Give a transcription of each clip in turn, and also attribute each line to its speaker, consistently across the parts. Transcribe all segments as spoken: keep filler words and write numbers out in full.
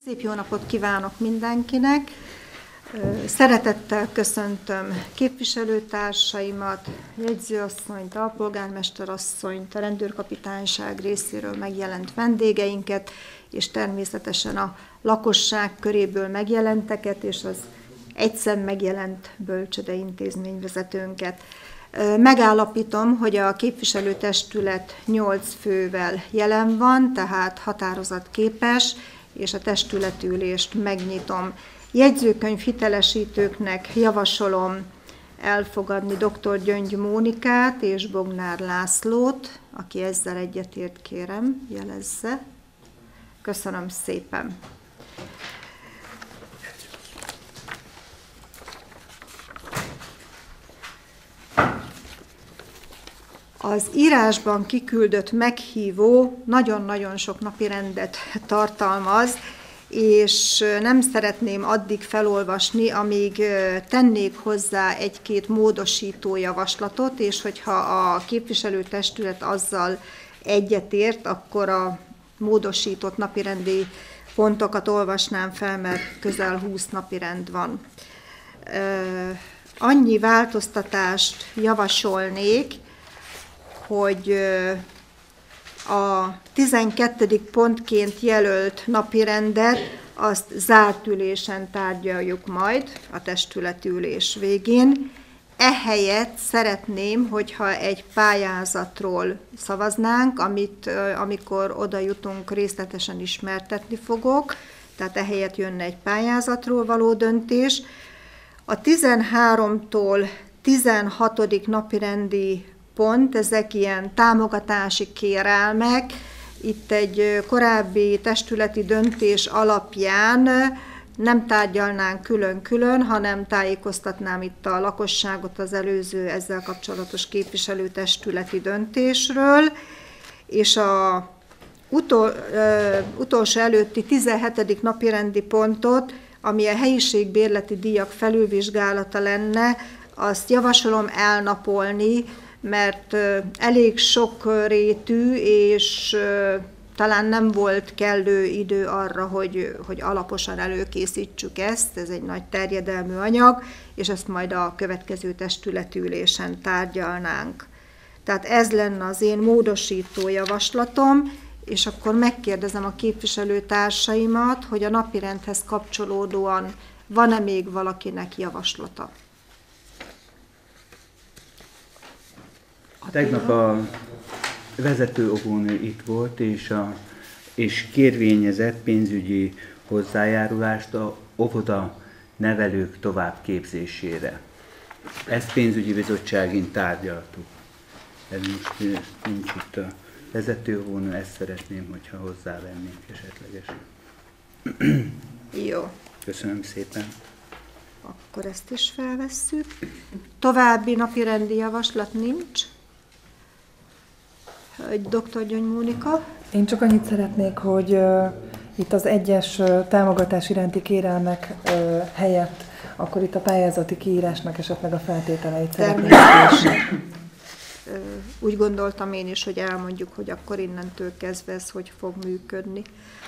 Speaker 1: Szép jó napot kívánok mindenkinek! Szeretettel köszöntöm képviselőtársaimat, jegyzőasszonyt, alpolgármesterasszonyt, a rendőrkapitányság részéről megjelent vendégeinket, és természetesen a lakosság köréből megjelenteket, és az egyszer megjelent Bölcsöde intézményvezetőnket. Megállapítom, hogy a képviselőtestület nyolc fővel jelen van, tehát határozatképes, és a testületi ülést megnyitom. Jegyzőkönyv hitelesítőknek javasolom elfogadni dr. Gyöngy Mónikát és Bognár Lászlót, aki ezzel egyetért, kérem, jelezze. Köszönöm szépen. Az írásban kiküldött meghívó nagyon-nagyon sok napirendet tartalmaz, és nem szeretném addig felolvasni, amíg tennék hozzá egy-két módosító javaslatot, és hogyha a képviselőtestület azzal egyetért, akkor a módosított napirendi pontokat olvasnám fel, mert közel húsz napirend van. Annyi változtatást javasolnék, hogy a tizenkettedik pontként jelölt napirendet azt zárt ülésen tárgyaljuk majd a testületi ülés végén. Ehelyett szeretném, hogyha egy pályázatról szavaznánk, amit amikor oda jutunk, részletesen ismertetni fogok, tehát ehelyett jönne egy pályázatról való döntés. A tizenháromtól tizenhatodik napirendi pont, ezek ilyen támogatási kérelmek. Itt egy korábbi testületi döntés alapján nem tárgyalnánk külön-külön, hanem tájékoztatnám itt a lakosságot az előző ezzel kapcsolatos képviselőtestületi döntésről, és a utol, utolsó előtti tizenhetedik napirendi pontot, ami a helyiségbérleti díjak felülvizsgálata lenne, azt javasolom elnapolni, mert elég sokrétű, és talán nem volt kellő idő arra, hogy, hogy alaposan előkészítsük ezt, ez egy nagy terjedelmű anyag, és ezt majd a következő testületi ülésen tárgyalnánk. Tehát ez lenne az én módosító javaslatom, és akkor megkérdezem a képviselőtársaimat, hogy a napirendhez kapcsolódóan van-e még valakinek javaslata?
Speaker 2: Tegnap a vezető óvónő itt volt, és, a, és kérvényezett pénzügyi hozzájárulást a óvoda nevelők továbbképzésére. Ezt pénzügyi bizottságén tárgyaltuk. Ez most nincs itt a vezető óvónő, ezt szeretném, hogyha hozzávennénk esetlegesen.
Speaker 1: Jó.
Speaker 2: Köszönöm szépen.
Speaker 1: Akkor ezt is felvesszük. További napirendi javaslat nincs. doktor Gyöngy Mónika.
Speaker 3: Én csak annyit szeretnék, hogy uh, itt az egyes uh, támogatás iránti kérelmek uh, helyett, akkor itt a pályázati kiírásnak esetleg a feltételeit szeretnék.
Speaker 1: Úgy gondoltam én is, hogy elmondjuk, hogy akkor innentől kezdve ez hogy fog működni.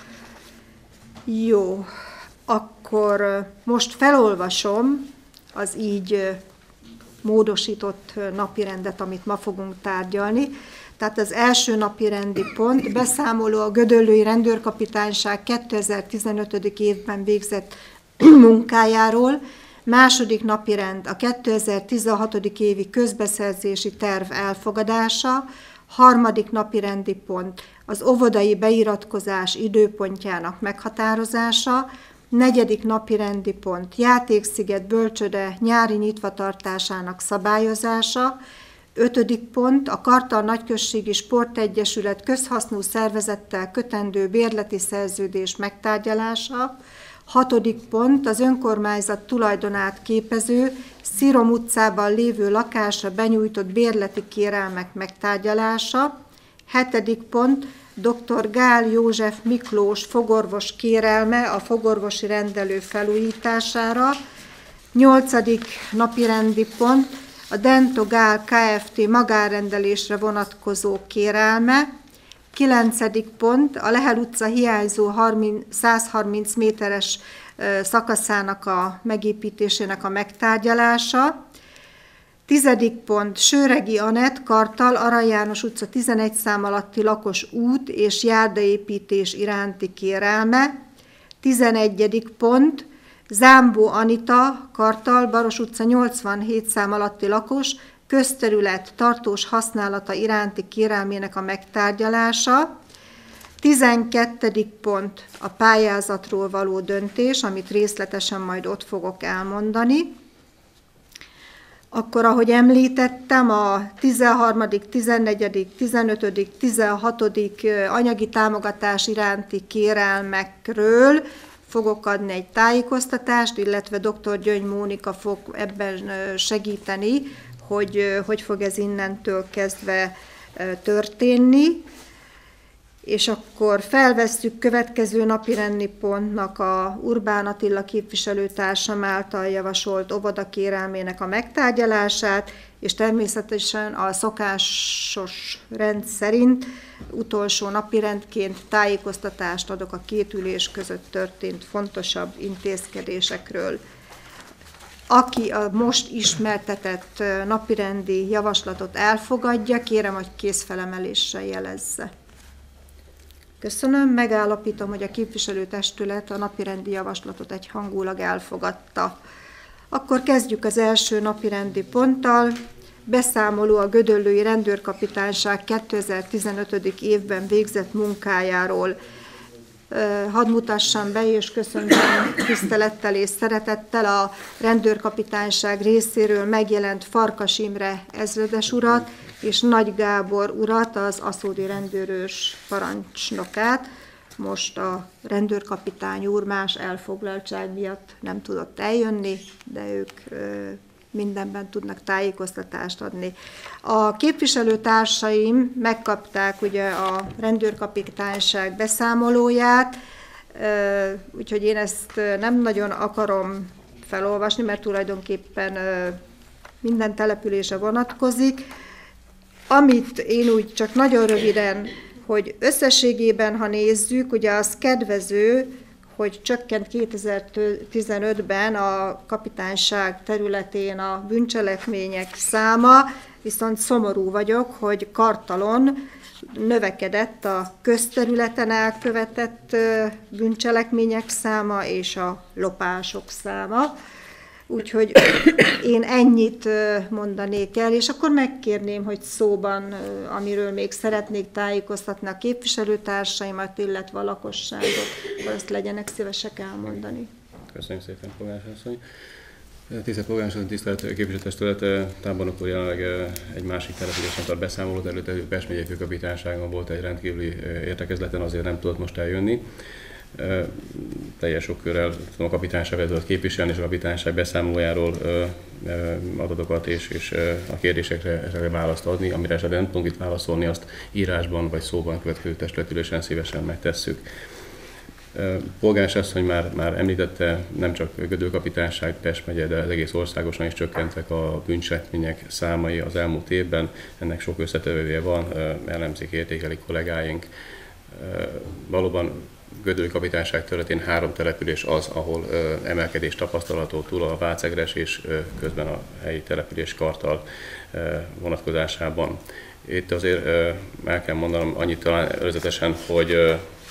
Speaker 1: Jó, akkor most felolvasom az így módosított napirendet, amit ma fogunk tárgyalni. Tehát az első napirendi pont beszámoló a Gödöllői Rendőrkapitányság kétezer-tizenöt. évben végzett munkájáról, második napirend a kétezer-tizenhat. évi közbeszerzési terv elfogadása, harmadik napirendi pont az óvodai beiratkozás időpontjának meghatározása, negyedik napirendi pont Játéksziget Bölcsöde nyári nyitvatartásának szabályozása, ötödik pont a Kartal Nagyközségi Sportegyesület közhasznú szervezettel kötendő bérleti szerződés megtárgyalása, hatodik pont az önkormányzat tulajdonát képező Szirom utcában lévő lakásra benyújtott bérleti kérelmek megtárgyalása, hetedik pont dr. Gál József Miklós fogorvos kérelme a fogorvosi rendelő felújítására, nyolcadik napirendi pont a Dento Gál Kft. Magánrendelésre vonatkozó kérelme, Kilencedik pont, a Lehel utca hiányzó száz harminc méteres szakaszának a megépítésének a megtárgyalása. Tizedik pont, Sőregi Anett, Kartal, Arany János utca tizenegy szám alatti lakos út és járdaépítés iránti kérelme. Tizenegyedik pont, Zámbó Anita, Kartal, Baros utca nyolcvanhét szám alatti lakos, közterület tartós használata iránti kérelmének a megtárgyalása. Tizenkettedik pont, a pályázatról való döntés, amit részletesen majd ott fogok elmondani. Akkor, ahogy említettem, a tizenharmadik, tizennegyedik, tizenötödik, tizenhatodik anyagi támogatás iránti kérelmekről fogok adni egy tájékoztatást, illetve dr. Gyöngy Mónika fog ebben segíteni, hogy hogy fog ez innentől kezdve történni. És akkor felvesszük következő napirendi pontnak a Urbán Attila képviselőtársam által javasolt óvodakérelmének a megtárgyalását, és természetesen a szokásos rend szerint utolsó napirendként tájékoztatást adok a két ülés között történt fontosabb intézkedésekről. Aki a most ismertetett napirendi javaslatot elfogadja, kérem, hogy kézfelemeléssel jelezze. Köszönöm, megállapítom, hogy a képviselőtestület a napirendi javaslatot egyhangulag elfogadta. Akkor kezdjük az első napirendi ponttal. Beszámoló a Gödöllői Rendőrkapitányság kétezer-tizenöt. évben végzett munkájáról. Hadd mutassam be, és köszöntöm tisztelettel és szeretettel a rendőrkapitányság részéről megjelent Farkas Imre ezredes urat és Nagy Gábor urat, az aszódi rendőrőrs parancsnokát. Most a rendőrkapitány úr más elfoglaltság miatt nem tudott eljönni, de ők mindenben tudnak tájékoztatást adni. A képviselőtársaim megkapták ugye a rendőrkapitányság beszámolóját, úgyhogy én ezt nem nagyon akarom felolvasni, mert tulajdonképpen minden települése vonatkozik. Amit én úgy csak nagyon röviden, hogy összességében, ha nézzük, ugye az kedvező, hogy csökkent kétezer-tizenötben a kapitányság területén a bűncselekmények száma, viszont szomorú vagyok, hogy Kartalon növekedett a közterületen elkövetett bűncselekmények száma és a lopások száma. Úgyhogy én ennyit mondanék el, és akkor megkérném, hogy szóban, amiről még szeretnék tájékoztatni a képviselőtársaimat, illetve a lakosságot, azt legyenek szívesek elmondani.
Speaker 4: Köszönjük szépen, polgármester-asszony. Tisztelt polgármester, tisztelt képviselőtestület, tábornok úr jelenleg egy másik településen tart beszámolót, előtte Pest megyei főkapitányságon volt egy rendkívüli értekezleten, azért nem tudott most eljönni. Teljes jogkörrel tudom a kapitányságot tudott képviselni, és a kapitányság beszámolójáról adatokat és, és a kérdésekre választ adni, amire esetleg nem tudunk itt válaszolni, azt írásban vagy szóban következő testületülésen szívesen megtesszük. Polgármester asszony már, már említette, nem csak Gödöllő kapitányság, Pest megye, de az egész országosan is csökkentek a bűncselekmények számai az elmúlt évben. Ennek sok összetevője van, elemzik, értékelik kollégáink. Valóban Gödöllő kapitányság területén három település az, ahol ö, emelkedés tapasztalható, túl a Vácegres és ö, közben a helyi település Kartal ö, vonatkozásában. Itt azért ö, el kell mondanom annyit talán előzetesen, hogy ö,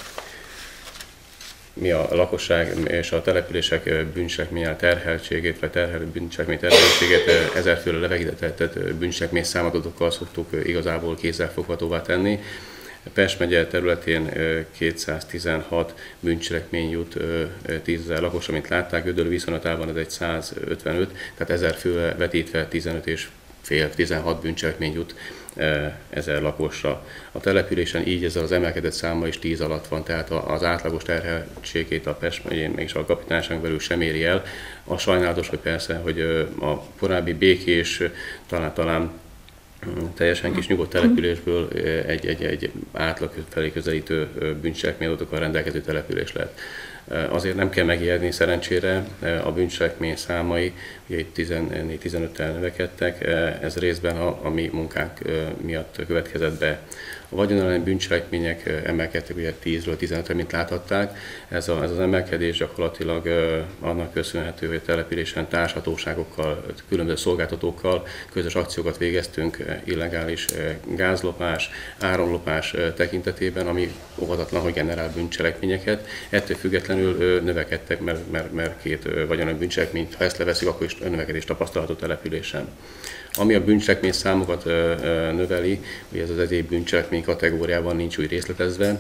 Speaker 4: mi a lakosság és a települések bűncselekménnyel terheltségét, vagy terhelő bűncselekmény terheltségét ezerfőle levegített bűncselekmény számadatokkal szoktuk igazából kézzelfoghatóvá tenni. Pest megye területén kétszáztizenhat bűncselekmény jut tízezer lakos, amit látták, Gödöllő viszonylatában ez egy százötvenöt, tehát ezer főre vetítve tizenöt és fél, tizenhat bűncselekmény jut ezer lakosra. A településen így ez az emelkedett száma is tíz alatt van, tehát az átlagos terheltségét a Pest megyén és a kapitányság belül sem éri el. A sajnálatos, hogy persze, hogy a korábbi békés, talán, talán teljesen kis nyugodt településből egy, egy, egy átlag felé közelítő bűncselekményadatokkal rendelkező település lett. Azért nem kell megijedni szerencsére, a bűncselekmény számai ugye itt tizennégy-tizenöttel növekedtek, ez részben a, a mi munkánk miatt következett be. A vagyonelleni bűncselekmények emelkedtek ugye tízről tizenötre, mint láthatták. Ez, a, ez az emelkedés gyakorlatilag annak köszönhető, hogy a településen társhatóságokkal, különböző szolgáltatókkal közös akciókat végeztünk, illegális gázlopás, áramlopás tekintetében, ami óvatatlan, hogy generál bűncselekményeket. Ettől függetlenül növekedtek, mert, mert, mert két vagyonelleni bűncselekményt, ha ezt leveszik, akkor is növekedés tapasztalható településen. Ami a bűncselekmény számokat növeli, hogy ez az egyéb bűncselekmény kategóriában nincs úgy részletezve,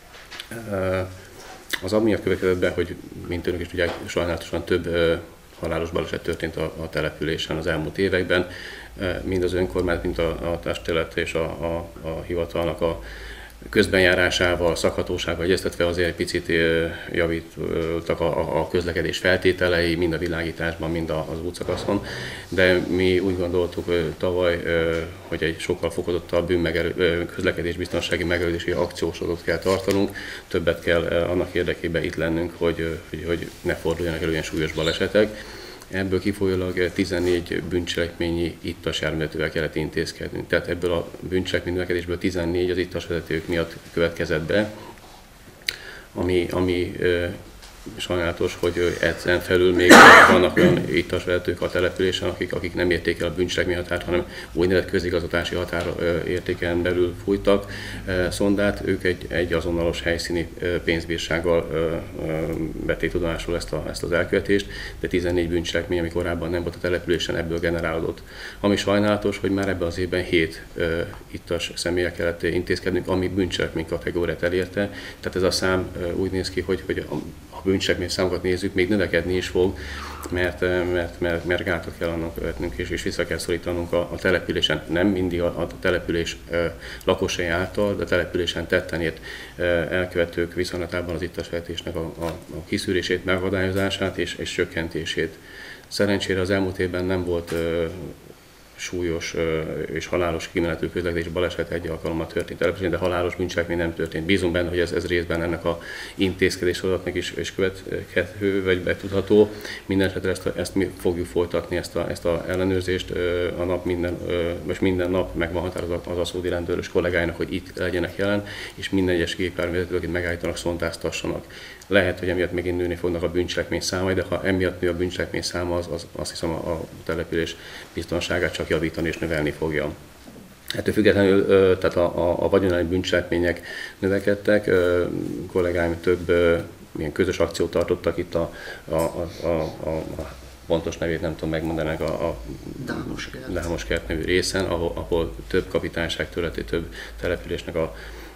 Speaker 4: az amiatt következett be, hogy mint önök is tudják, sajnálatosan több halálos baleset történt a, a településen az elmúlt években, mind az önkormányzat, mind a, a testület és a, a, a hivatalnak a közbenjárásával, szakhatósággal egyeztetve azért egy picit javítottak a, a közlekedés feltételei, mind a világításban, mind az útszakaszon, de mi úgy gondoltuk tavaly, hogy egy sokkal fokozottabb bűnmegelő, közlekedésbiztonsági megelőzési akciósorozatot kell tartanunk, többet kell annak érdekében itt lennünk, hogy, hogy, hogy ne forduljanak elő ilyen súlyos balesetek. Ebből kifolyólag tizennégy bűncselekményi ittas járművezetővel kellett intézkednünk. Tehát ebből a bűncselekmény növekedésből tizennégy az ittas vezetők miatt következett be, ami, ami sajnálatos, hogy ezen felül még vannak olyan ittas vezetők a településen, akik, akik nem érték el a bűncselekmény határt, hanem úgynevezett közigazgatási határ értéken belül fújtak szondát. Ők egy, egy azonalos helyszíni pénzbírsággal vették tudomásul ezt, a, ezt az elkövetést, de tizennégy bűncselekmény, ami korábban nem volt a településen, ebből generálódott. Ami sajnálatos, hogy már ebben az évben hét ittas személlyel kellett intézkednünk, ami bűncselekmény kategóriát elérte. Tehát ez a szám úgy néz ki, hogy, hogy a ha bűncselekmény számokat nézzük, még növekedni is fog, mert, mert, mert, mert gátat kell annak követnünk, és, és vissza kell szorítanunk a, a településen, nem mindig a, a település e, lakosai által, de a településen tetten ért e, elkövetők viszonylatában az ittasvezetésnek a, a, a kiszűrését, megakadályozását és, és csökkentését. Szerencsére az elmúlt évben nem volt e, súlyos és halálos kimenetű közlekedési baleset egy alkalommal történt, de halálos bűncselekmény nem történt. Bízunk benne, hogy ez, ez részben ennek a intézkedéssorozatnak is, is követhető, vagy betudható. Mindenesetre ezt, ezt mi fogjuk folytatni, ezt a, ezt a ellenőrzést a nap minden, most minden nap meg van határozva az aszódi rendőrös kollégáinak, hogy itt legyenek jelen, és minden egyes gépjárművezetőt, akit megállítanak, szondáztassanak. Lehet, hogy emiatt megint nőni fognak a bűncselekmény számai, de ha emiatt nő a bűncselekmény száma, az, az azt hiszem a, a település biztonságát csak javítani és növelni fogja. Ettől függetlenül tehát a, a, a vagyonelleni bűncselekmények növekedtek, kollégáim több ilyen közös akciót tartottak itt a, a, a, a, a pontos nevét nem tudom megmondani, a, a Dámoskert nevű részen, ahol, ahol több kapitányság területi, több településnek a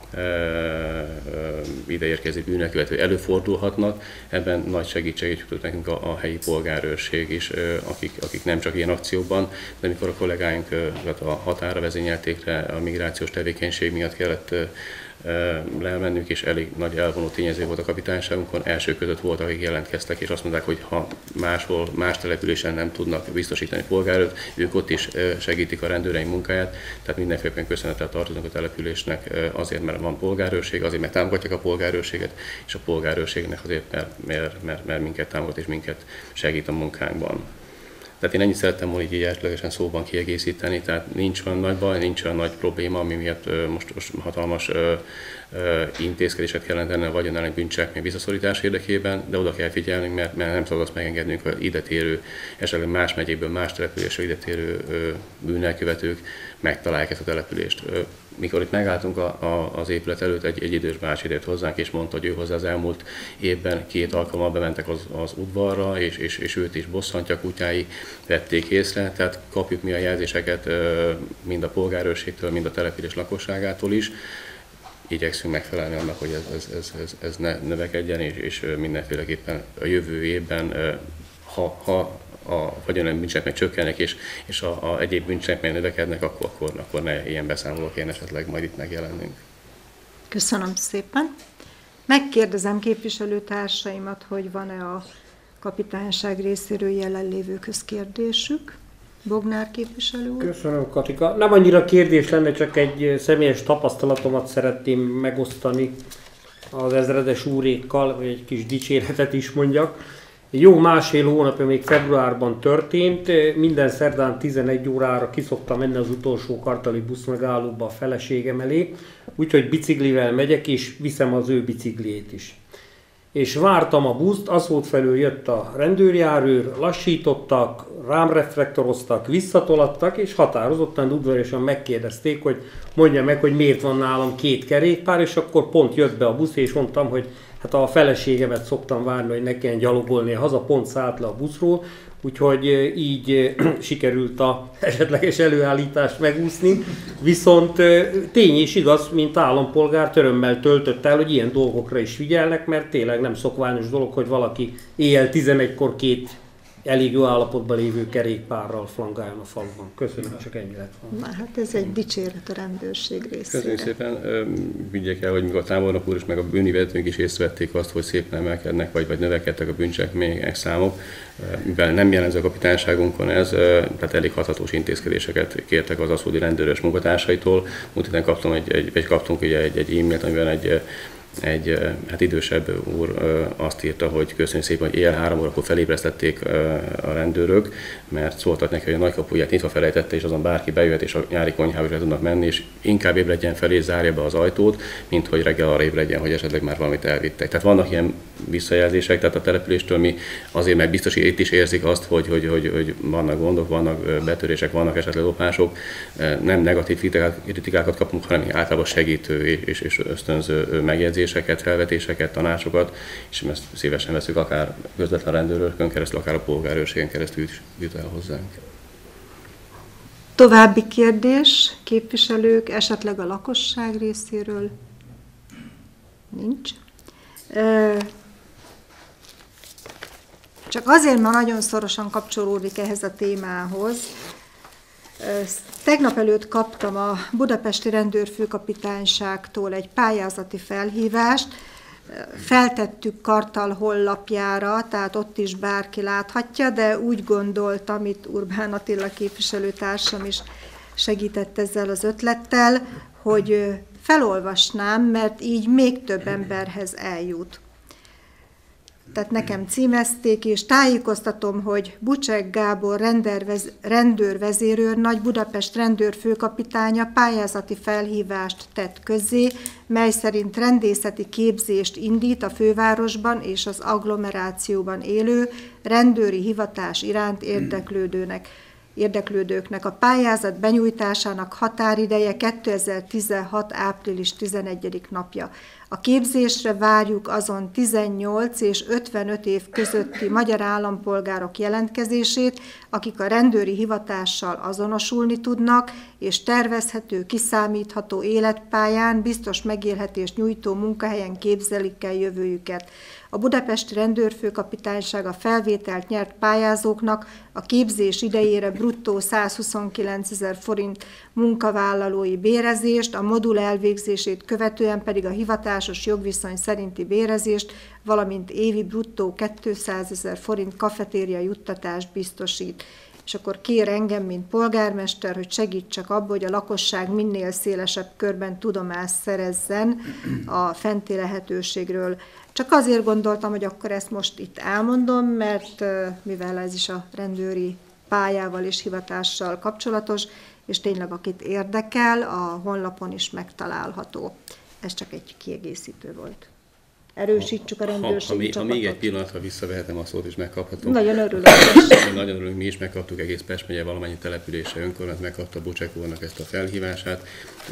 Speaker 4: ideérkező bűnelkövetők előfordulhatnak. Ebben nagy segítséget jutott nekünk a, a helyi polgárőrség is, akik, akik nem csak ilyen akciókban, de amikor a kollégáinkat a határa vezényeltékre, a migrációs tevékenység miatt kellett lemennünk, és elég nagy elvonó tényező volt a kapitányságunkon. Első között voltak, akik jelentkeztek, és azt mondták, hogy ha máshol, más településen nem tudnak biztosítani polgárőrt, ők ott is segítik a rendőreink munkáját. Tehát mindenféleképpen köszönettel tartoznak a településnek azért, mert van polgárőrség, azért, mert támogatják a polgárőrséget, és a polgárőrségnek azért, mert, mert, mert, mert minket támogat és minket segít a munkánkban. Tehát én ennyit szerettem volna így elsőlegesen szóban kiegészíteni, tehát nincs olyan nagy baj, nincs olyan nagy probléma, ami miatt most, most hatalmas ö, ö, intézkedéseket kellene tenni a vagyonelleni bűncselekmény visszaszorítás érdekében, de oda kell figyelnünk, mert, mert nem szabad azt megengednünk, hogy ide térő, esetleg más megyékből, más településről ide térő bűnelkövetők megtalálják ezt a települést. Mikor itt megálltunk a, a, az épület előtt, egy, egy idős bácsi idejött hozzánk, és mondta, hogy ő hozzá az elmúlt évben két alkalommal bementek az, az udvarra, és, és, és őt is bosszantja kutyái vették észre, tehát kapjuk mi a jelzéseket mind a polgárőrségtől, mind a település lakosságától is. Igyekszünk megfelelni annak, hogy ez, ez, ez, ez, ez ne növekedjen, és, és mindenféleképpen a jövő évben, ha, ha a vagyonelleni bűncselekmények csökkennek, és, és a, a egyéb bűncselekmények növekednek, akkor, akkor, akkor ne ilyen beszámolók ilyen esetleg majd itt megjelennünk.
Speaker 1: Köszönöm szépen. Megkérdezem képviselőtársaimat, hogy van-e a kapitányság részéről jelenlévőkhöz kérdésük. Bognár képviselő úr.
Speaker 5: Köszönöm, Katika. Nem annyira kérdés lenne, csak egy személyes tapasztalatomat szeretném megosztani az ezredes úrékkal, vagy egy kis dicséretet is mondjak. Jó másfél hónapja, még februárban történt, minden szerdán tizenegy órára kiszoktam menni az utolsó kartali buszmegállóba a feleségem elé, úgyhogy biciklivel megyek, és viszem az ő bicikliét is. És vártam a buszt, aszód felül jött a rendőrjárőr, lassítottak, rám reflektoroztak, visszatolattak, és határozottan, udvariasan megkérdezték, hogy mondja meg, hogy miért van nálam két kerékpár, és akkor pont jött be a busz, és mondtam, hogy hát a feleségemet szoktam várni, hogy ne kelljen gyalogolni haza, pont szállt le a buszról, úgyhogy így sikerült a esetleges előállítást megúszni. Viszont tény és igaz, mint állampolgár örömmel töltött el, hogy ilyen dolgokra is figyelnek, mert tényleg nem szokványos dolog, hogy valaki éjjel tizenegykor két elég jó állapotban lévő kerékpárral flangáljon a faluban. Köszönöm, csak ennyi lett volna.
Speaker 1: Na hát ez egy dicséret a rendőrség részére.
Speaker 4: Köszönjük szépen. Vigyek el, hogy mikor a tábornok úr és meg a bűni vezetők is észrevették azt, hogy szépen emelkednek, vagy, vagy növekedtek a bűncselekmények számok. Mivel nem jellemző a kapitányságunkon ez, tehát elég hathatós intézkedéseket kértek az aszódi rendőrös munkatársaitól. Múlt héten kaptam egy, egy, egy, kaptunk ugye egy, egy e-mailt, amiben egy egy hát idősebb úr azt írta, hogy köszönjük szépen, hogy éjjel három órakor felébresztették a rendőrök, mert szóltak neki, hogy a nagykapuját nyitva felejtette, és azon bárki bejöhet, és a nyári konyhába is tudnak menni, és inkább ébredjen fel és zárja be az ajtót, mint hogy reggel arra ébredjen, hogy esetleg már valamit elvittek. Tehát vannak ilyen visszajelzések, tehát a településtől mi azért meg biztos, hogy itt is érzik azt, hogy, hogy, hogy, hogy vannak gondok, vannak betörések, vannak esetleg lopások, nem negatív kritikákat kapunk, hanem általában segítő és, és ösztönző megjegyzéseket, felvetéseket, tanácsokat, és ezt szívesen veszük akár közvetlen rendőrökön keresztül, akár a polgárőrségen keresztül is jut el hozzánk.
Speaker 1: További kérdés, képviselők, esetleg a lakosság részéről? Nincs. Csak azért, mert nagyon szorosan kapcsolódik ehhez a témához. Tegnap előtt kaptam a Budapesti Rendőrfőkapitányságtól egy pályázati felhívást, feltettük Kartal honlapjára, tehát ott is bárki láthatja, de úgy gondoltam, itt Urbán Attila képviselőtársam is segített ezzel az ötlettel, hogy felolvasnám, mert így még több emberhez eljut. Tehát nekem címezték, és tájékoztatom, hogy Bucsek Gábor rendervez, rendőrvezérőr, Nagy Budapest rendőrfőkapitánya pályázati felhívást tett közzé, mely szerint rendészeti képzést indít a fővárosban és az agglomerációban élő rendőri hivatás iránt érdeklődőnek. érdeklődőknek. A pályázat benyújtásának határideje kétezer-tizenhat. április tizenegyedik napja. A képzésre várjuk azon tizennyolc és ötvenöt év közötti magyar állampolgárok jelentkezését, akik a rendőri hivatással azonosulni tudnak, és tervezhető, kiszámítható életpályán, biztos megélhetést nyújtó munkahelyen képzelik el jövőjüket. A Budapesti Rendőrfőkapitányság a felvételt nyert pályázóknak a képzés idejére bruttó százhuszonkilencezer forint munkavállalói bérezést, a modul elvégzését követően pedig a hivatásos jogviszony szerinti bérezést, valamint évi bruttó kétszázezer forint kafetéria juttatást biztosít. És akkor kér engem, mint polgármester, hogy segítsek abba, hogy a lakosság minél szélesebb körben tudomást szerezzen a fenti lehetőségről. Csak azért gondoltam, hogy akkor ezt most itt elmondom, mert mivel ez is a rendőri pályával és hivatással kapcsolatos, és tényleg akit érdekel, a honlapon is megtalálható. Ez csak egy kiegészítő volt. Erősítsük a rendőrségi
Speaker 4: ha, ha, ha még egy pillanatra visszavehetem a szót, és megkaphatom.
Speaker 1: Nagyon örülök.
Speaker 4: Nagyon örülünk, mi is megkaptuk, egész Pest megye valamennyi települése, önkormányzat megkapta Bucsek úrnak ezt a felhívását.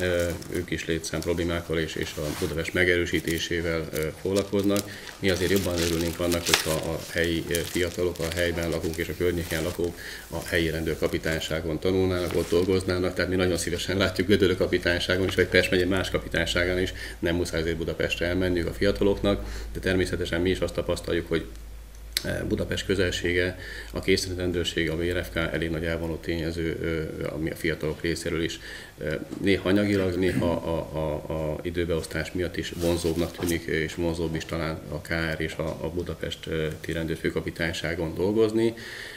Speaker 4: Ők is létszám problémákkal és, és a Budapest megerősítésével foglalkoznak. Mi azért jobban örülnénk annak, hogyha a helyi fiatalok, a helyben lakók és a környéken lakók a helyi rendőrkapitányságon tanulnának, ott dolgoznának. Tehát mi nagyon szívesen látjuk Gödöllő kapitányságon is, vagy Pest megye más kapitányságán is, nem muszáj azért Budapestre elmenniük a fiataloknak. De természetesen mi is azt tapasztaljuk, hogy Budapest közelsége, a készenléti rendőrség, a vé er ef ká elég nagy elvonó tényező, ami a fiatalok részéről is néha anyagilag, néha a, a, a időbeosztás miatt is vonzóbbnak tűnik, és vonzóbb is talán a ká er és a, a Budapesti Rendőrfőkapitányságon dolgozni.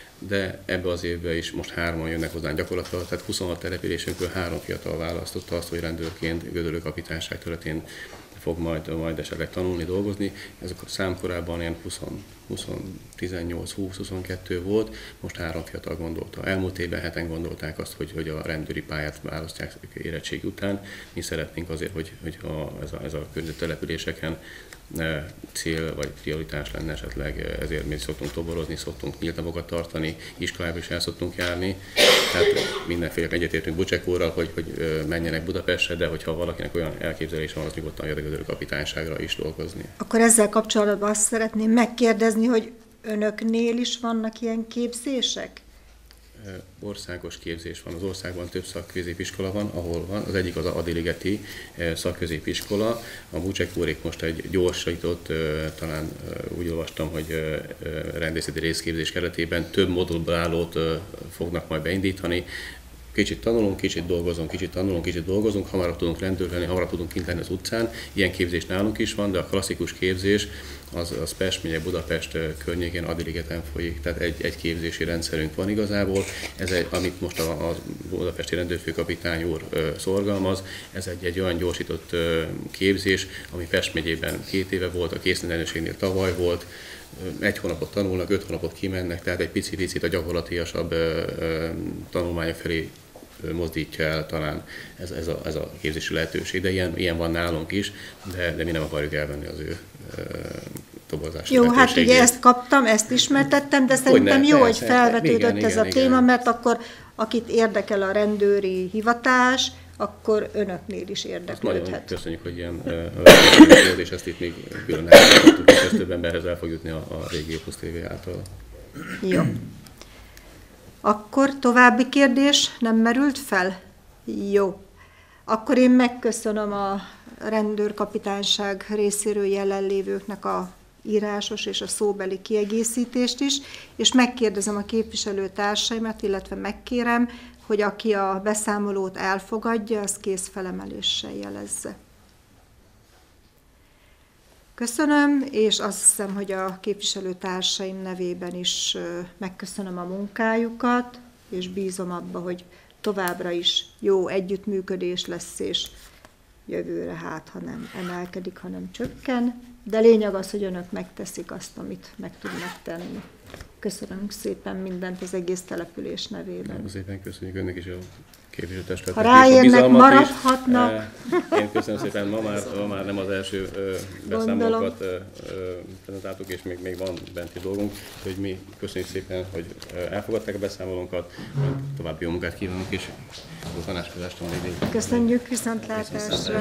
Speaker 4: De ebbe az évben is most hárman jönnek hozzánk gyakorlatilag, tehát huszonhat településünkből három fiatal választotta azt, hogy rendőrként Gödöllő kapitányság területén fog majd, majd esetleg tanulni, dolgozni. Ezek a szám korábban ilyen tizennyolc, húsz, huszonkettő volt, most három fiatal gondolta. Elmúlt évben heten gondolták azt, hogy, hogy a rendőri pályát választják érettség után. Mi szeretnénk azért, hogy, hogy a, ez a, ez a környező településeken cél vagy prioritás lenne esetleg, ezért mi szoktunk toborozni, szoktunk nyílt napokat tartani, iskolába is el szoktunk járni. Tehát mindenféle egyetértünk Bucsekóral, hogy, hogy menjenek Budapestre, de hogyha valakinek olyan elképzelése van, az nyugodtan jöjjön az kapitányságra is dolgozni.
Speaker 1: Akkor ezzel kapcsolatban azt szeretném megkérdezni, hogy önöknél is vannak ilyen képzések?
Speaker 4: Országos képzés van. Az országban több szakközépiskola van, ahol van. Az egyik az Adiligeti szakközépiskola. A Bucsekórék most egy gyorsított, talán úgy olvastam, hogy rendészeti részképzés keretében több modulból állót fognak majd beindítani. Kicsit tanulunk, kicsit dolgozunk, kicsit tanulunk, kicsit dolgozunk, hamarabb tudunk rendőrülni, hamarabb tudunk kint lenni az utcán. Ilyen képzés nálunk is van, de a klasszikus képzés az, az Pest megye, Budapest környékén, Adiligeten folyik, tehát egy, egy képzési rendszerünk van igazából. Ez egy, amit most a, a budapesti rendőrfőkapitány úr ö, szorgalmaz, ez egy, egy olyan gyorsított ö, képzés, ami Pest megyében két éve volt, a késznetelnökségnél tavaly volt. Egy hónapot tanulnak, öt hónapot kimennek, tehát egy picit-picit a gyakorlatiasabb ö, ö, tanulmányok felé mozdítja el talán ez, ez, a, ez a képzési lehetőség, de ilyen, ilyen van nálunk is, de, de mi nem akarjuk elvenni az ő ö, toborzási
Speaker 1: Jó, hát ugye ezt kaptam, ezt ismertettem, de szerintem
Speaker 4: ne,
Speaker 1: jó,
Speaker 4: ne,
Speaker 1: hogy
Speaker 4: ne,
Speaker 1: felvetődött
Speaker 4: igen,
Speaker 1: ez
Speaker 4: igen,
Speaker 1: a
Speaker 4: igen.
Speaker 1: téma, mert akkor akit érdekel a rendőri hivatás, akkor önöknél is
Speaker 4: Azt nagyon
Speaker 1: érdeklődhet.
Speaker 4: köszönjük, hogy ilyen uh, és ezt itt még külön elfogadtuk, és ezt több emberhez el fog jutni a, a régi Opus té vé által.
Speaker 1: Jó. Akkor további kérdés nem merült fel? Jó. Akkor én megköszönöm a rendőrkapitányság részéről jelenlévőknek a írásos és a szóbeli kiegészítést is, és megkérdezem a képviselőtársaimat, illetve megkérem, hogy aki a beszámolót elfogadja, az kézfelemeléssel jelezze. Köszönöm, és azt hiszem, hogy a képviselőtársaim nevében is megköszönöm a munkájukat, és bízom abba, hogy továbbra is jó együttműködés lesz, és jövőre hát, ha nem emelkedik, hanem csökken, de lényeg az, hogy önök megteszik azt, amit meg tudnak tenni. Köszönöm szépen mindent az egész település nevében.
Speaker 4: Nagyon szépen köszönjük önnek is a képviselőtestületnek.
Speaker 1: Ha ráérnek, maradhatnak.
Speaker 4: Is. Én köszönöm szépen, ma már, ma már nem az első beszámolókat prezentáltuk, és még, még van benti dolgunk, hogy mi köszönjük szépen, hogy elfogadták a beszámolónkat, további jó munkát kívánunk, és a tanácskozást a
Speaker 1: Köszönjük, viszontlátásra.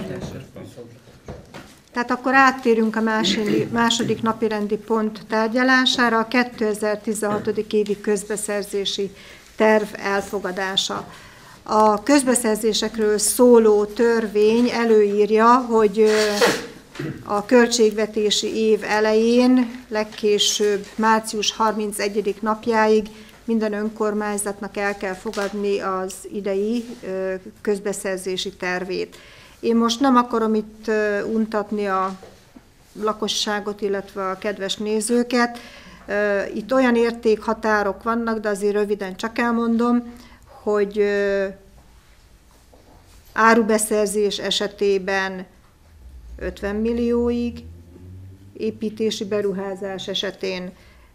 Speaker 1: Tehát akkor áttérünk a második, második napirendi pont tárgyalására, a kétezer-tizenhat. évi közbeszerzési terv elfogadása. A közbeszerzésekről szóló törvény előírja, hogy a költségvetési év elején, legkésőbb március harmincegyedike napjáig minden önkormányzatnak el kell fogadni az idei közbeszerzési tervét. Én most nem akarom itt untatni a lakosságot, illetve a kedves nézőket. Itt olyan értékhatárok vannak, de azért röviden csak elmondom, hogy árubeszerzés esetében ötven millióig, építési beruházás esetén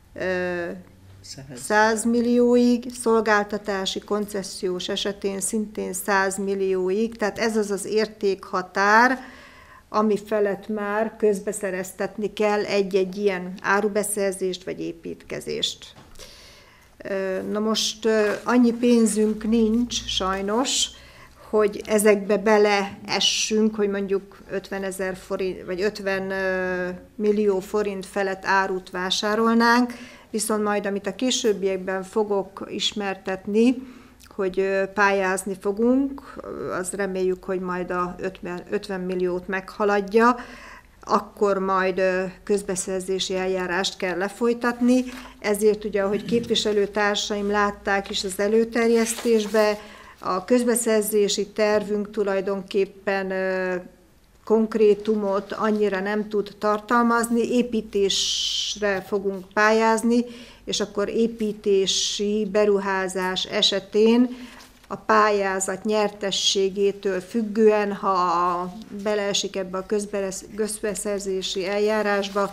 Speaker 1: száz millióig, szolgáltatási koncesziós esetén szintén száz millióig, tehát ez az az értékhatár, ami felett már közbeszereztetni kell egy-egy ilyen árubeszerzést vagy építkezést. Na most annyi pénzünk nincs sajnos, hogy ezekbe beleessünk, hogy mondjuk ötven ezer forint, vagy ötven millió forint felett árut vásárolnánk, viszont majd, amit a későbbiekben fogok ismertetni, hogy pályázni fogunk, az reméljük, hogy majd a ötven milliót meghaladja, akkor majd közbeszerzési eljárást kell lefolytatni. Ezért ugye, ahogy képviselőtársaim látták is az előterjesztésbe, a közbeszerzési tervünk tulajdonképpen konkrétumot annyira nem tud tartalmazni, építésre fogunk pályázni, és akkor építési beruházás esetén a pályázat nyertességétől függően, ha beleesik ebbe a közbeszerzési eljárásba,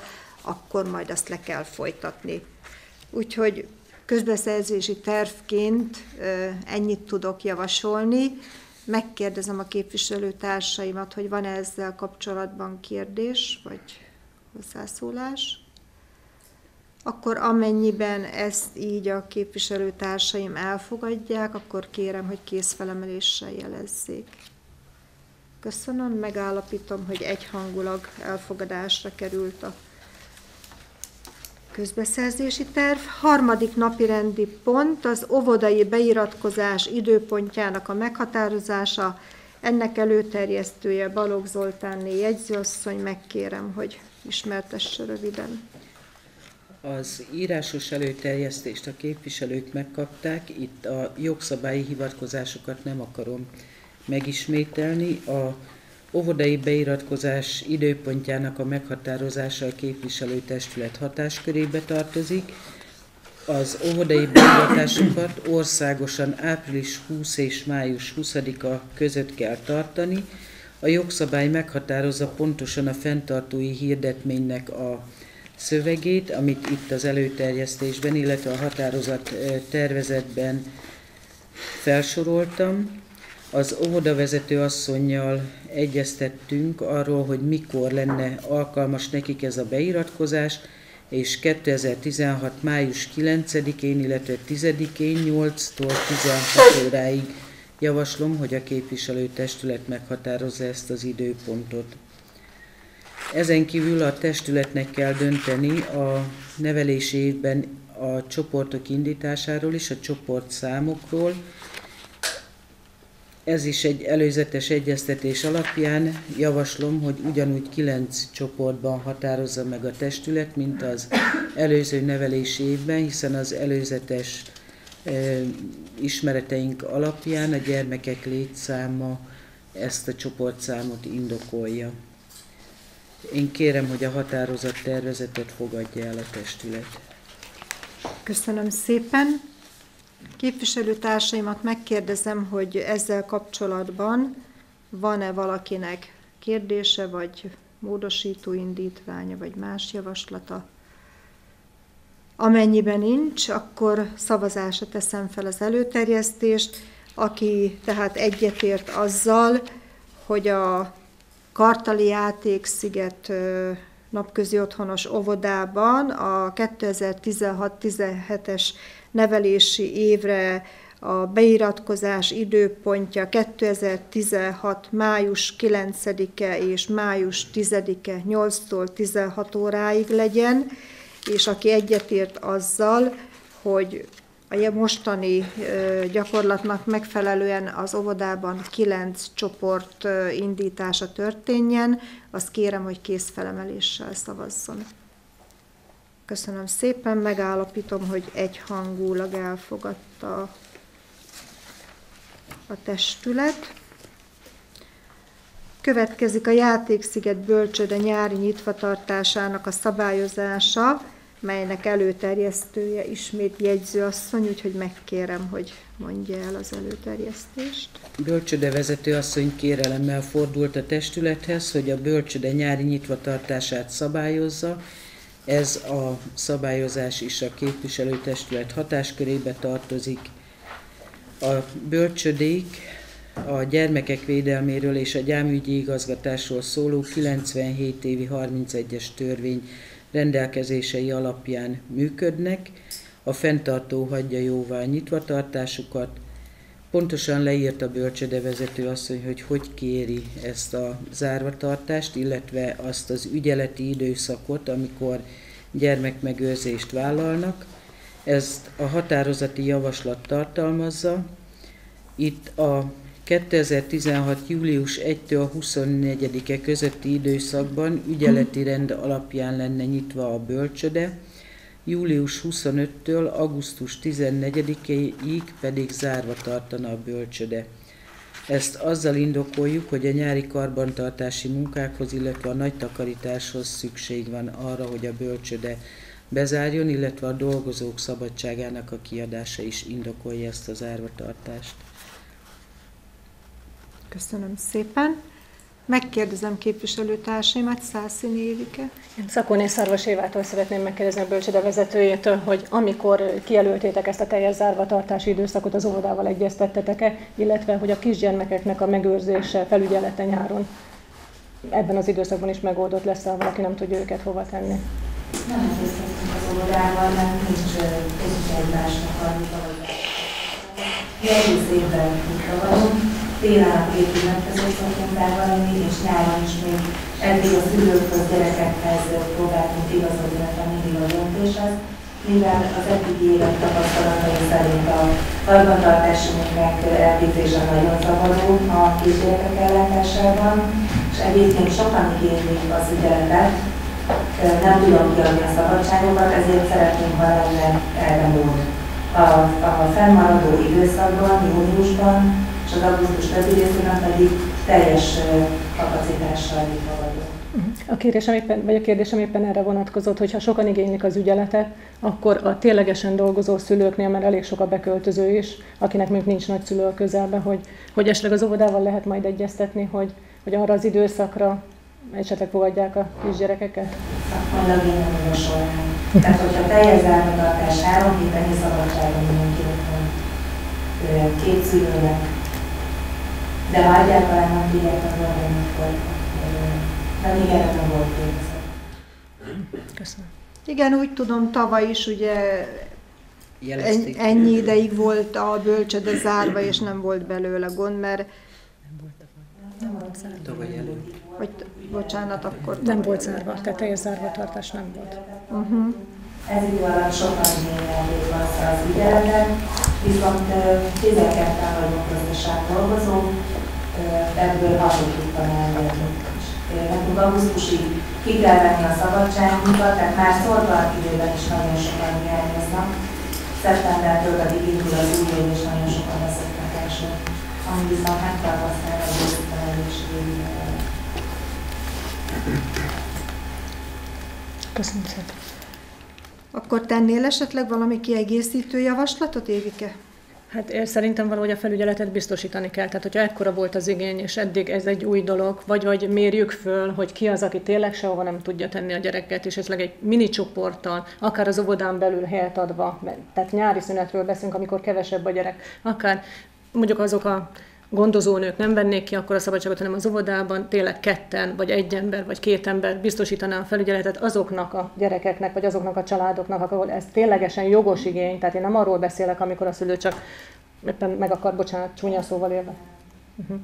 Speaker 1: akkor majd azt le kell folytatni. Úgyhogy közbeszerzési tervként ennyit tudok javasolni. Megkérdezem a képviselőtársaimat, hogy van-e ezzel kapcsolatban kérdés vagy hozzászólás. Akkor amennyiben ezt így a képviselőtársaim elfogadják, akkor kérem, hogy kézfelemeléssel jelezzék. Köszönöm, megállapítom, hogy egyhangulag elfogadásra került a közbeszerzési terv. Harmadik napi rendi pont az óvodai beiratkozás időpontjának a meghatározása. Ennek előterjesztője Balogh Zoltánné jegyzőasszony, megkérem, hogy ismertesse röviden.
Speaker 6: Az írásos előterjesztést a képviselők megkapták, itt a jogszabályi hivatkozásokat nem akarom megismételni. A óvodai beiratkozás időpontjának a meghatározása a képviselőtestület hatáskörébe tartozik. Az óvodai beiratásokat országosan április huszadika és május huszadika között kell tartani. A jogszabály meghatározza pontosan a fenntartói hirdetménynek a szövegét, amit itt az előterjesztésben, illetve a határozat tervezetben felsoroltam. Az óvodavezető asszonnyal egyeztettünk arról, hogy mikor lenne alkalmas nekik ez a beiratkozás, és kétezer-tizenhat. május kilencedikén, illetve tizedikén nyolctól tizenhat óráig javaslom, hogy a képviselőtestület meghatározza ezt az időpontot. Ezen kívül a testületnek kell dönteni a nevelési évben a csoportok indításáról és a csoportszámokról. Ez is egy előzetes egyeztetés alapján javaslom, hogy ugyanúgy kilenc csoportban határozza meg a testület, mint az előző nevelési évben, hiszen az előzetes e, ismereteink alapján a gyermekek létszáma ezt a csoportszámot indokolja. Én kérem, hogy a határozat tervezetet fogadja el a testület.
Speaker 1: Köszönöm szépen. Képviselőtársaimat megkérdezem, hogy ezzel kapcsolatban van-e valakinek kérdése, vagy módosító indítványa, vagy más javaslata. Amennyiben nincs, akkor szavazásra teszem fel az előterjesztést, aki tehát egyetért azzal, hogy a Kartali Játéksziget napközi otthonos óvodában a kétezer-tizenhat tizenhetes nevelési évre a beiratkozás időpontja kétezer-tizenhat. május kilencedike és május tizedike nyolctól tizenhat óráig legyen, és aki egyetért azzal, hogy a mostani gyakorlatnak megfelelően az óvodában kilenc csoport indítása történjen, azt kérem, hogy kézfelemeléssel szavazzon. Köszönöm szépen, megállapítom, hogy egyhangulag elfogadta a testület. Következik a Játéksziget bölcsőde nyári nyitvatartásának a szabályozása, melynek előterjesztője ismét jegyzőasszony, úgyhogy megkérem, hogy mondja el az előterjesztést.
Speaker 6: Bölcsőde vezető asszony kérelemmel fordult a testülethez, hogy a bölcsőde nyári nyitvatartását szabályozza. Ez a szabályozás is a képviselőtestület hatáskörébe tartozik. A bölcsödék a gyermekek védelméről és a gyámügyi igazgatásról szóló kilencvenhét évi harmincegyes törvény rendelkezései alapján működnek. A fenntartó hagyja jóvá a nyitvatartásukat. Pontosan leírt a bölcsőde vezető asszony, hogy hogy kéri ezt a zárvatartást, illetve azt az ügyeleti időszakot, amikor gyermekmegőrzést vállalnak. Ezt a határozati javaslat tartalmazza. Itt a kétezer-tizenhat. július elsejétől huszonnegyedike közötti időszakban ügyeleti rend alapján lenne nyitva a bölcsőde, július huszonötödikétől augusztus tizennegyedikéig pedig zárva tartana a bölcsőde. Ezt azzal indokoljuk, hogy a nyári karbantartási munkákhoz, illetve a nagy takarításhoz szükség van arra, hogy a bölcsőde bezárjon, illetve a dolgozók szabadságának a kiadása is indokolja ezt a zárvatartást.
Speaker 1: Köszönöm szépen. Megkérdezem képviselőtársaimat, Szászini Évike.
Speaker 7: Szakorné Szarvas Évától szeretném megkérdezni a bölcsőde vezetőjétől, hogy amikor kijelöltétek ezt a teljes zárvatartási időszakot, az óvodával egyeztettetek-e, illetve hogy a kisgyermekeknek a megőrzése, felügyelete nyáron ebben az időszakban is megoldott lesz, ha valaki nem tudja őket hova tenni.
Speaker 8: Nem egyeztettünk az óvodával, mert nincs között egymásnak valamit, ahogy mi egész évben nyitva vagyunk. Télen a két ünnepkező szoktunk elvalani, és nyáron is még eddig a szülőkhöz, gyerekekhez próbáltunk igazodni, illetve mindig a döntéshez, mivel az eddigi évek tapasztalatai szerint a karbantartási munkák elvégzése nagyon zavaró a kisgyerekek ellátásában, és egyébként sokan igénylik az ügyeletet, nem tudom kiadni a szabadságokat, ezért szeretném, ha lenne erre mód. A, a fennmaradó időszakban, júniusban, és az augusztus többi részében pedig teljes kapacitással nyitva vagyunk.
Speaker 7: A kérdésem éppen, vagy a kérdésem éppen erre vonatkozott, hogy ha sokan igénylik az ügyeletet, akkor a ténylegesen dolgozó szülőknél, mert elég sok a beköltöző is, akinek még nincs nagyszülő a közelben, hogy, hogy esetleg az óvodával lehet majd egyeztetni, hogy, hogy arra az időszakra esetleg fogadják a kisgyerekeket?
Speaker 8: Szakmailag én nem javasolnám. Tehát, hogyha teljes zárvatartás három hétnyi szabadságon mindenkinek van két szülőnek, de ha egyáltalán nem tudják az oldani, akkor nem igen, nem volt kérdezett.
Speaker 7: Köszönöm.
Speaker 1: Igen, úgy tudom, tavaly is ugye
Speaker 6: Jelezték.
Speaker 1: ennyi ideig volt a bölcsőde zárva, és nem volt belőle gond, mert
Speaker 7: Nem volt zárva.
Speaker 6: Tavaly előtt.
Speaker 1: vagy, bocsánat, akkor
Speaker 7: Nem volt zárva, tehát teljes zárvatartás nem volt.
Speaker 1: Uh-huh.
Speaker 8: Ez idő alatt sokan igényelték azt az ügyeletet, viszont tizenketten vagyunk közösen dolgozók, ebből hatot tudtam elérni. Nekünk augusztusig ki kell venni a szabadságunkat, tehát már szorgalmi időben is nagyon sokan hiányoznak. Szeptembertől pedig indul az új év, és nagyon sokan leszeknek első, ami viszont meg kell használni az őszintén egészségügyi.
Speaker 7: Köszönöm szépen.
Speaker 1: Akkor tennél esetleg valami kiegészítő javaslatot, Évike?
Speaker 7: Hát én szerintem valahogy a felügyeletet biztosítani kell. Tehát, hogyha ekkora volt az igény, és eddig ez egy új dolog, vagy, vagy mérjük föl, hogy ki az, aki tényleg sehova nem tudja tenni a gyereket, és esetleg egy mini csoporttal, akár az óvodán belül helyet adva, tehát nyári szünetről beszélünk, amikor kevesebb a gyerek, akár mondjuk azok a gondozónők nem vennék ki akkor a szabadságot, hanem az óvodában tényleg ketten, vagy egy ember, vagy két ember biztosítaná a felügyeletet azoknak a gyerekeknek, vagy azoknak a családoknak, ahol ez ténylegesen jogos igény. Tehát én nem arról beszélek, amikor a szülő csak éppen meg akar, bocsánat, csúnya szóval élve. Uh-huh.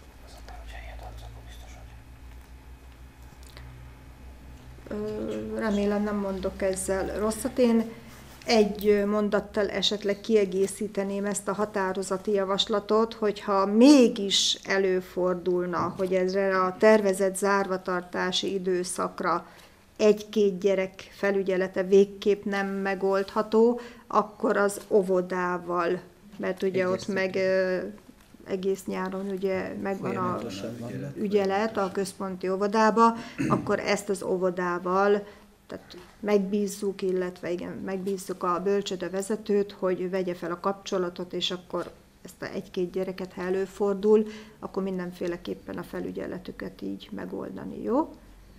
Speaker 1: Remélem nem mondok ezzel rosszat. Én egy mondattal esetleg kiegészíteném ezt a határozati javaslatot, hogyha mégis előfordulna, hogy ezre a tervezett zárvatartási időszakra egy-két gyerek felügyelete végképp nem megoldható, akkor az óvodával, mert ugye ott meg egész nyáron ugye megvan a ügyelet a központi óvodába, akkor ezt az óvodával tehát megbízzuk, illetve igen, megbízzuk a bölcsőde vezetőt, hogy vegye fel a kapcsolatot, és akkor ezt a egy-két gyereket, ha előfordul, akkor mindenféleképpen a felügyeletüket így megoldani, jó?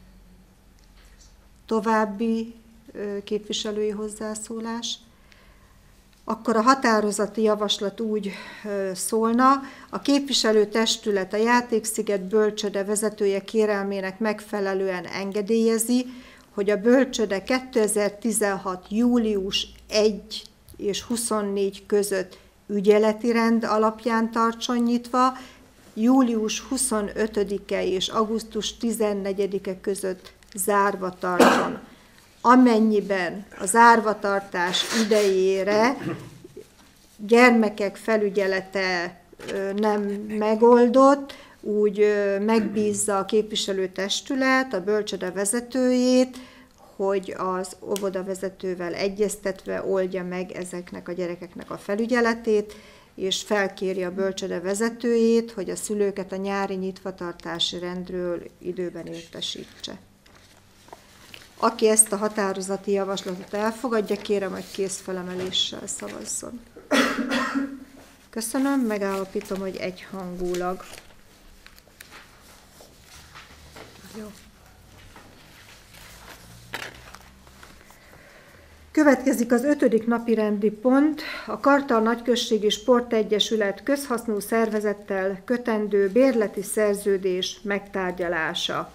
Speaker 1: További képviselői hozzászólás. Akkor a határozati javaslat úgy szólna, a képviselőtestület a Játéksziget bölcsőde vezetője kérelmének megfelelően engedélyezi, hogy a bölcsőde kétezer-tizenhat. július elseje és huszonnégy között ügyeleti rend alapján tartson nyitva, július huszonötödike és augusztus tizennegyedike között zárva tartson. Amennyiben a zárvatartás idejére gyermekek felügyelete nem megoldott, úgy megbízza a képviselőtestület, a bölcsőde vezetőjét, hogy az óvodavezetővel egyeztetve oldja meg ezeknek a gyerekeknek a felügyeletét, és felkéri a bölcsőde vezetőjét, hogy a szülőket a nyári nyitvatartási rendről időben értesítse. Aki ezt a határozati javaslatot elfogadja, kérem, hogy kézfelemeléssel szavazzon. Köszönöm, megállapítom, hogy egyhangulag. Jó. Következik az ötödik napi rendi pont, a Kartal Nagyközségi Sportegyesület közhasznú szervezettel kötendő bérleti szerződés megtárgyalása.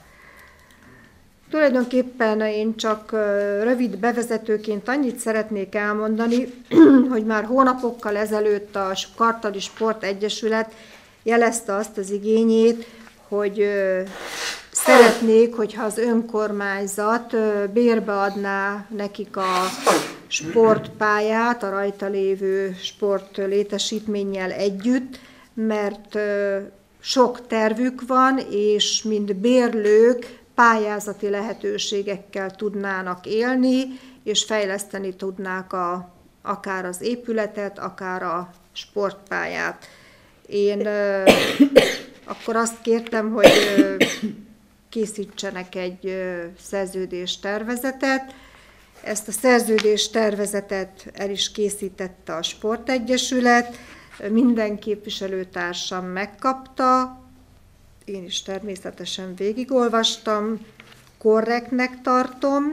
Speaker 1: Tulajdonképpen én csak rövid bevezetőként annyit szeretnék elmondani, hogy már hónapokkal ezelőtt a Kartali Sportegyesület jelezte azt az igényét, hogy szeretnék, hogyha az önkormányzat bérbe adná nekik a sportpályát, a rajta lévő sportlétesítménnyel együtt, mert sok tervük van, és mint bérlők pályázati lehetőségekkel tudnának élni, és fejleszteni tudnák a, akár az épületet, akár a sportpályát. Én ö, akkor azt kértem, hogy ö, készítsenek egy ö, szerződéstervezetet. Ezt a szerződéstervezetet el is készítette a Sportegyesület, minden képviselőtársam megkapta, én is természetesen végigolvastam, korrektnek tartom,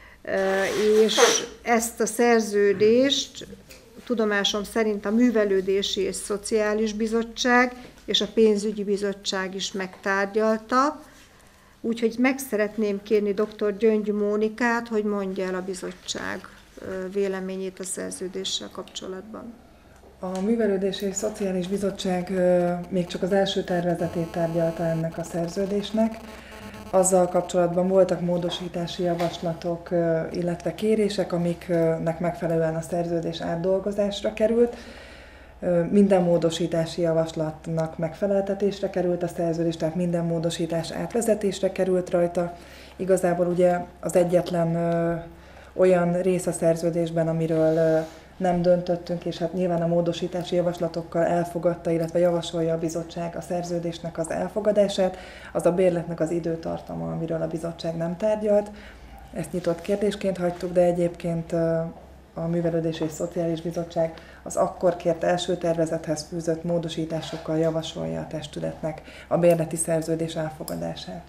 Speaker 1: és ezt a szerződést tudomásom szerint a Művelődési és Szociális Bizottság és a Pénzügyi Bizottság is megtárgyalta, úgyhogy meg szeretném kérni dr. Gyöngy Mónikát, hogy mondja el a bizottság véleményét a szerződéssel kapcsolatban.
Speaker 3: A Művelődési és Szociális Bizottság még csak az első tervezetét tárgyalta ennek a szerződésnek. Azzal kapcsolatban voltak módosítási javaslatok, illetve kérések, amiknek megfelelően a szerződés átdolgozásra került. Minden módosítási javaslatnak megfeleltetésre került a szerződés, tehát minden módosítás átvezetésre került rajta. Igazából ugye az egyetlen olyan rész a szerződésben, amiről nem döntöttünk, és hát nyilván a módosítási javaslatokkal elfogadta, illetve javasolja a bizottság a szerződésnek az elfogadását, az a bérletnek az időtartama, amiről a bizottság nem tárgyalt. Ezt nyitott kérdésként hagytuk, de egyébként a Művelődési és Szociális Bizottság az akkor kért első tervezethez fűzött módosításokkal javasolja a testületnek a bérleti szerződés elfogadását.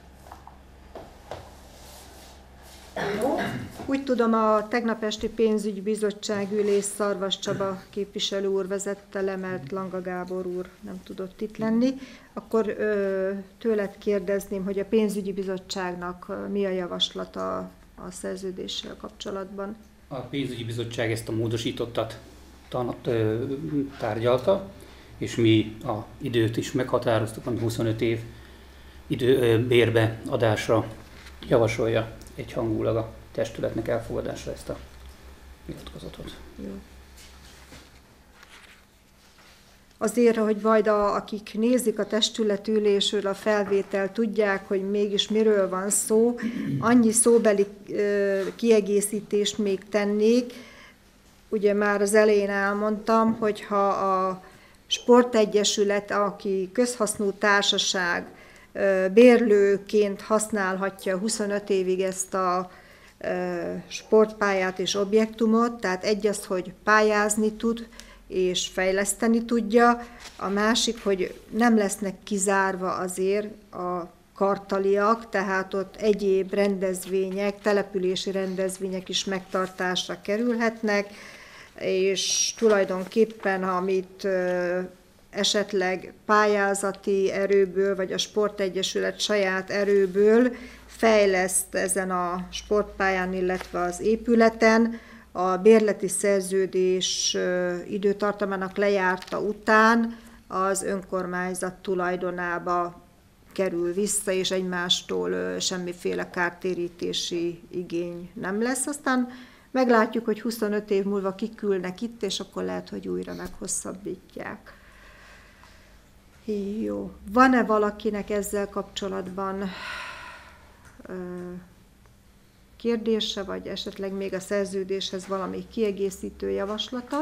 Speaker 1: Úgy tudom, a tegnap esti pénzügyi bizottság ülés Szarvas Csaba képviselő úr vezette le, mert Langa Gábor úr nem tudott itt lenni. Akkor ö, tőled kérdezném, hogy a pénzügyi bizottságnak mi a javaslata a szerződéssel kapcsolatban?
Speaker 9: A pénzügyi bizottság ezt a módosítottat tárgyalta, és mi a időt is meghatároztuk, ami huszonöt év idő bérbe adásra javasolja egyhangulag a testületnek elfogadásra ezt a nyilatkozatot.
Speaker 1: Jó. Azért, hogy majd a, akik nézik a testület ülésről a felvétel, tudják, hogy mégis miről van szó, annyi szóbeli ö, kiegészítést még tennék. Ugye már az elején elmondtam, hogy ha a sportegyesület, aki közhasznú társaság, ö, bérlőként használhatja huszonöt évig ezt a sportpályát és objektumot, tehát egy az, hogy pályázni tud és fejleszteni tudja, a másik, hogy nem lesznek kizárva azért a kartaliak, tehát ott egyéb rendezvények, települési rendezvények is megtartásra kerülhetnek, és tulajdonképpen, amit esetleg pályázati erőből, vagy a sportegyesület saját erőből fejleszt ezen a sportpályán, illetve az épületen, a bérleti szerződés időtartamának lejárta után az önkormányzat tulajdonába kerül vissza, és egymástól semmiféle kártérítési igény nem lesz. Aztán meglátjuk, hogy huszonöt év múlva kikülnek itt, és akkor lehet, hogy újra meghosszabbítják. Jó. Van-e valakinek ezzel kapcsolatban kérdése, vagy esetleg még a szerződéshez valami kiegészítő javaslata?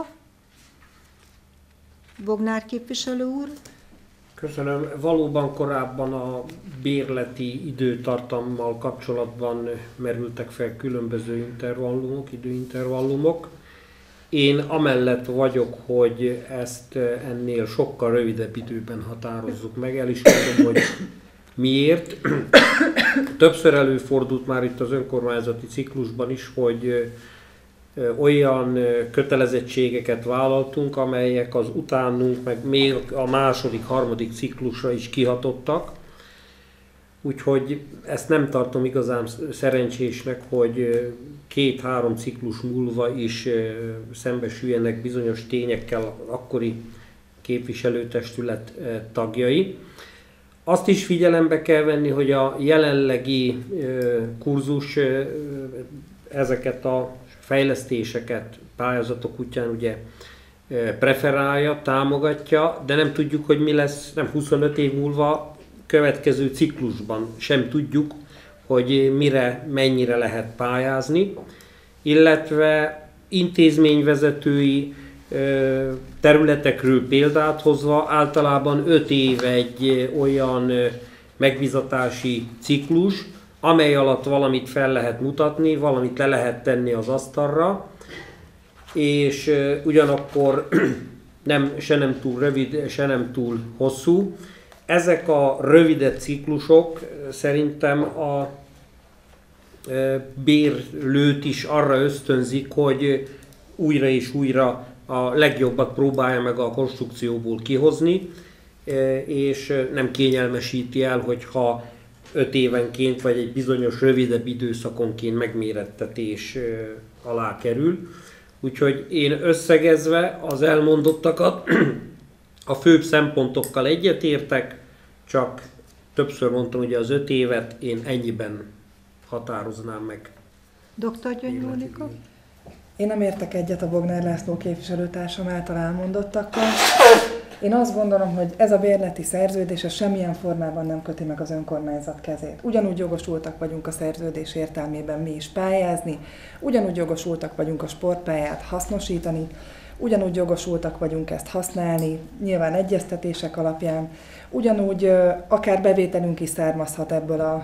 Speaker 1: Bognár képviselő úr?
Speaker 5: Köszönöm. Valóban korábban a bérleti időtartammal kapcsolatban merültek fel különböző intervallumok, időintervallumok. Én amellett vagyok, hogy ezt ennél sokkal rövidebb időben határozzuk meg. El is mondom, hogy Miért? Többször előfordult már itt az önkormányzati ciklusban is, hogy olyan kötelezettségeket vállaltunk, amelyek az utánunk, meg még a második, harmadik ciklusra is kihatottak. Úgyhogy ezt nem tartom igazán szerencsésnek, hogy két-három ciklus múlva is szembesüljenek bizonyos tényekkel akkori képviselőtestület tagjai. Azt is figyelembe kell venni, hogy a jelenlegi kurzus ezeket a fejlesztéseket pályázatok útján ugye preferálja, támogatja, de nem tudjuk, hogy mi lesz nem huszonöt év múlva, következő ciklusban sem tudjuk, hogy mire, mennyire lehet pályázni, illetve intézményvezetői területekről példát hozva általában öt év egy olyan megbizatási ciklus, amely alatt valamit fel lehet mutatni, valamit le lehet tenni az asztalra, és ugyanakkor nem, se nem túl rövid, se nem túl hosszú. Ezek a rövidebb ciklusok szerintem a bérlőt is arra ösztönzik, hogy újra és újra a legjobbat próbálja meg a konstrukcióból kihozni, és nem kényelmesíti el, hogyha öt évenként vagy egy bizonyos rövidebb időszakonként megmérettetés alá kerül. Úgyhogy én összegezve az elmondottakat a főbb szempontokkal egyetértek, csak többször mondtam, hogy az öt évet én ennyiben határoznám meg.
Speaker 1: doktor Gyöngy Mónika?
Speaker 3: Én nem értek egyet a Bognár László képviselőtársam által elmondottakkal. Én azt gondolom, hogy ez a bérleti szerződés ez semmilyen formában nem köti meg az önkormányzat kezét. Ugyanúgy jogosultak vagyunk a szerződés értelmében mi is pályázni, ugyanúgy jogosultak vagyunk a sportpályát hasznosítani, ugyanúgy jogosultak vagyunk ezt használni, nyilván egyeztetések alapján, ugyanúgy akár bevételünk is származhat ebből a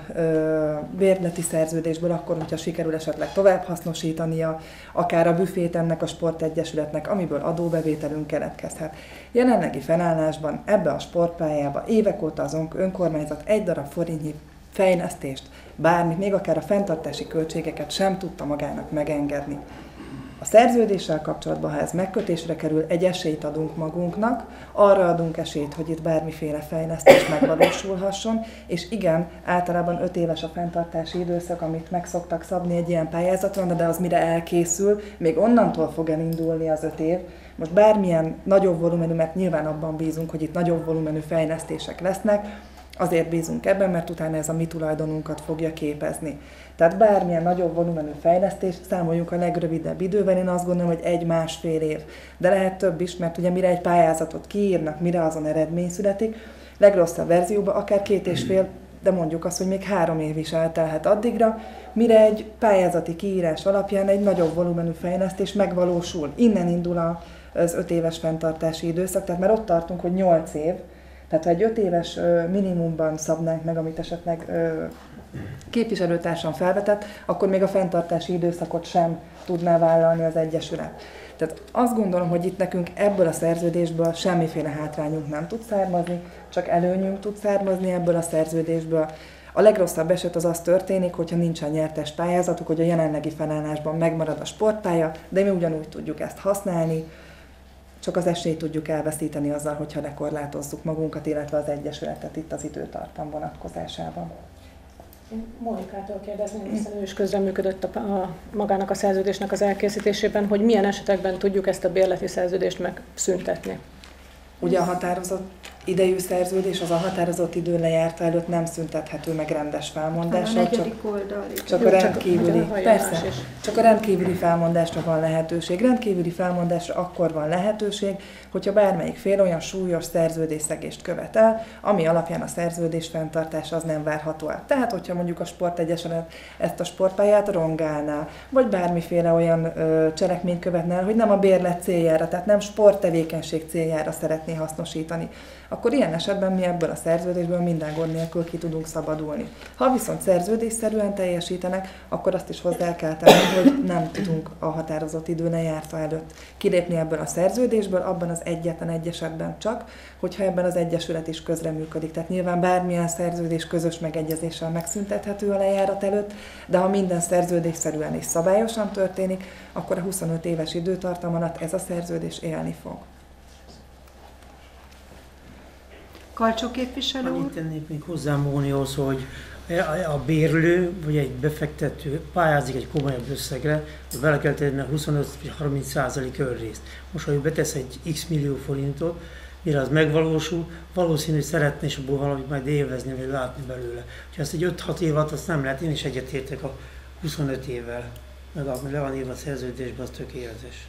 Speaker 3: bérleti szerződésből, akkor, hogyha sikerül esetleg tovább hasznosítania, akár a büfét ennek a sportegyesületnek, amiből adóbevételünk keletkezhet. Jelenlegi felállásban ebbe a sportpályába évek óta az önkormányzat egy darab forintnyi fejlesztést, bármit, még akár a fenntartási költségeket sem tudta magának megengedni. A szerződéssel kapcsolatban, ha ez megkötésre kerül, egy esélyt adunk magunknak, arra adunk esélyt, hogy itt bármiféle fejlesztés megvalósulhasson, és igen, általában öt éves a fenntartási időszak, amit meg szoktak szabni egy ilyen pályázaton, de az mire elkészül, még onnantól fog elindulni az öt év. Most bármilyen nagyobb volumenű, mert nyilván abban bízunk, hogy itt nagyobb volumenű fejlesztések lesznek, azért bízunk ebben, mert utána ez a mi tulajdonunkat fogja képezni. Tehát bármilyen nagyobb volumenű fejlesztés, számoljunk a legrövidebb idővel, én azt gondolom, hogy egy-másfél év. De lehet több is, mert ugye mire egy pályázatot kiírnak, mire azon eredmény születik, legrosszabb verzióban akár két és fél, de mondjuk azt, hogy még három év is eltelhet addigra, mire egy pályázati kiírás alapján egy nagyobb volumenű fejlesztés megvalósul. Innen indul az öt éves fenntartási időszak, tehát már ott tartunk, hogy nyolc év, tehát ha egy öt éves minimumban szabnánk meg, amit esetleg képviselőtársam felvetett, akkor még a fenntartási időszakot sem tudná vállalni az Egyesület. Tehát azt gondolom, hogy itt nekünk ebből a szerződésből semmiféle hátrányunk nem tud származni, csak előnyünk tud származni ebből a szerződésből. A legrosszabb eset az az történik, hogyha nincsen nyertes pályázatuk, hogy a jelenlegi felállásban megmarad a sportpálya, de mi ugyanúgy tudjuk ezt használni, csak az esélyt tudjuk elveszíteni azzal, hogyha lekorlátozzuk magunkat, illetve az Egyesületet itt az időtartam vonatkozásában.
Speaker 7: Én Mónikától kérdezném, hiszen ő is közreműködött a, a, magának a szerződésnek az elkészítésében, hogy milyen esetekben tudjuk ezt a bérleti szerződést megszüntetni.
Speaker 3: Ugye a határozott idejű szerződés az a határozott idő lejárta előtt nem szüntethető meg rendes felmondással, csak, csak a rendkívüli, persze, csak a rendkívüli felmondásra van lehetőség. Rendkívüli felmondásra akkor van lehetőség, hogyha bármelyik fél olyan súlyos szerződésszegést követel, ami alapján a szerződés fenntartása az nem várható el. Tehát, hogyha mondjuk a sportegyesület ezt a sportpályát rongálná, vagy bármiféle olyan ö, cselekményt követne el, hogy nem a bérlet céljára, tehát nem sporttevékenység céljára szeretné hasznosítani, akkor ilyen esetben mi ebből a szerződésből minden gond nélkül ki tudunk szabadulni. Ha viszont szerződésszerűen teljesítenek, akkor azt is hozzá kell tenni, hogy nem tudunk a határozott idő lejárta előtt kilépni ebből a szerződésből, abban az egyetlen egy esetben csak, hogyha ebben az egyesület is közreműködik. Tehát nyilván bármilyen szerződés közös megegyezéssel megszüntethető a lejárat előtt, de ha minden szerződésszerűen és szabályosan történik, akkor a huszonöt éves időtartam alatt ez a szerződés élni fog.
Speaker 1: Kalcsó képviselő úr?
Speaker 10: Annyit tennék még hozzá Mónihoz, hogy a bérlő vagy egy befektető pályázik egy komolyabb összegre, hogy vele kell tenni a huszonöt-harminc százalék önrészt. Most, ha ő betesz egy x millió forintot, mire az megvalósul, valószínű, hogy szeretne és abból valamit majd élvezni, vagy látni belőle. Ha ezt egy öt-hat év alatt azt nem lehet, én is egyetértek a huszonöt évvel, meg ami le van írva a szerződésben, az tökéletes.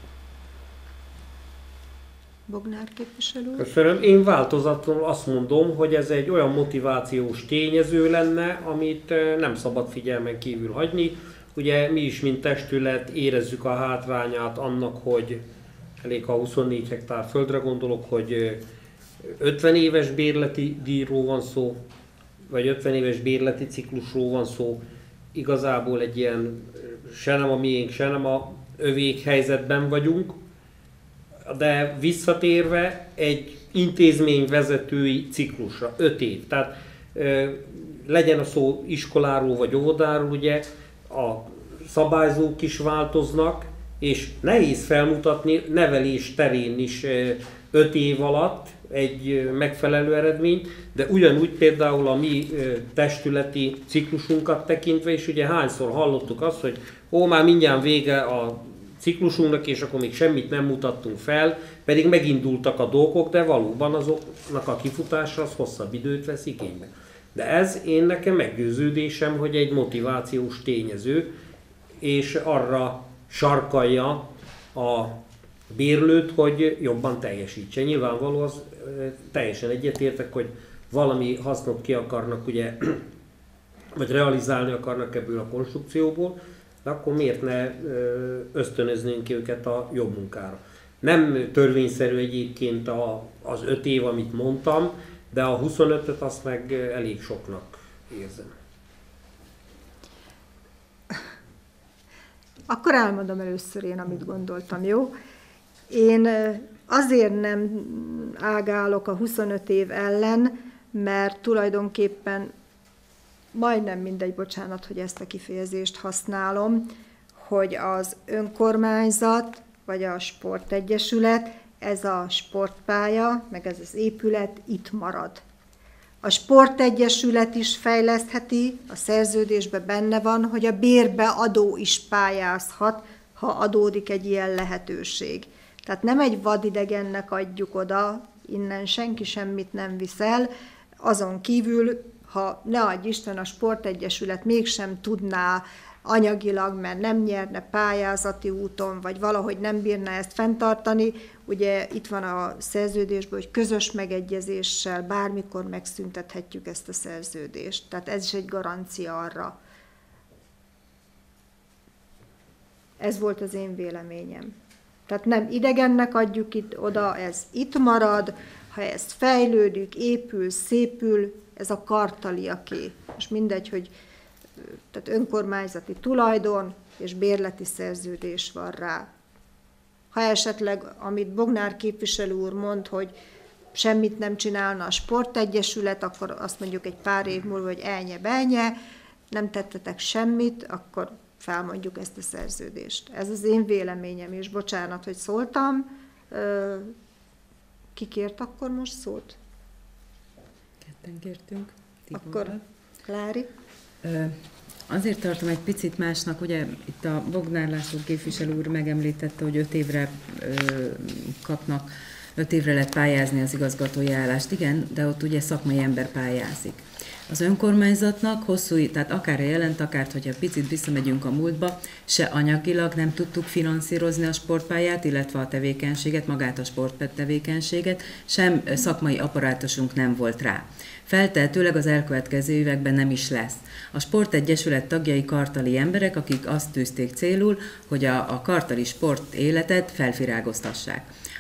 Speaker 1: Bognár képviselő.
Speaker 5: Köszönöm. Én változatlanul azt mondom, hogy ez egy olyan motivációs tényező lenne, amit nem szabad figyelmen kívül hagyni. Ugye mi is, mint testület érezzük a hátrányát annak, hogy elég, ha huszonnégy hektár földre gondolok, hogy ötven éves bérleti díjról van szó, vagy ötven éves bérleti ciklusról van szó. Igazából egy ilyen se nem a miénk, se nem a övék helyzetben vagyunk, de visszatérve egy intézmény vezetői ciklusra, öt év. Tehát ö, legyen a szó iskoláról vagy óvodáról, ugye a szabályzók is változnak, és nehéz felmutatni nevelés terén is öt év alatt egy megfelelő eredményt, de ugyanúgy például a mi testületi ciklusunkat tekintve is ugye hányszor hallottuk azt, hogy ó, már mindjárt vége a ciklusunknak, és akkor még semmit nem mutattunk fel, pedig megindultak a dolgok, de valóban azoknak a kifutása az hosszabb időt vesz igénybe. De ez én nekem meggyőződésem, hogy egy motivációs tényező, és arra sarkalja a bérlőt, hogy jobban teljesítse. Nyilvánvaló az teljesen egyetértek, hogy valami hasznot ki akarnak, ugye, vagy realizálni akarnak ebből a konstrukcióból, de akkor miért ne ösztönöznénk ki őket a jobb munkára. Nem törvényszerű egyébként a, az öt év, amit mondtam, de a huszonötöt azt meg elég soknak érzem.
Speaker 1: Akkor elmondom először én, amit gondoltam, jó? Én azért nem ágálok a huszonöt év ellen, mert tulajdonképpen majdnem mindegy, bocsánat, hogy ezt a kifejezést használom, hogy az önkormányzat, vagy a sportegyesület, ez a sportpálya, meg ez az épület itt marad. A sportegyesület is fejlesztheti, a szerződésben benne van, hogy a bérbeadó is pályázhat, ha adódik egy ilyen lehetőség. Tehát nem egy vadidegennek adjuk oda, innen senki semmit nem viszel, azon kívül, ha ne adj Isten, a sportegyesület mégsem tudná anyagilag, mert nem nyerne pályázati úton, vagy valahogy nem bírná ezt fenntartani, ugye itt van a szerződésben, hogy közös megegyezéssel bármikor megszüntethetjük ezt a szerződést. Tehát ez is egy garancia arra. Ez volt az én véleményem. Tehát nem idegennek adjuk itt oda, ez itt marad, ha ez fejlődik, épül, szépül, ez a kartaliaké. És mindegy, hogy tehát önkormányzati tulajdon és bérleti szerződés van rá. Ha esetleg, amit Bognár képviselő úr mond, hogy semmit nem csinálna a sportegyesület, akkor azt mondjuk egy pár év múlva, hogy elnye-belnye, nem tettetek semmit, akkor felmondjuk ezt a szerződést. Ez az én véleményem, és bocsánat, hogy szóltam. Ki kért akkor most szót?
Speaker 11: Ketten kértünk.
Speaker 1: Akkor Klári?
Speaker 11: Azért tartom egy picit másnak, ugye itt a Bognár László képviselő úr megemlítette, hogy öt évre ö, kapnak, öt évre lehet pályázni az igazgatói állást. Igen, de ott ugye szakmai ember pályázik. Az önkormányzatnak hosszú, tehát akár a jelent, akár, hogyha picit visszamegyünk a múltba, se anyagilag nem tudtuk finanszírozni a sportpályát, illetve a tevékenységet, magát a sporttevékenységet, sem szakmai apparátusunk nem volt rá. Feltehetőleg az elkövetkező években nem is lesz. A sportegyesület tagjai kartali emberek, akik azt tűzték célul, hogy a, a kartali sport életet felvirágoztassák.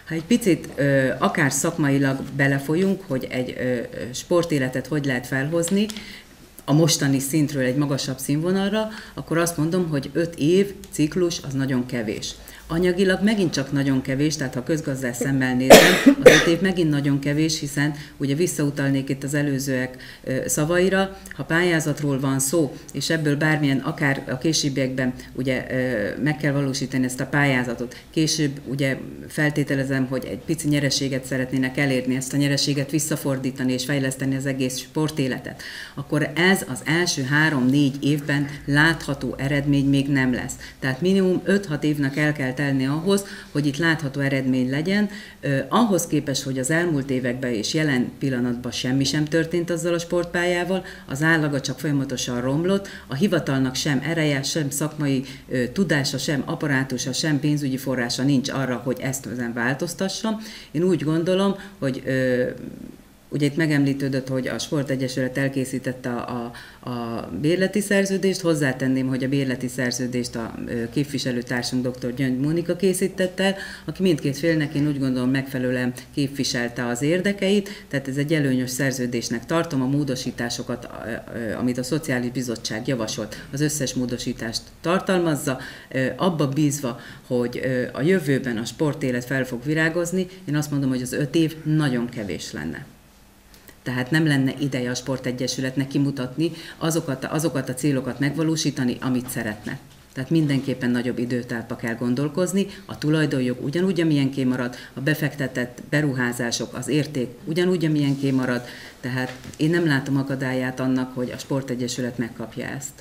Speaker 11: Ha egy picit ö, akár szakmailag belefolyunk, hogy egy ö, sportéletet hogy lehet felhozni, a mostani szintről egy magasabb színvonalra, akkor azt mondom, hogy öt év ciklus az nagyon kevés. Anyagilag megint csak nagyon kevés, tehát ha közgazdász szemmel nézem, az öt év megint nagyon kevés, hiszen ugye visszautalnék itt az előzőek szavaira, ha pályázatról van szó, és ebből bármilyen, akár a későbbiekben ugye meg kell valósítani ezt a pályázatot, később ugye feltételezem, hogy egy pici nyereséget szeretnének elérni, ezt a nyereséget visszafordítani és fejleszteni az egész sportéletet, akkor ez az első három-négy évben látható eredmény még nem lesz. Tehát minimum öt-hat évnek el kell telni ahhoz, hogy itt látható eredmény legyen. Uh, ahhoz képest, hogy az elmúlt években és jelen pillanatban semmi sem történt azzal a sportpályával, az állaga csak folyamatosan romlott, a hivatalnak sem ereje, sem szakmai uh, tudása, sem apparátusa, sem pénzügyi forrása nincs arra, hogy ezt ezen változtassa. Én úgy gondolom, hogy uh, ugye itt megemlítődött, hogy a Sportegyesület elkészítette a, a, a bérleti szerződést, hozzátenném, hogy a bérleti szerződést a képviselőtársunk dr. Gyöngy Mónika készítette el, aki mindkét félnek én úgy gondolom megfelelően képviselte az érdekeit, tehát ez egy előnyös szerződésnek tartom, a módosításokat, amit a Szociális Bizottság javasolt, az összes módosítást tartalmazza, abba bízva, hogy a jövőben a sportélet fel fog virágozni, én azt mondom, hogy az öt év nagyon kevés lenne. Tehát nem lenne ideje a Sportegyesületnek kimutatni, azokat, azokat a célokat megvalósítani, amit szeretne. Tehát mindenképpen nagyobb időtávba kell gondolkozni, a tulajdonjog ugyanúgy, amilyenké marad, a befektetett beruházások, az érték ugyanúgy, amilyenké marad, tehát én nem látom akadályát annak, hogy a Sportegyesület megkapja ezt.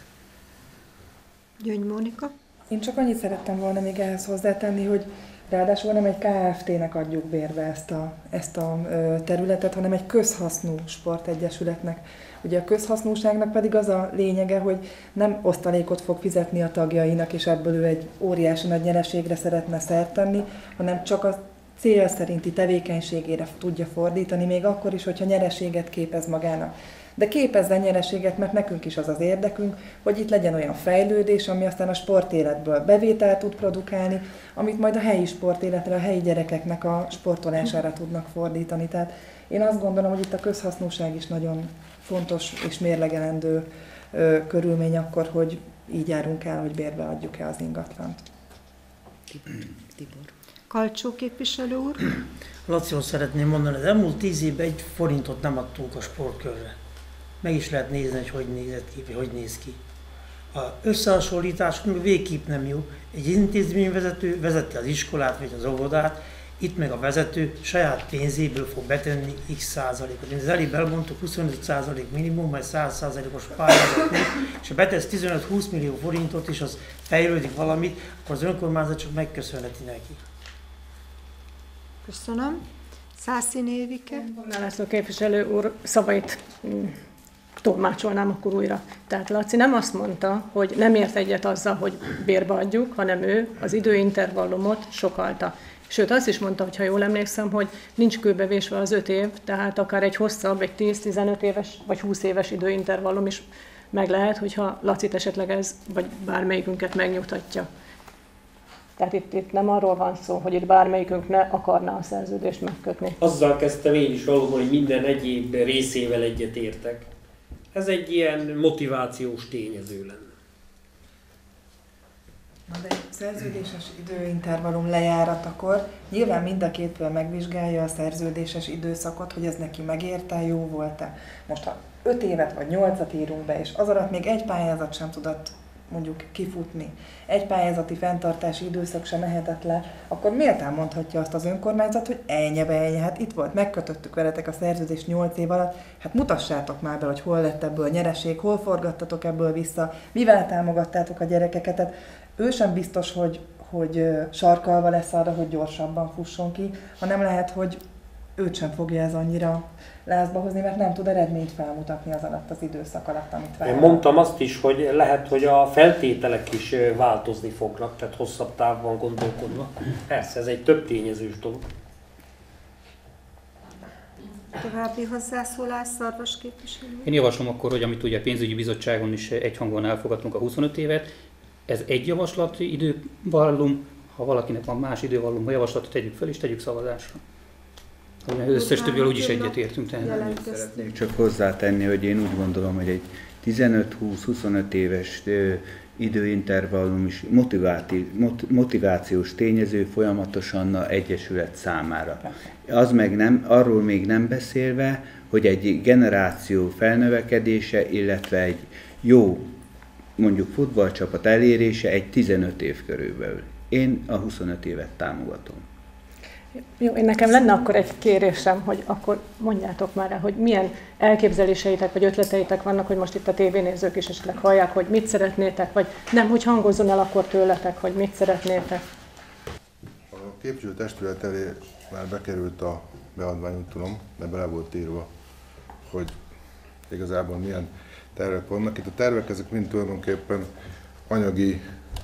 Speaker 1: Gyöngy Mónika?
Speaker 3: Én csak annyit szerettem volna még ehhez hozzátenni, hogy ráadásul nem egy ká ef té-nek adjuk bérbe ezt a, ezt a területet, hanem egy közhasznú sportegyesületnek. Ugye a közhasznúságnak pedig az a lényege, hogy nem osztalékot fog fizetni a tagjainak, és ebből ő egy óriási nagy nyereségre szeretne szert tenni, hanem csak a cél szerinti tevékenységére tudja fordítani, még akkor is, hogyha nyereséget képez magának. De képezzen nyereséget, mert nekünk is az az érdekünk, hogy itt legyen olyan fejlődés, ami aztán a sportéletből bevételt tud produkálni, amit majd a helyi sportéletre, a helyi gyerekeknek a sportolására tudnak fordítani. Tehát én azt gondolom, hogy itt a közhasznúság is nagyon fontos és mérlegelendő ö, körülmény akkor, hogy így járunk el, hogy bérbe adjuk-e az ingatlant.
Speaker 11: Tibor.
Speaker 1: Kalcsó képviselő úr.
Speaker 10: Lacihoz szeretném mondani, az elmúlt tíz évben egy forintot nem adtunk a sportkörre. Meg is lehet nézni, hogy hogy nézett ki, vagy hogy néz ki. A összehasonlítás végképp nem jó. Egy intézményvezető vezeti az iskolát, vagy az óvodát, itt meg a vezető saját pénzéből fog betenni x százalékot. Én az előbb elmondtuk, huszonöt százalék minimum, majd száz százalékos pályázat, és ha betesz tizenöt-húsz millió forintot, és az fejlődik valamit, akkor az önkormányzat csak megköszönheti neki.
Speaker 1: Köszönöm. Szászín Évike.
Speaker 7: László képviselő úr szavait tolmácsolnám akkor újra. Tehát Laci nem azt mondta, hogy nem ért egyet azzal, hogy bérbe adjuk, hanem ő az időintervallumot sokalta. Sőt, azt is mondta, hogy ha jól emlékszem, hogy nincs kőbevésve az öt év, tehát akár egy hosszabb, egy tíz-tizenöt éves vagy húsz éves időintervallum is meg lehet, hogyha Lacit esetleg ez, vagy bármelyikünket megnyugtatja. Tehát itt, itt nem arról van szó, hogy itt bármelyikünk ne akarná a szerződést megkötni.
Speaker 5: Azzal kezdtem én is valóban, hogy minden egyéb részével egyet értek. Ez egy ilyen motivációs tényező lenne.
Speaker 3: Na de egy szerződéses időintervallum lejáratakor nyilván mind a két fél megvizsgálja a szerződéses időszakot, hogy ez neki megérte, jó volt-e. Most ha öt évet vagy nyolcat írunk be, és az alatt még egy pályázat sem tudott mondjuk kifutni, egy pályázati fenntartási időszak sem mehetett le, akkor méltán mondhatja azt az önkormányzat, hogy ennyi be ennyi, hát itt volt, megkötöttük veletek a szerződést nyolc év alatt, hát mutassátok már be, hogy hol lett ebből nyereség, hol forgattatok ebből vissza, mivel támogattátok a gyerekeket. Tehát ő sem biztos, hogy, hogy sarkalva lesz arra, hogy gyorsabban fusson ki, hanem lehet, hogy őt sem fogja ez annyira lázba hozni, mert nem tud eredményt felmutatni az alatt az időszak alatt, amit vár.
Speaker 5: Én mondtam azt is, hogy lehet, hogy a feltételek is változni fognak, tehát hosszabb távban gondolkodva. Persze, ez egy több tényezős dolog.
Speaker 1: További hozzászólás, Szarvas képviselő.
Speaker 9: Én javaslom akkor, hogy amit ugye a pénzügyi bizottságon is egyhangúan elfogadtunk a huszonöt évet, ez egy javaslati idővallum, ha valakinek van más idővalló javaslatot, tegyük fel és tegyük szavazásra. Az összes többivel úgyis egyetértünk.
Speaker 2: Szeretnék csak hozzátenni, hogy én úgy gondolom, hogy egy tizenöt-húsz-huszonöt éves ö, időintervallum is motivációs tényező folyamatosan a egyesület számára. Az meg nem, arról még nem beszélve, hogy egy generáció felnövekedése, illetve egy jó, mondjuk futballcsapat elérése egy tizenöt év körülbelül. Én a huszonöt évet támogatom.
Speaker 7: Jó, én nekem lenne akkor egy kérésem, hogy akkor mondjátok már el, hogy milyen elképzeléseitek vagy ötleteitek vannak, hogy most itt a tévénézők is esetleg hallják, hogy mit szeretnétek, vagy nem, hogy hangozzon el akkor tőletek, hogy mit szeretnétek.
Speaker 12: A képviselőtestület elé már bekerült a beadvány, úgy tudom, de bele volt írva, hogy igazából milyen tervek vannak. Itt a tervek ezek mind tulajdonképpen anyagi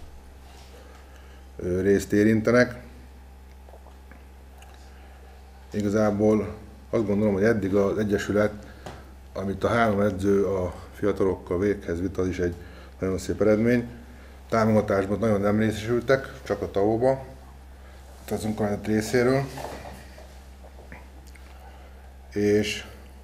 Speaker 12: részt érintenek. Igazából azt gondolom, hogy eddig az Egyesület, amit a három edző a fiatalokkal véghez vitt, az is egy nagyon szép eredmény. Támogatásban nagyon nem részesültek, csak a tavóba, az önkormányzat részéről. És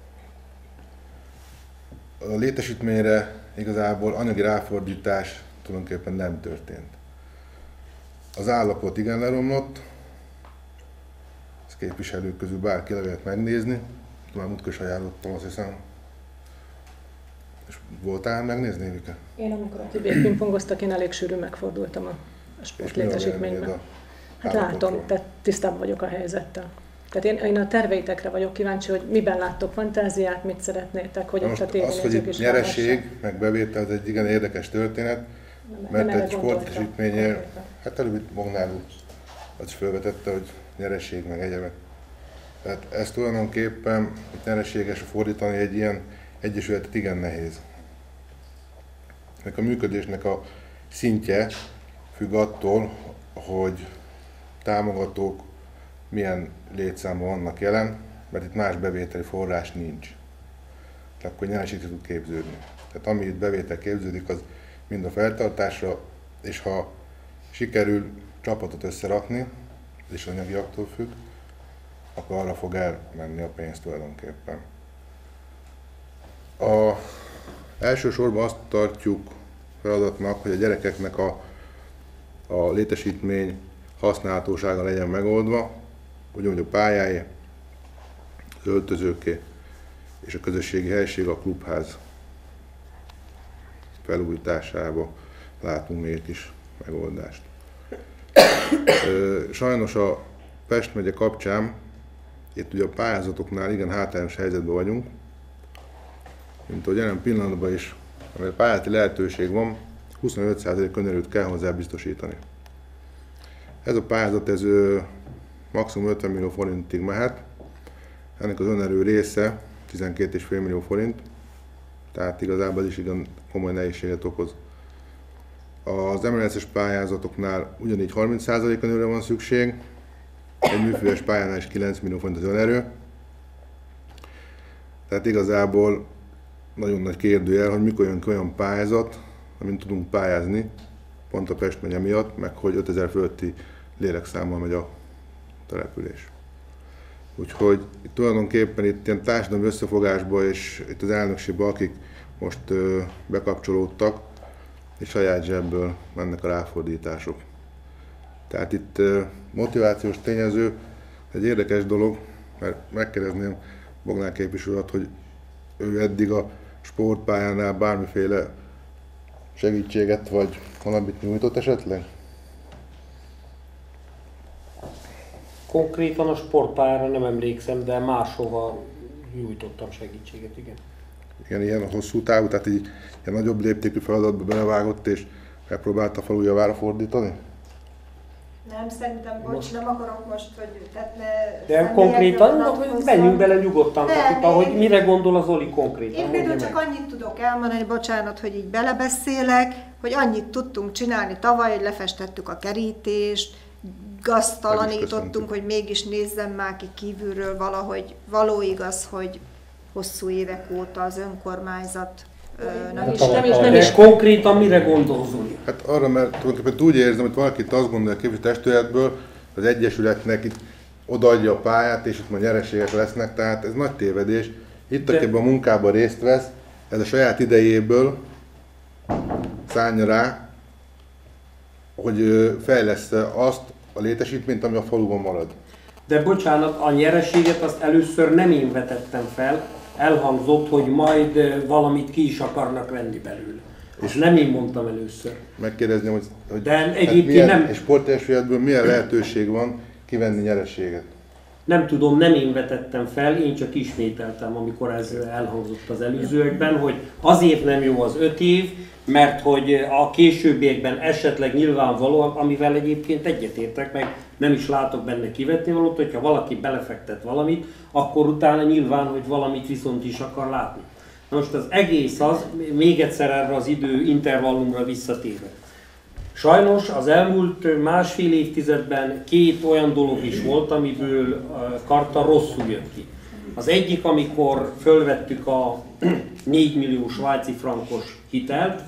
Speaker 12: a létesítményre igazából anyagi ráfordítás tulajdonképpen nem történt. Az állapot igen leromlott, ezt képviselők közül bárki le lehet megnézni, már múltkor is ajánlottam, azt hiszem. És voltál megnézni, Évike?
Speaker 7: Én amikor a Tibék pingpongoztak, én elég sűrű megfordultam a sportlétesítményben. Hát látom, tehát tisztában vagyok a helyzettel. Tehát én, én a terveitekre vagyok kíváncsi, hogy miben láttok fantáziát, mit szeretnétek, hogy itt a tévénézők is
Speaker 12: nyereség, meg bevétel, ez egy igen érdekes történet, nem, mert nem egy sportesítményél, hát előbb itt Bognár úr az is felvetette, hogy nyereség, meg egyebek. Tehát ezt tulajdonképpen itt nyereségesre fordítani egy ilyen egyesületet igen nehéz. Ennek a működésnek a szintje függ attól, hogy támogatók milyen létszámban vannak jelen, mert itt más bevételi forrás nincs. Tehát akkor nyereség tud képződni. Tehát ami itt bevétel képződik, az mind a feltartásra, és ha sikerül csapatot összerakni, és anyagiaktól függ, akkor arra fog elmenni a pénz tulajdonképpen. A, elsősorban azt tartjuk feladatnak, hogy a gyerekeknek a, a létesítmény használhatósága legyen megoldva, ugyanúgy a pályái, az öltözőké és a közösségi helység, a klubház felújításába látunk még is megoldást. Sajnos a Pest megye kapcsán, itt ugye a pályázatoknál igen hátrányos helyzetben vagyunk, mint ahogy jelen pillanatban is, amely pályázati lehetőség van, huszonöt százalék önerőt kell hozzá biztosítani. Ez a pályázat ez maximum ötven millió forintig mehet, ennek az önerő része tizenkét egész öt millió forint, tehát igazából is igen komoly nehézséget okoz. Az em el es-es pályázatoknál ugyanígy harminc százalék önerőre van szükség, egy műfős pályánál is kilenc millió forint az önerő. Tehát igazából nagyon nagy kérdőjel, hogy mikor jön ki olyan pályázat, amin tudunk pályázni, pont a Pest megye miatt, meg hogy ötezer fölötti lélekszámmal megy a település. Úgyhogy itt tulajdonképpen itt ilyen társadalmi összefogásban és itt az elnökségben, akik most ö, bekapcsolódtak, és saját zsebből mennek a ráfordítások. Tehát itt ö, motivációs tényező egy érdekes dolog, mert megkérdezném Bognár képviselőt, hogy ő eddig a sportpályánál bármiféle segítséget vagy valamit nyújtott esetleg?
Speaker 5: Konkrétan a sportpályára nem emlékszem, de máshova nyújtottam segítséget, igen.
Speaker 12: Igen, ilyen a hosszú távú, tehát így ilyen nagyobb léptékű feladatba belevágott és megpróbálta a falu javára fordítani?
Speaker 1: Nem, szerintem, bocs, nem akarok most, hogy... Tehát ne
Speaker 5: de konkrétan, hogy menjünk bele nyugodtan, tehát, hogy
Speaker 1: én,
Speaker 5: mire gondol az Zoli konkrétan.
Speaker 1: Én például csak annyit tudok elmondani, bocsánat, hogy így belebeszélek, hogy annyit tudtunk csinálni tavaly, hogy lefestettük a kerítést, gaztalanítottunk, hogy mégis nézzem már ki kívülről valahogy. Való igaz, hogy hosszú évek óta az önkormányzat nem is,
Speaker 5: nem is, nem is. Konkrétan mire gondolzunk?
Speaker 12: Hát arra, mert tulajdonképpen úgy érzem, hogy valaki itt azt gondolja a képviselőtestületből, az Egyesületnek itt odaadja a pályát, és itt majd nyereségek lesznek, tehát ez nagy tévedés. Itt, aki ebben a munkában részt vesz, ez a saját idejéből szánja rá, hogy fejlessze azt a létesítményt, ami a faluban marad.
Speaker 5: De bocsánat, a nyereséget azt először nem én vetettem fel, elhangzott, hogy majd valamit ki is akarnak venni belőle. És nem én mondtam először.
Speaker 12: Megkérdezném, hogy, hogy
Speaker 5: de
Speaker 12: hát
Speaker 5: egyébként
Speaker 12: milyen,
Speaker 5: nem...
Speaker 12: és sportesületből milyen lehetőség van kivenni nyereséget?
Speaker 5: Nem tudom, nem én vetettem fel, én csak ismételtem, amikor ez elhangzott az előzőekben, hogy azért nem jó az öt év, mert hogy a későbbiekben esetleg nyilvánvaló, amivel egyébként egyetértek, meg nem is látok benne kivetnivalót, hogyha valaki belefektet valamit, akkor utána nyilván, hogy valamit viszont is akar látni. Na most az egész az, még egyszer erre az idő intervallumra visszatérve. Sajnos az elmúlt másfél évtizedben két olyan dolog is volt, amiből Karta rosszul jött ki. Az egyik, amikor fölvettük a négy millió svájci frankos hitelt,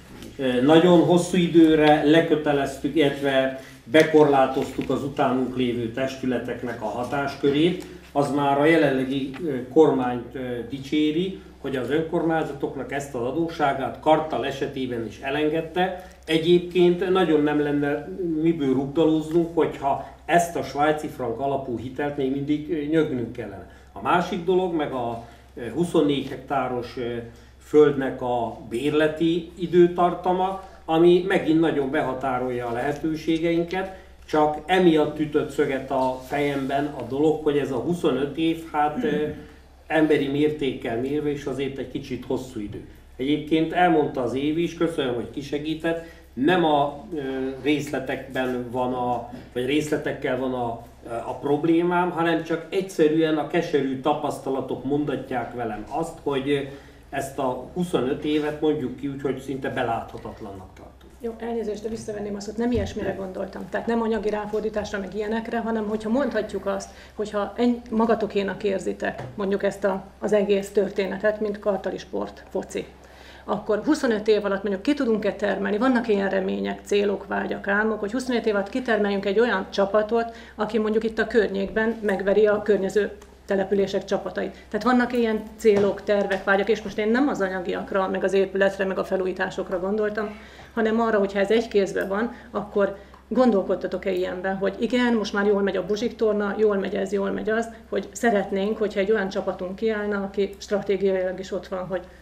Speaker 5: nagyon hosszú időre leköteleztük, illetve bekorlátoztuk az utánunk lévő testületeknek a hatáskörét, az már a jelenlegi kormányt dicséri, hogy az önkormányzatoknak ezt az adósságát Kartal esetében is elengedte. Egyébként nagyon nem lenne miből rugdalóznunk, hogyha ezt a svájci frank alapú hitelt még mindig nyögnünk kellene. A másik dolog, meg a huszonnégy hektáros földnek a bérleti időtartama, ami megint nagyon behatárolja a lehetőségeinket, csak emiatt ütött szöget a fejemben a dolog, hogy ez a huszonöt év, hát emberi mértékkel mérve is azért egy kicsit hosszú idő. Egyébként elmondta az Évi is, köszönöm, hogy kisegített, nem a részletekben van a, vagy részletekkel van a, a problémám, hanem csak egyszerűen a keserű tapasztalatok mondatják velem azt, hogy ezt a huszonöt évet mondjuk ki úgy, hogy szinte beláthatatlannak tartom.
Speaker 7: Jó, elnézést, de visszavenném azt, hogy nem ilyesmire gondoltam. Tehát nem anyagi ráfordításra, meg ilyenekre, hanem hogyha mondhatjuk azt, hogyha egy, magatokénak érzitek mondjuk ezt a, az egész történetet, mint kartali sport, foci, akkor huszonöt év alatt mondjuk ki tudunk-e termelni, vannak ilyen remények, célok, vágyak, álmok, hogy huszonöt év alatt kitermeljünk egy olyan csapatot, aki mondjuk itt a környékben megveri a környező települések csapatait. Tehát vannak ilyen célok, tervek, vágyak, és most én nem az anyagiakra, meg az épületre, meg a felújításokra gondoltam, hanem arra, hogyha ez egy kézben van, akkor gondolkodtatok-e ilyenben, hogy igen, most már jól megy a Buzsik torna, jól megy ez, jól megy az, hogy szeretnénk, hogyha egy olyan csapatunk kiállna, aki stratégiailag is ott van, hogy...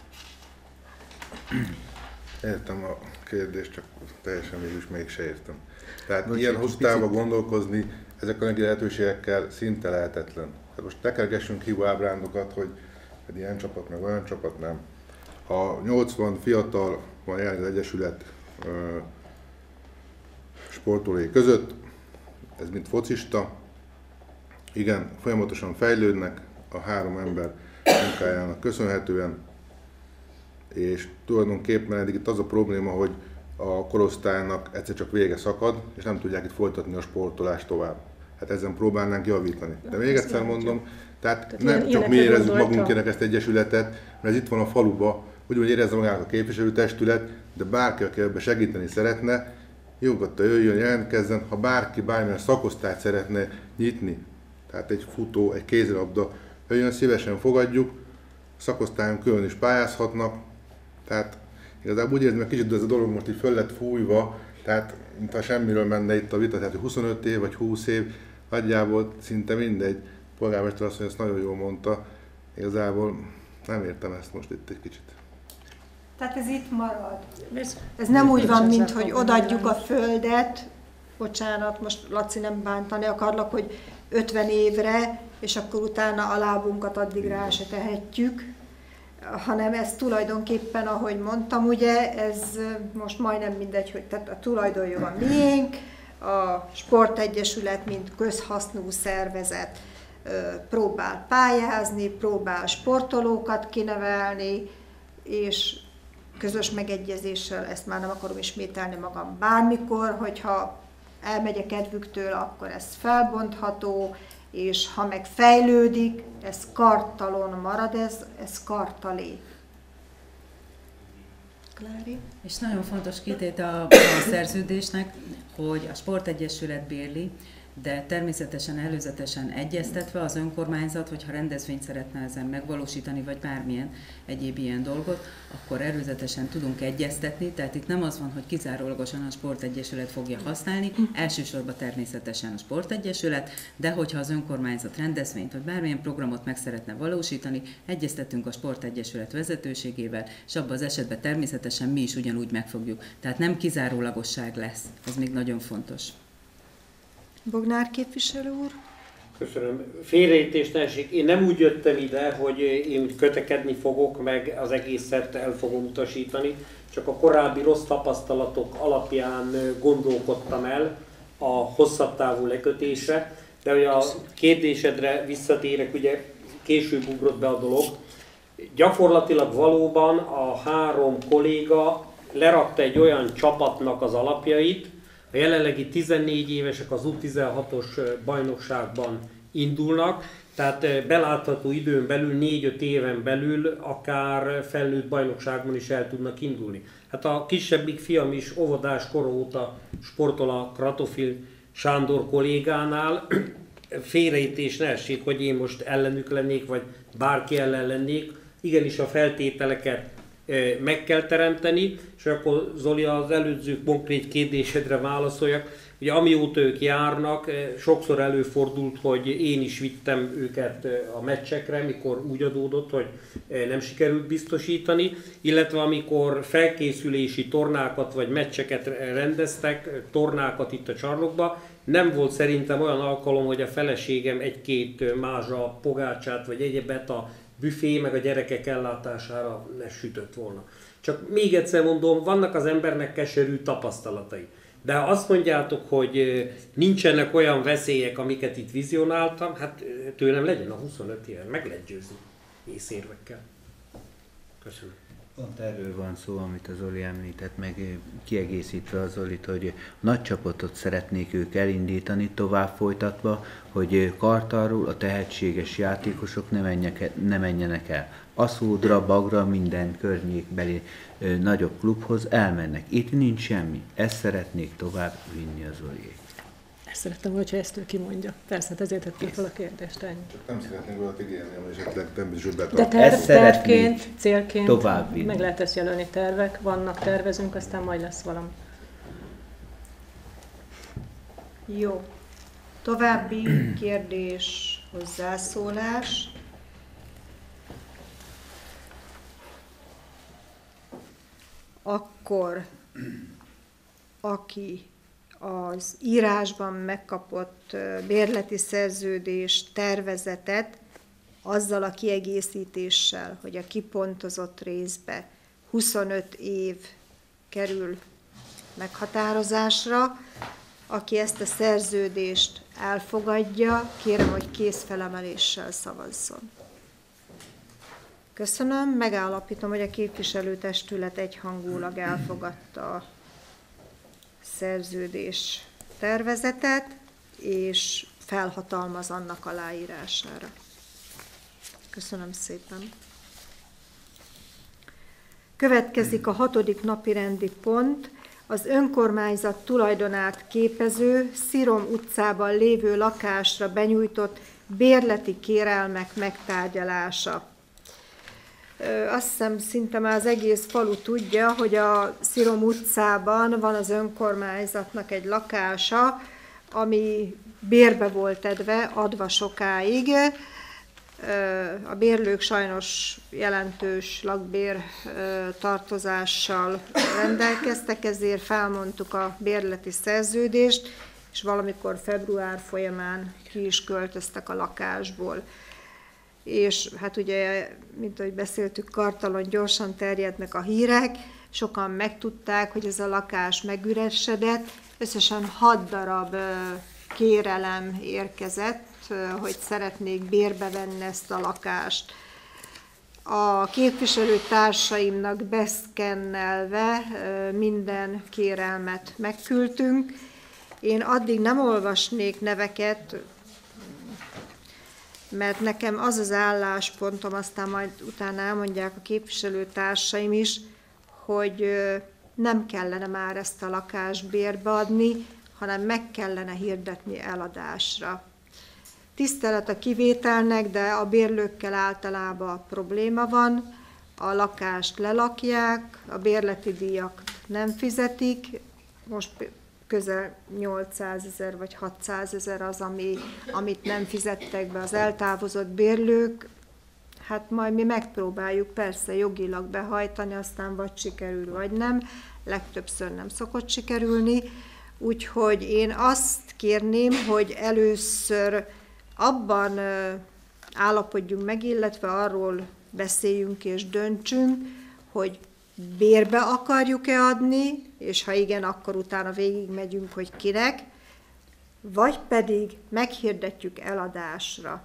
Speaker 12: Értem a kérdést, csak teljesen mégis mégse értem. Tehát Bocs, ilyen hosszú távon gondolkozni ezekkel a lehetőségekkel szinte lehetetlen. Hát most tekergessünk hibaábrándokat, hogy egy ilyen csapat, meg olyan csapat nem. Ha nyolcvan fiatal van jelenleg az Egyesület ö, sportolói között, ez mind focista, igen, folyamatosan fejlődnek a három ember munkájának köszönhetően, és tulajdonképpen eddig itt az a probléma, hogy a korosztálynak egyszer csak vége szakad, és nem tudják itt folytatni a sportolást tovább. Hát ezen próbálnánk javítani. De még egyszer mondom, tehát, tehát nem csak mi érezzük magunkének ezt egyesületet, mert ez itt van a faluba, ugyanúgy érezze magának a képviselőtestület, de bárki, aki ebbe segíteni szeretne, nyugodtan jöjjön, jelentkezzen, ha bárki bármilyen szakosztályt szeretne nyitni, tehát egy futó, egy kézilabda, jöjjön, szívesen fogadjuk, szakosztályon külön is pályázhatnak, tehát igazából úgy érzem, hogy kicsit ez a dolog most így föl lett fújva, tehát mintha semmiről menne itt a vita, tehát huszonöt év vagy húsz év, nagyjából szinte mindegy. Polgármester asszony ezt nagyon jól mondta, igazából nem értem ezt most itt egy kicsit.
Speaker 1: Tehát ez itt marad. Ez nem úgy van, mint hogy odaadjuk a földet, bocsánat, most Laci nem bántani akarlak, hogy ötven évre, és akkor utána a lábunkat addig rá se tehetjük, hanem ez tulajdonképpen, ahogy mondtam, ugye, ez most majdnem mindegy, hogy tehát a tulajdonjog a miénk, a sportegyesület, mint közhasznú szervezet próbál pályázni, próbál sportolókat kinevelni, és közös megegyezéssel, ezt már nem akarom ismételni magam bármikor, hogyha elmegy a kedvüktől, akkor ez felbontható, és ha meg fejlődik, ez karttalon marad, ez, ez kartalé. Klári.
Speaker 11: És nagyon fontos kitétel a, a szerződésnek, hogy a sportegyesület bérli, de természetesen előzetesen egyeztetve az önkormányzat, hogyha rendezvényt szeretne ezen megvalósítani, vagy bármilyen egyéb ilyen dolgot, akkor előzetesen tudunk egyeztetni, tehát itt nem az van, hogy kizárólagosan a sportegyesület fogja használni, elsősorban természetesen a sportegyesület, de hogyha az önkormányzat rendezvényt, vagy bármilyen programot meg szeretne valósítani, egyeztetünk a sportegyesület vezetőségével, és abban az esetben természetesen mi is ugyanúgy megfogjuk. Tehát nem kizárólagosság lesz, ez még nagyon fontos.
Speaker 1: Bognár képviselő úr.
Speaker 5: Köszönöm. Félreértés ne esik. Én nem úgy jöttem ide, hogy én úgy kötekedni fogok, meg az egészet el fogom utasítani, csak a korábbi rossz tapasztalatok alapján gondolkodtam el a hosszabb távú lekötésre, de hogy a kérdésedre visszatérek, ugye később ugrott be a dolog. Gyakorlatilag valóban a három kolléga lerakta egy olyan csapatnak az alapjait, a jelenlegi tizennégy évesek az U tizenhatos bajnokságban indulnak, tehát belátható időn belül, négy-öt éven belül akár felnőtt bajnokságban is el tudnak indulni. Hát a kisebbik fiam is óvodás kor óta sportol a Kratofil Sándor kollégánál. Félreértés ne essék, hogy én most ellenük lennék, vagy bárki ellen lennék. Igenis a feltételeket meg kell teremteni, és akkor Zoli az előző konkrét kérdésedre válaszoljak. Ugye amióta ők járnak, sokszor előfordult, hogy én is vittem őket a meccsekre, mikor úgy adódott, hogy nem sikerült biztosítani, illetve amikor felkészülési tornákat vagy meccseket rendeztek, tornákat itt a csarnokba, nem volt szerintem olyan alkalom, hogy a feleségem egy-két mázsa pogácsát vagy egyebet a büfé meg a gyerekek ellátására ne sütött volna. Csak még egyszer mondom, vannak az embernek keserű tapasztalatai. De ha azt mondjátok, hogy nincsenek olyan veszélyek, amiket itt vizionáltam, hát tőlem legyen a huszonöt éve, meg lehet győzni észérvekkel. Köszönöm.
Speaker 2: Pont erről van szó, amit az Zoli említett, meg kiegészítve az Zolit, hogy nagy csapatot szeretnék ők elindítani, tovább folytatva, hogy Kartalról a tehetséges játékosok ne, menjek, ne menjenek el. Aszódra, Bagra, minden környékbeli ö, nagyobb klubhoz elmennek. Itt nincs semmi. Ezt szeretnék tovább vinni az Zoliék.
Speaker 7: Ezt szerettem volna, hogy ezt ő kimondja. Persze, ezért tettem fel a kérdést. Ennyi.
Speaker 12: Csak nem szeretnénk volna ígérni, hogy esetleg nem is
Speaker 7: De terv, tervként, célként meg lehet ezt jelölni, tervek vannak, tervezünk, aztán majd lesz valami.
Speaker 1: Jó. További kérdés, hozzászólás. Akkor, aki az írásban megkapott bérleti szerződés tervezetet azzal a kiegészítéssel, hogy a kipontozott részbe huszonöt év kerül meghatározásra, aki ezt a szerződést elfogadja, kérem, hogy kézfelemeléssel szavazzon. Köszönöm, megállapítom, hogy a képviselőtestület egyhangulag elfogadta a szerződés tervezetet, és felhatalmaz annak aláírására. Köszönöm szépen. Következik a hatodik napi rendi pont, az önkormányzat tulajdonát képező Szirom utcában lévő lakásra benyújtott bérleti kérelmek megtárgyalása. Azt hiszem, szinte már az egész falu tudja, hogy a Szirom utcában van az önkormányzatnak egy lakása, ami bérbe volt edve, adva sokáig. A bérlők sajnos jelentős lakbér tartozással rendelkeztek, ezért felmondtuk a bérleti szerződést, és valamikor február folyamán ki is költöztek a lakásból. És hát ugye, mint ahogy beszéltük, Kartalon gyorsan terjednek a hírek, sokan megtudták, hogy ez a lakás megüresedett, összesen hat darab kérelem érkezett, hogy szeretnék bérbe venni ezt a lakást. A képviselőtársaimnak beszkennelve minden kérelmet megküldtünk. Én addig nem olvasnék neveket, mert nekem az az álláspontom, aztán majd utána elmondják a képviselőtársaim is, hogy nem kellene már ezt a lakást bérbe adni, hanem meg kellene hirdetni eladásra. Tisztelet a kivételnek, de a bérlőkkel általában probléma van. A lakást lelakják, a bérleti díjak nem fizetik, most közel nyolcszázezer vagy hatszázezer az, ami, amit nem fizettek be az eltávozott bérlők. Hát majd mi megpróbáljuk persze jogilag behajtani, aztán vagy sikerül, vagy nem. Legtöbbször nem szokott sikerülni. Úgyhogy én azt kérném, hogy először abban állapodjunk meg, illetve arról beszéljünk és döntsünk, hogy bérbe akarjuk-e adni, és ha igen, akkor utána végigmegyünk, hogy kinek, vagy pedig meghirdetjük eladásra.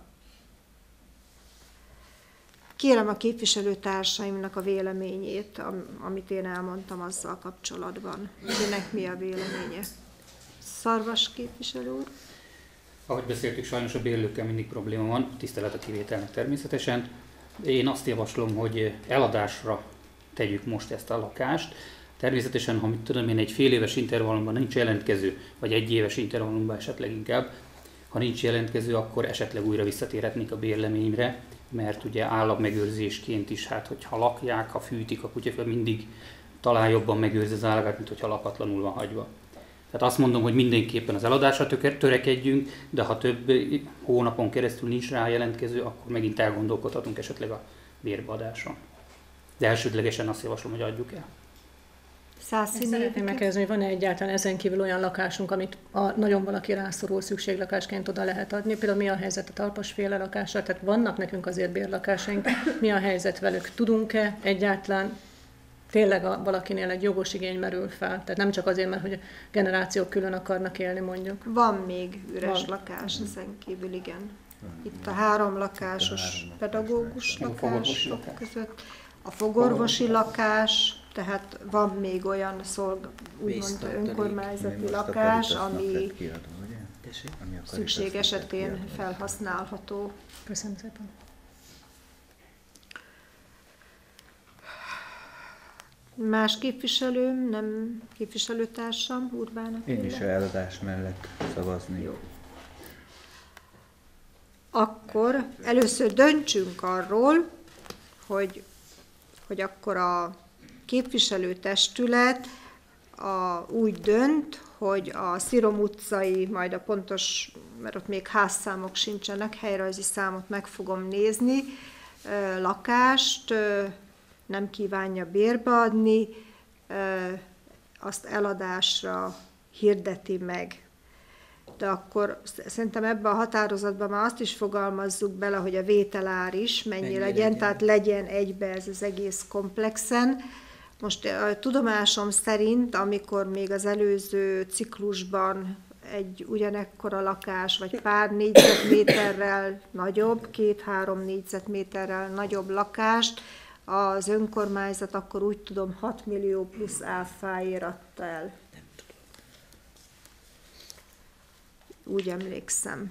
Speaker 1: Kérem a képviselőtársaimnak a véleményét, amit én elmondtam azzal kapcsolatban. Kinek mi a véleménye? Szarvas képviselő úr?
Speaker 9: Ahogy beszéltük, sajnos a bérlőkkel mindig probléma van, tisztelet a kivételnek természetesen. Én azt javaslom, hogy eladásra tegyük most ezt a lakást. Természetesen, ha mit tudom én, egy fél éves intervallumban nincs jelentkező, vagy egy éves intervallumban esetleg inkább, ha nincs jelentkező, akkor esetleg újra visszatérhetnék a bérleményre, mert ugye állatmegőrzésként is, hát hogyha lakják, ha fűtik a kutyaföld, mindig talán jobban megőrzi az állagát, mint hogyha lakatlanul van hagyva. Tehát azt mondom, hogy mindenképpen az eladásra törekedjünk, de ha több hónapon keresztül nincs rá jelentkező, akkor megint elgondolkodhatunk esetleg a bérbeadáson. De elsődlegesen azt javaslom, hogy adjuk el.
Speaker 7: Szeretném megkérdezni, hogy van-e egyáltalán ezen kívül olyan lakásunk, amit a nagyon valaki rászorul szükséglakásként oda lehet adni? Például mi a helyzet a talpasféle lakással? Tehát vannak nekünk azért bérlakásaink. Mi a helyzet velük? Tudunk-e egyáltalán tényleg a, valakinél egy jogos igény merül fel? Tehát nem csak azért, mert hogy a generációk külön akarnak élni, mondjuk.
Speaker 1: Van még üres
Speaker 7: van.
Speaker 1: lakás ezen kívül, igen. Itt a három lakásos pedagógus lakások között. A fogorvosi lakás, tehát van még olyan szolg, úgymond önkormányzati lakás, ami szükség esetén felhasználható.
Speaker 7: Köszönöm szépen.
Speaker 1: Más képviselőm, nem képviselőtársam, Urbán?
Speaker 2: Én is a eladás mellett szavazni.
Speaker 1: Jó. Akkor először döntsünk arról, hogy, hogy akkor a képviselőtestület a, úgy dönt, hogy a Szirom utcai, majd a pontos, mert ott még házszámok sincsenek, helyrajzi számot meg fogom nézni, lakást nem kívánja bérbeadni, azt eladásra hirdeti meg. De akkor szerintem ebben a határozatban már azt is fogalmazzuk bele, hogy a vételár is mennyi, mennyi legyen, legyen, tehát legyen egybe ez az egész komplexen. Most a tudomásom szerint, amikor még az előző ciklusban egy ugyanekkora lakás, vagy pár négyzetméterrel nagyobb, két-három négyzetméterrel nagyobb lakást, az önkormányzat akkor úgy tudom hat millió plusz áfáért adta el. Úgy emlékszem.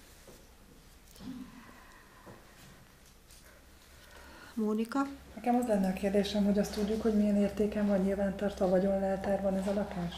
Speaker 1: Mónika?
Speaker 3: Nekem az lenne a kérdésem, hogy azt tudjuk, hogy milyen értéken van nyilvántartva, vagyonleltárban ez a lakás?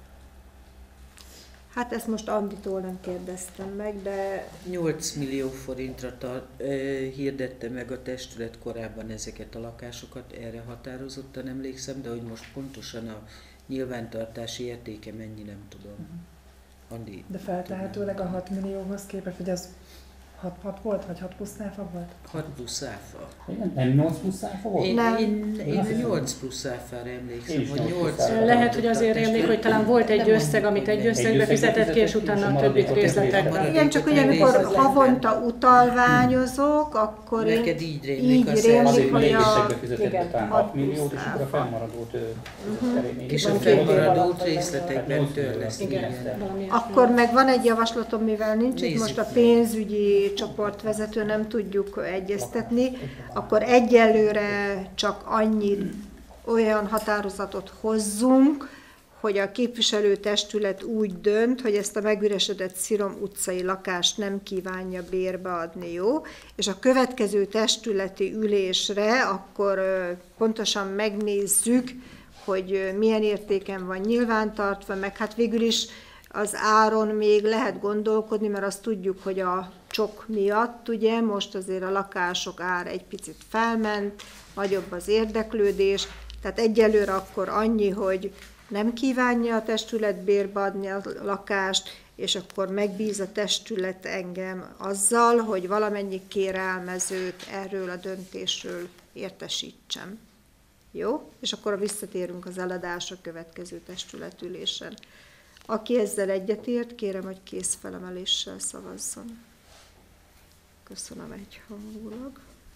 Speaker 1: Hát ezt most Anditól nem kérdeztem meg, de...
Speaker 6: nyolc millió forintra tar- hirdette meg a testület korábban ezeket a lakásokat, erre határozottan emlékszem, de hogy most pontosan a nyilvántartási értéke mennyi, nem tudom. Uh-huh. Andi,
Speaker 3: de feltehetőleg a hat millióhoz képest, hogy az hat volt, vagy hat plusz áfa volt?
Speaker 6: hat plusz áfa.
Speaker 9: Nem nyolc plusz áfa volt?
Speaker 6: Én,
Speaker 1: nem.
Speaker 6: én, én a nyolc plusz áfára emlékszem, hogy nyolc.
Speaker 7: Lehet, hogy azért emlék, hogy talán volt egy összeg, amit egy összegbe fizetett ki, és utána a többit részletekben.
Speaker 1: Igen, csak ugye amikor havonta utalványozok, akkor
Speaker 6: neked így rémlik,
Speaker 1: így rémlik, hogy
Speaker 9: a... Igen, hat milliót, és akkor a felmaradót
Speaker 6: és a felmaradót részletekben törlesz.
Speaker 1: Akkor meg van egy javaslatom, mivel nincs itt most a pénzügyi csoportvezető, nem tudjuk egyeztetni, akkor egyelőre csak annyit olyan határozatot hozzunk, hogy a képviselőtestület úgy dönt, hogy ezt a megüresedett Szirom utcai lakást nem kívánja bérbe adni, jó? És a következő testületi ülésre akkor pontosan megnézzük, hogy milyen értéken van nyilvántartva, meg hát végül is az áron még lehet gondolkodni, mert azt tudjuk, hogy a csok miatt, ugye, most azért a lakások ára egy picit felment, nagyobb az érdeklődés, tehát egyelőre akkor annyi, hogy nem kívánja a testület bérbe adni a lakást, és akkor megbíz a testület engem azzal, hogy valamennyi kérelmezőt erről a döntésről értesítsem. Jó? És akkor visszatérünk az eladásra következő testületülésen. Aki ezzel egyetért, kérem, hogy kézfelemeléssel szavazzon. Köszönöm egyhangulag.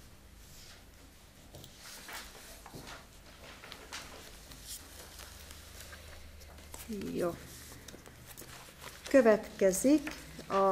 Speaker 1: Jó. Következik a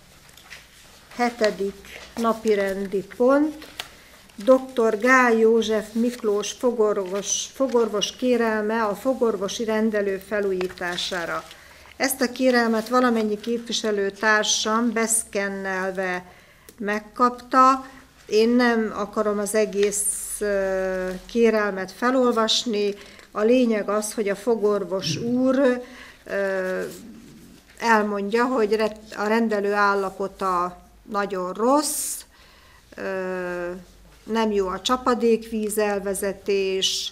Speaker 1: hetedik napirendi pont. doktor Gál József Miklós fogorvos, fogorvos kérelme a fogorvosi rendelő felújítására. Ezt a kérelmet valamennyi képviselőtársam beszkennelve megkapta. Én nem akarom az egész kérelmet felolvasni. A lényeg az, hogy a fogorvos úr elmondja, hogy a rendelő állapota nagyon rossz, nem jó a csapadékvíz elvezetés,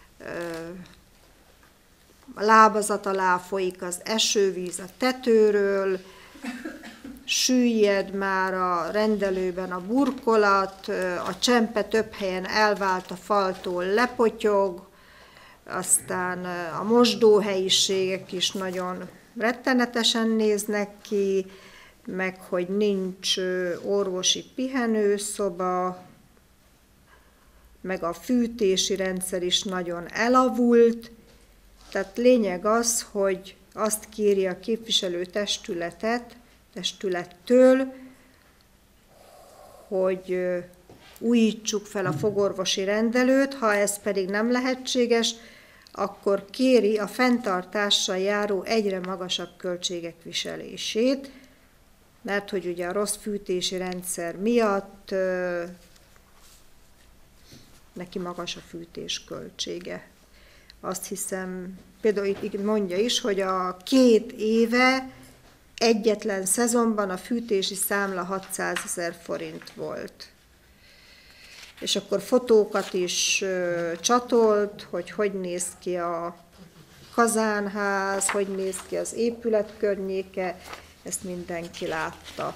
Speaker 1: a lábazat alá folyik az esővíz a tetőről, süllyed már a rendelőben a burkolat, a csempe több helyen elvált a faltól, lepotyog, aztán a mosdóhelyiségek is nagyon rettenetesen néznek ki, meg hogy nincs orvosi pihenőszoba, meg a fűtési rendszer is nagyon elavult. Tehát lényeg az, hogy azt kéri a képviselő testületet, testülettől, hogy újítsuk fel a fogorvosi rendelőt, ha ez pedig nem lehetséges, akkor kéri a fenntartással járó egyre magasabb költségek viselését, mert hogy ugye a rossz fűtési rendszer miatt neki magas a fűtés költsége. Azt hiszem, például itt mondja is, hogy a két éve egyetlen szezonban a fűtési számla hatszázezer forint volt. És akkor fotókat is ö, csatolt, hogy hogy néz ki a kazánház, hogy néz ki az épület környéke, ezt mindenki látta.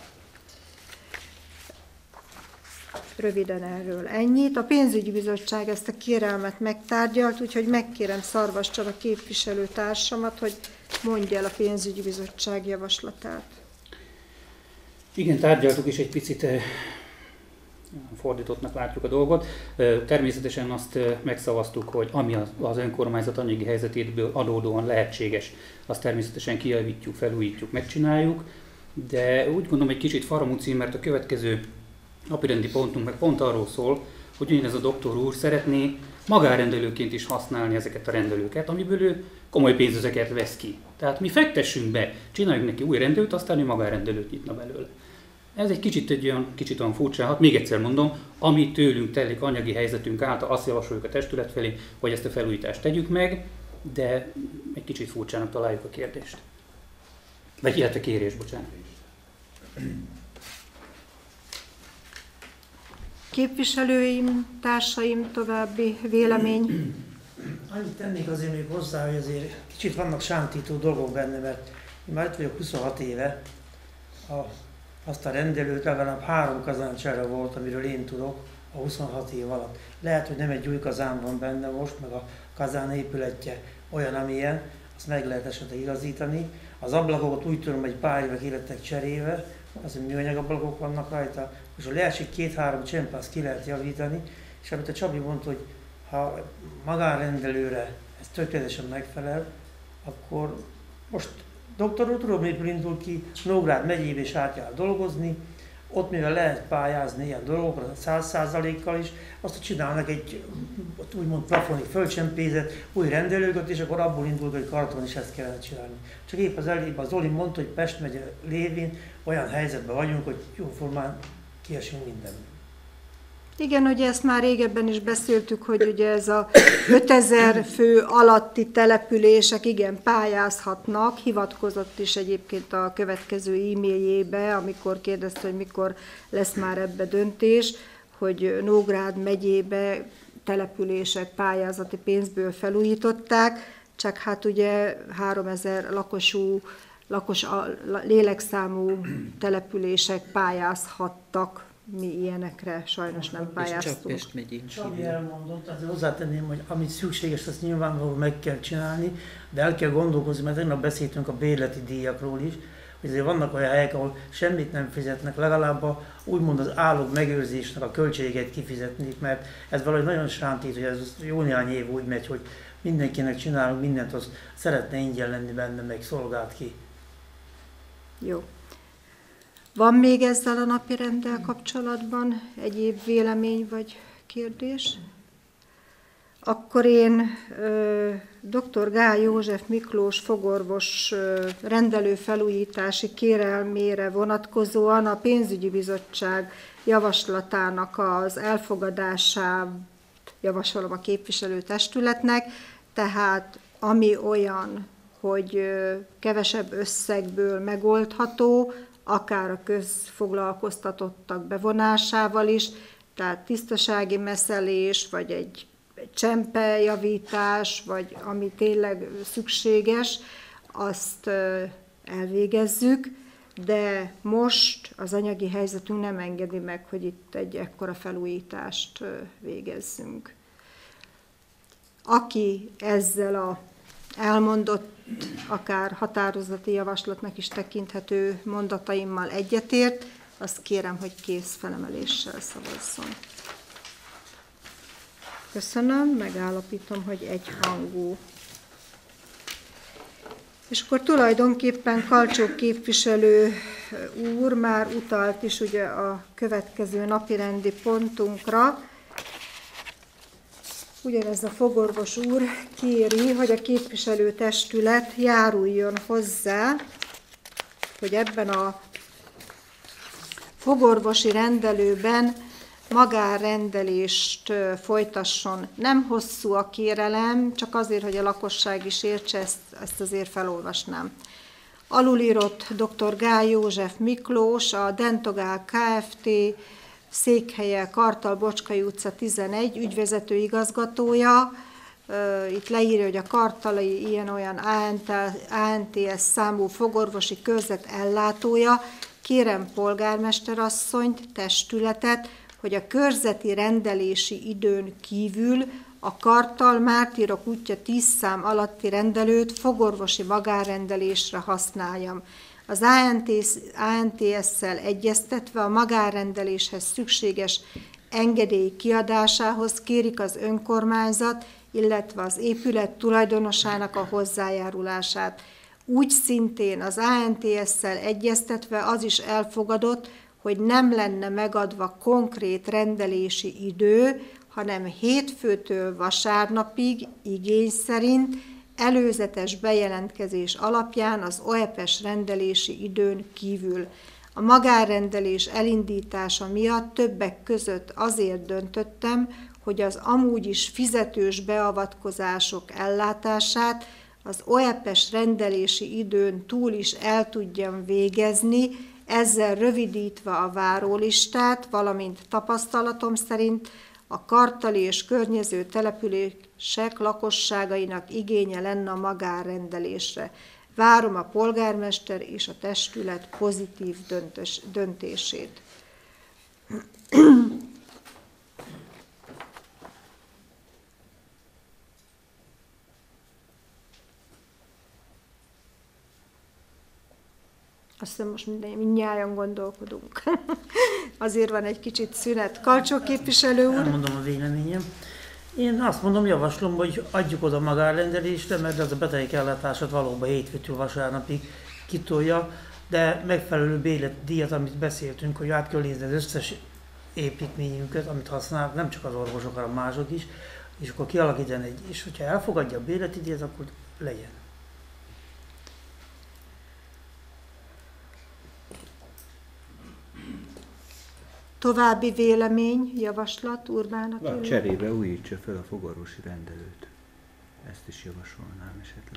Speaker 1: Röviden erről ennyit. A pénzügyi bizottság ezt a kérelmet megtárgyalt, úgyhogy megkérem Szarvas Csaba képviselőtársamat, hogy mondja el a pénzügyi bizottság javaslatát.
Speaker 9: Igen, tárgyaltuk is egy picit, fordítottnak látjuk a dolgot. Természetesen azt megszavaztuk, hogy ami az önkormányzat anyagi helyzetéből adódóan lehetséges, azt természetesen kijavítjuk, felújítjuk, megcsináljuk, de úgy gondolom egy kicsit faramúci, mert a következő napirendi pontunk meg pont arról szól, hogy ugyanez a doktor úr szeretné magánrendelőként is használni ezeket a rendelőket, amiből ő komoly pénzözeket vesz ki. Tehát mi fektessünk be, csináljuk neki új rendelőt, aztán ő magánrendelőt nyitna belőle. Ez egy kicsit egy olyan, kicsit olyan furcsa, még egyszer mondom, ami tőlünk telik anyagi helyzetünk által, azt javasoljuk a testület felé, hogy ezt a felújítást tegyük meg, de egy kicsit furcsának találjuk a kérdést. Vagy illetve kérés, bocsánat.
Speaker 1: Képviselőim, társaim, további vélemény?
Speaker 10: Annyit tennék azért még hozzá, hogy azért kicsit vannak sántító dolgok benne, mert én már itt vagyok huszonhat éve, a, azt a rendelőt legalább három kazáncsára volt, amiről én tudok a huszonhat év alatt. Lehet, hogy nem egy új kazán van benne most, meg a kazán épületje olyan, amilyen, azt meg lehet esetleg igazítani. Az ablakokat úgy tudom, hogy pár évek életek cserébe, az, hogy műanyag ablakok vannak rajta, és a leesik két-három csempe, azt ki lehet javítani, és amit a Csabi mondta, hogy ha magánrendelőre ez tökéletesen megfelel, akkor most doktor úr tudom, miből indul ki, Nógrád megyébe is át kell dolgozni, ott mivel lehet pályázni ilyen dolgokra, száz százalékkal is, azt csinálnak egy úgymond plafoni földcsempézet, új rendelőgöt, és akkor abból indul, hogy karton is ezt kellene csinálni. Csak épp az előbb az Zoli mondta, hogy Pest megye lévén olyan helyzetben vagyunk, hogy jóformán kiesünk mindenből.
Speaker 1: Igen, ugye ezt már régebben is beszéltük, hogy ugye ez a ötezer fő alatti települések igen pályázhatnak, hivatkozott is egyébként a következő e-mailjébe, amikor kérdezte, hogy mikor lesz már ebbe döntés, hogy Nógrád megyébe települések pályázati pénzből felújították, csak hát ugye háromezer lakosú, lakos lélekszámú települések pályázhattak. Mi ilyenekre sajnos nem pályáztunk.
Speaker 6: Csak Pest megyén.
Speaker 10: Csabi elmondott, azért hozzátenném, hogy amit szükséges, azt nyilvánvalóan meg kell csinálni, de el kell gondolkozni, mert tegnap beszéltünk a bérleti díjakról is, hogy azért vannak olyan helyek, ahol semmit nem fizetnek, legalább a, úgymond az állók megőrzésnek a költségeit kifizetnék, mert ez valahogy nagyon sántít, hogy ez jó néhány év úgy megy, hogy mindenkinek csinálunk mindent, az szeretne ingyen lenni benne, meg szolgált ki.
Speaker 1: Jó. Van még ezzel a napirenddel kapcsolatban egyéb vélemény vagy kérdés? Akkor én dr. Gál József Miklós fogorvos rendelőfelújítási kérelmére vonatkozóan a pénzügyi bizottság javaslatának az elfogadását javasolom a képviselőtestületnek, tehát ami olyan, hogy kevesebb összegből megoldható, akár a közfoglalkoztatottak bevonásával is, tehát tisztasági meszelés, vagy egy, egy csempejavítás, vagy ami tényleg szükséges, azt elvégezzük, de most az anyagi helyzetünk nem engedi meg, hogy itt egy ekkora felújítást végezzünk. Aki ezzel a elmondott, akár határozati javaslatnak is tekinthető mondataimmal egyetért, azt kérem, hogy kész felemeléssel szavazzon. Köszönöm, megállapítom, hogy egyhangú. És akkor tulajdonképpen Kalcsó képviselő úr már utalt is ugye a következő napirendi pontunkra. Ugyanez a fogorvos úr kéri, hogy a képviselőtestület járuljon hozzá, hogy ebben a fogorvosi rendelőben magánrendelést folytasson. Nem hosszú a kérelem, csak azért, hogy a lakosság is értse, ezt, ezt azért felolvasnám. Alulírott dr. Gál József Miklós, a Dentogál Kft. Székhelye Kartal-Bocskai utca tizenegy, ügyvezető igazgatója. Itt leírja, hogy a kartalai ilyen-olyan á en té es számú fogorvosi körzet ellátója. Kérem polgármesterasszonyt, testületet, hogy a körzeti rendelési időn kívül a Kartal Mártírok útja tíz szám alatti rendelőt fogorvosi magánrendelésre használjam. Az á en té es-szel egyeztetve a magánrendeléshez szükséges engedély kiadásához kérik az önkormányzat, illetve az épület tulajdonosának a hozzájárulását. Úgy szintén az á en té es-szel egyeztetve az is elfogadott, hogy nem lenne megadva konkrét rendelési idő, hanem hétfőtől vasárnapig igény szerint előzetes bejelentkezés alapján az o e pé e s rendelési időn kívül. A magánrendelés elindítása miatt többek között azért döntöttem, hogy az amúgy is fizetős beavatkozások ellátását az o e pé e s rendelési időn túl is el tudjam végezni, ezzel rövidítve a várólistát, valamint tapasztalatom szerint a kartali és környező települések lakosságainak igénye lenne a magánrendelésre. Várom a polgármester és a testület pozitív döntös, döntését. Azt hiszem, most mindnyájan gondolkodunk. Azért van egy kicsit szünet. Kalcsó képviselő úr.
Speaker 10: Elmondom a véleményem. Én azt mondom, javaslom, hogy adjuk oda magánrendelésre, mert ez a betegek ellátását valóban hétfőtől vasárnapig kitolja, de megfelelő bérletdíjat, amit beszéltünk, hogy át kell nézni az összes építményünket, amit használnak, nem csak az orvosok, hanem mások is, és akkor kialakítani egy, és hogyha elfogadja a bérleti díjat, akkor legyen.
Speaker 1: További vélemény, javaslat, Urbán Attila?
Speaker 2: Cserébe újítsa fel a fogorvosi rendelőt. Ezt is javasolnám esetleg.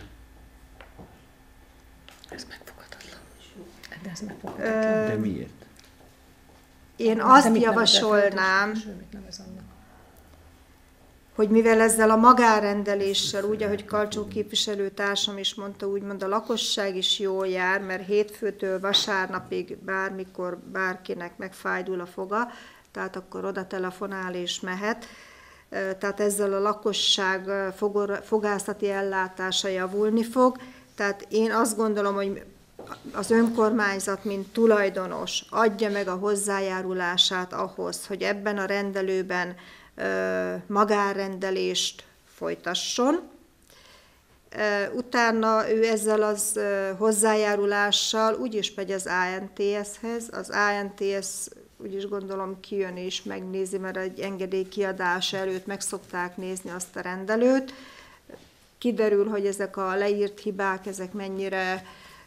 Speaker 7: Ez megfogadhatatlan. De ez megfogadhatatlan.
Speaker 2: De miért?
Speaker 1: Én azt javasolnám, hogy mivel ezzel a magárendeléssel, úgy, ahogy Kalcsó képviselőtársam is mondta, úgymond a lakosság is jól jár, mert hétfőtől vasárnapig bármikor bárkinek megfájdul a foga, tehát akkor oda telefonál és mehet. Tehát ezzel a lakosság fogászati ellátása javulni fog. Tehát én azt gondolom, hogy az önkormányzat, mint tulajdonos adja meg a hozzájárulását ahhoz, hogy ebben a rendelőben magánrendelést folytasson. Utána ő ezzel az hozzájárulással úgyis megy az á en té es-hez. Az á en té es úgyis gondolom kijön és megnézi, mert egy engedély kiadása előtt meg szokták nézni azt a rendelőt. Kiderül, hogy ezek a leírt hibák, ezek mennyire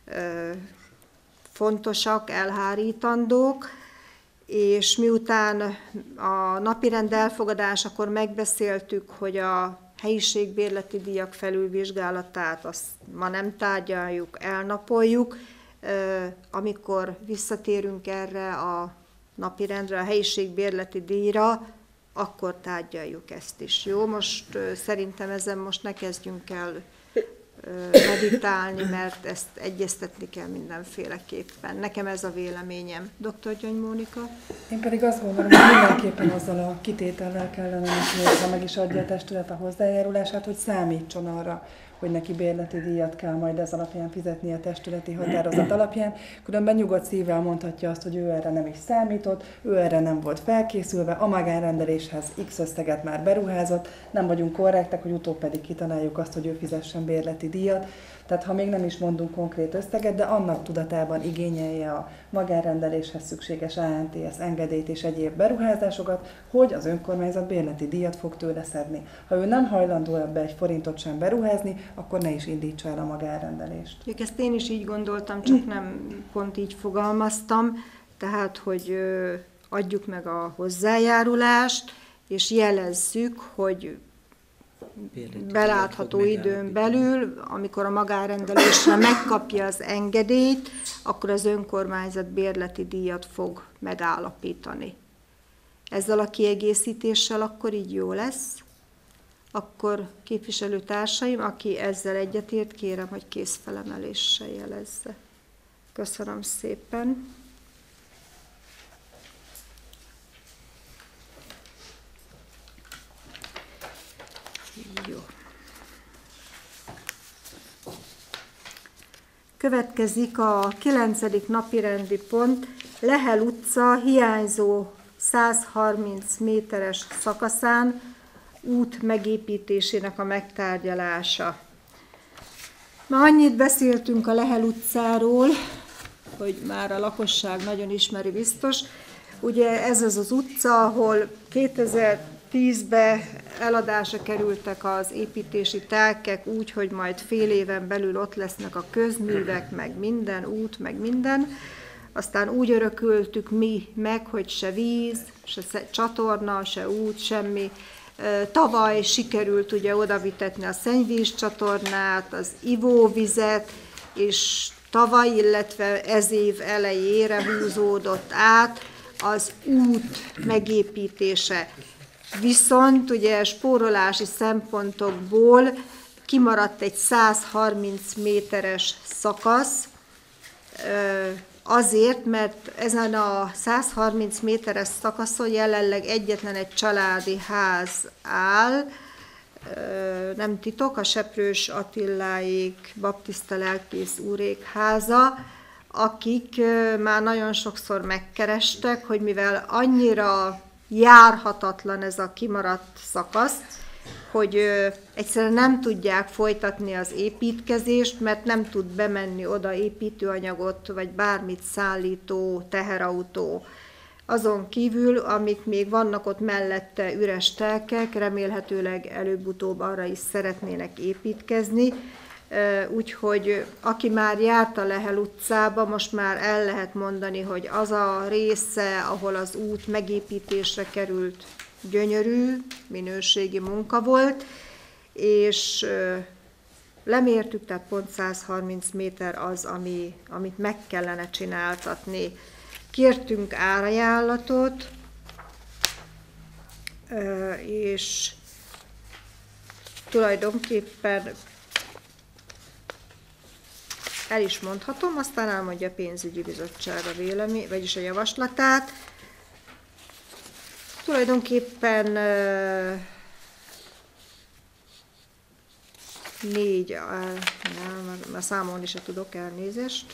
Speaker 1: fontosak, elhárítandók, és miután a napirend elfogadásakor megbeszéltük, hogy a helyiségbérleti díjak felülvizsgálatát azt ma nem tárgyaljuk, elnapoljuk, amikor visszatérünk erre a napirendre, a helyiségbérleti díjra, akkor tárgyaljuk ezt is. Jó, most szerintem ezen most ne kezdjünk el meditálni, mert ezt egyeztetni kell mindenféleképpen. Nekem ez a véleményem. doktor Gyöngy Mónika?
Speaker 3: Én pedig azt gondolom, hogy mindenképpen azzal a kitétellel kellene neki, ha meg is adja a testület a hozzájárulását, hogy számítson arra, hogy neki bérleti díjat kell majd ez alapján fizetni a testületi határozat alapján. Különben nyugodt szívvel mondhatja azt, hogy ő erre nem is számított, ő erre nem volt felkészülve, a magánrendeléshez X összeget már beruházott, nem vagyunk korrektek, hogy utóbb pedig kitaláljuk azt, hogy ő fizessen bérleti díjat. Tehát ha még nem is mondunk konkrét összeget, de annak tudatában igényelje a magánrendeléshez szükséges á en té es engedélyt és egyéb beruházásokat, hogy az önkormányzat bérleti díjat fog tőle szedni. Ha ő nem hajlandó ebbe egy forintot sem beruházni, akkor ne is indítsa el a magánrendelést.
Speaker 1: Ezt én is így gondoltam, csak nem pont így fogalmaztam, tehát, hogy adjuk meg a hozzájárulást, és jelezzük, hogy belátható időn belül, amikor a magánrendelésre megkapja az engedélyt, akkor az önkormányzat bérleti díjat fog megállapítani. Ezzel a kiegészítéssel akkor így jó lesz. Akkor képviselőtársaim, aki ezzel egyetért, kérem, hogy kézfelemeléssel jelezze. Köszönöm szépen. Jó. Következik a kilencedik napi rendi pont, Lehel utca hiányzó százharminc méteres szakaszán út megépítésének a megtárgyalása. Ma annyit beszéltünk a Lehel utcáról, hogy már a lakosság nagyon ismeri biztos. Ugye ez az az utca, ahol kétezer-tízben eladásra kerültek az építési telkek úgy, hogy majd fél éven belül ott lesznek a közművek, meg minden út, meg minden. Aztán úgy örököltük mi meg, hogy se víz, se csatorna, se út, semmi. Tavaly sikerült ugye odavitetni a szennyvízcsatornát, az ivóvizet, és tavaly, illetve ez év elejére húzódott át az út megépítése. Viszont ugye spórolási szempontokból kimaradt egy százharminc méteres szakasz, azért, mert ezen a százharminc méteres szakaszon jelenleg egyetlen egy családi ház áll, nem titok, a Seprős Attiláék baptista lelkész úrék háza, akik már nagyon sokszor megkerestek, hogy mivel annyira járhatatlan ez a kimaradt szakasz, hogy ö, egyszerűen nem tudják folytatni az építkezést, mert nem tud bemenni oda építőanyagot, vagy bármit szállító teherautó. Azon kívül, amik még vannak ott mellette üres telkek, remélhetőleg előbb-utóbb arra is szeretnének építkezni. Úgyhogy aki már járt a Lehel utcába, most már el lehet mondani, hogy az a része, ahol az út megépítésre került, gyönyörű, minőségi munka volt, és lemértük, tehát pont száz harminc méter az, ami, amit meg kellene csináltatni. Kértünk árajánlatot, és tulajdonképpen el is mondhatom, aztán elmondja a pénzügyi bizottság a vélemény, vagyis a javaslatát. Tulajdonképpen négy, nem, már számolni se tudok, elnézést.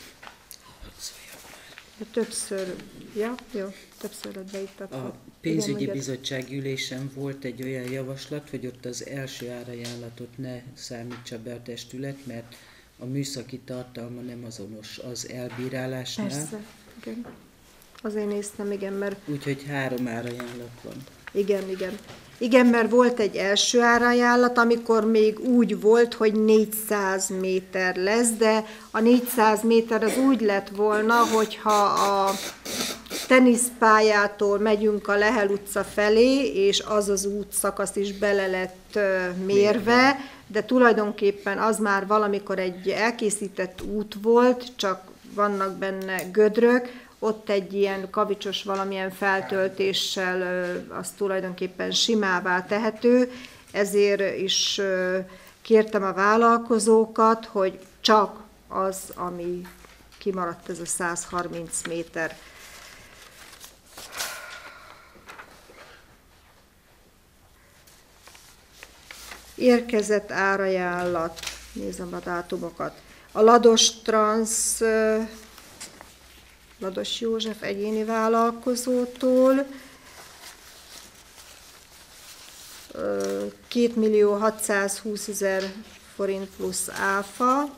Speaker 1: Többször, ja, jó, többször lett beiktatva.
Speaker 6: A pénzügyi igen, bizottság ülésen volt egy olyan javaslat, hogy ott az első árajánlatot ne számítsa be a testület, mert a műszaki tartalma nem azonos az elbírálásnál.
Speaker 1: Persze, igen. Azért néztem, igen, mert...
Speaker 6: Úgyhogy három árajánlat van.
Speaker 1: Igen, igen. Igen, mert volt egy első árajánlat, amikor még úgy volt, hogy négyszáz méter lesz, de a négyszáz méter az úgy lett volna, hogyha a teniszpályától megyünk a Lehel utca felé, és az az útszakasz is bele lett mérve, de tulajdonképpen az már valamikor egy elkészített út volt, csak vannak benne gödrök, ott egy ilyen kavicsos valamilyen feltöltéssel az tulajdonképpen simává tehető, ezért is kértem a vállalkozókat, hogy csak az, ami kimaradt, ez a száz harminc méter. Érkezett árajánlat, nézem a dátumokat. A Lados Transz, Lados József egyéni vállalkozótól kétmillió hatszázhúszezer forint plusz áfa.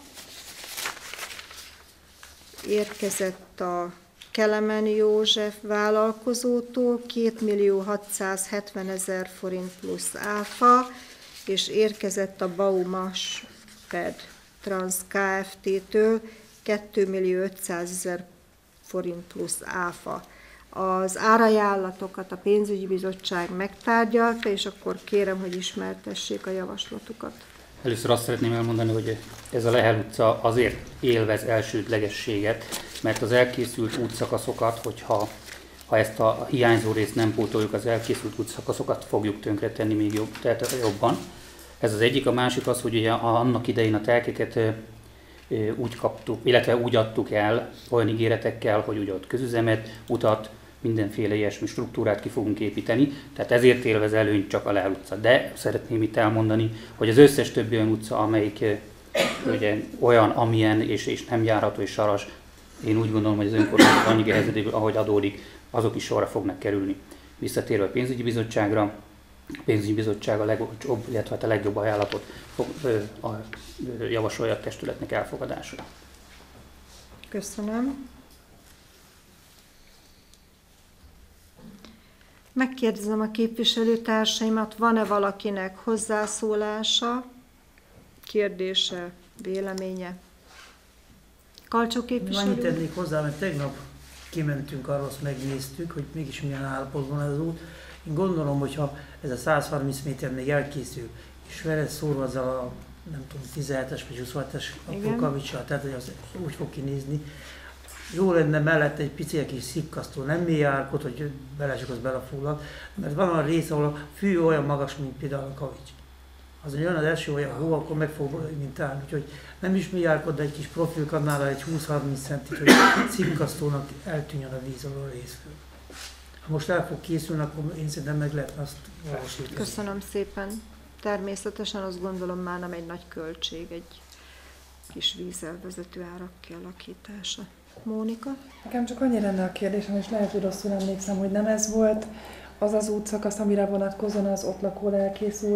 Speaker 1: Érkezett a Kelemen József vállalkozótól kétmillió hatszázhetvenezer forint plusz áfa, és érkezett a Baumas Ped Trans Kft-től kétmillió ötszázezer forint plusz áfa. Az árajánlatokat a pénzügyi bizottság megtárgyalta, és akkor kérem, hogy ismertessék a javaslatukat.
Speaker 9: Először azt szeretném elmondani, hogy ez a Lehel utca azért élvez elsődlegességet, mert az elkészült útszakaszokat, hogyha ha ezt a hiányzó részt nem pótoljuk, az elkészült útszakaszokat fogjuk tönkretenni még jobb, tehát jobban. Ez az egyik, a másik az, hogy ugye annak idején a telkeket úgy kaptuk, illetve úgy adtuk el olyan ígéretekkel, hogy ugye ott közüzemet, utat, mindenféle ilyesmi struktúrát ki fogunk építeni, tehát ezért élvez előnyt csak a Lehel utca. De szeretném itt elmondani, hogy az összes többi olyan utca, amelyik ugye, olyan, amilyen és, és nem járható és saras, én úgy gondolom, hogy az önkormányzat annyi helyzetéből, ahogy adódik, azok is sorra fognak kerülni. Visszatérve a pénzügyi bizottságra, a pénzügyi bizottság a legjobb, illetve a legjobb ajánlatot fog, ö, a, ö, javasolja a testületnek elfogadásra.
Speaker 1: Köszönöm. Megkérdezem a képviselőtársaimat, van-e valakinek hozzászólása, kérdése, véleménye? Kalcsó képviselő?
Speaker 10: Annyit tennék hozzá, mert tegnap kimentünk arra, azt megnéztük, hogy mégis milyen állapotban ez az út. Én gondolom, hogyha ez a száz harminc méter még elkészül, és vele szórva az a nem tudom, tizenhetes vagy huszonhetes kavicsal, tehát hogy az úgy fog kinézni. Jó lenne mellette egy pici kis szipkasztó, nem mély árkot, hogy belesik, az belefoglal, mert van a rész, ahol a fű olyan magas, mint például a kavics. Az, hogy jön az eső olyan hó, akkor meg fog mint állni. Úgyhogy nem is mély árkot, de egy kis profilkannállal egy húsz-harminc centit, hogy szipkasztónak eltűnjön a víz alól a részről. Ha most el fog készülni, akkor én szerintem meg lehetne azt valósítani.
Speaker 1: Köszönöm szépen. Természetesen azt gondolom már nem egy nagy költség, egy kis vízelvezető árak kialakítása. Mónika?
Speaker 3: Nekem csak annyi lenne a kérdésem, és lehet, hogy rosszul emlékszem, hogy nem ez volt az az útszakasz, amire vonatkozóan az ott lakó lelkész úr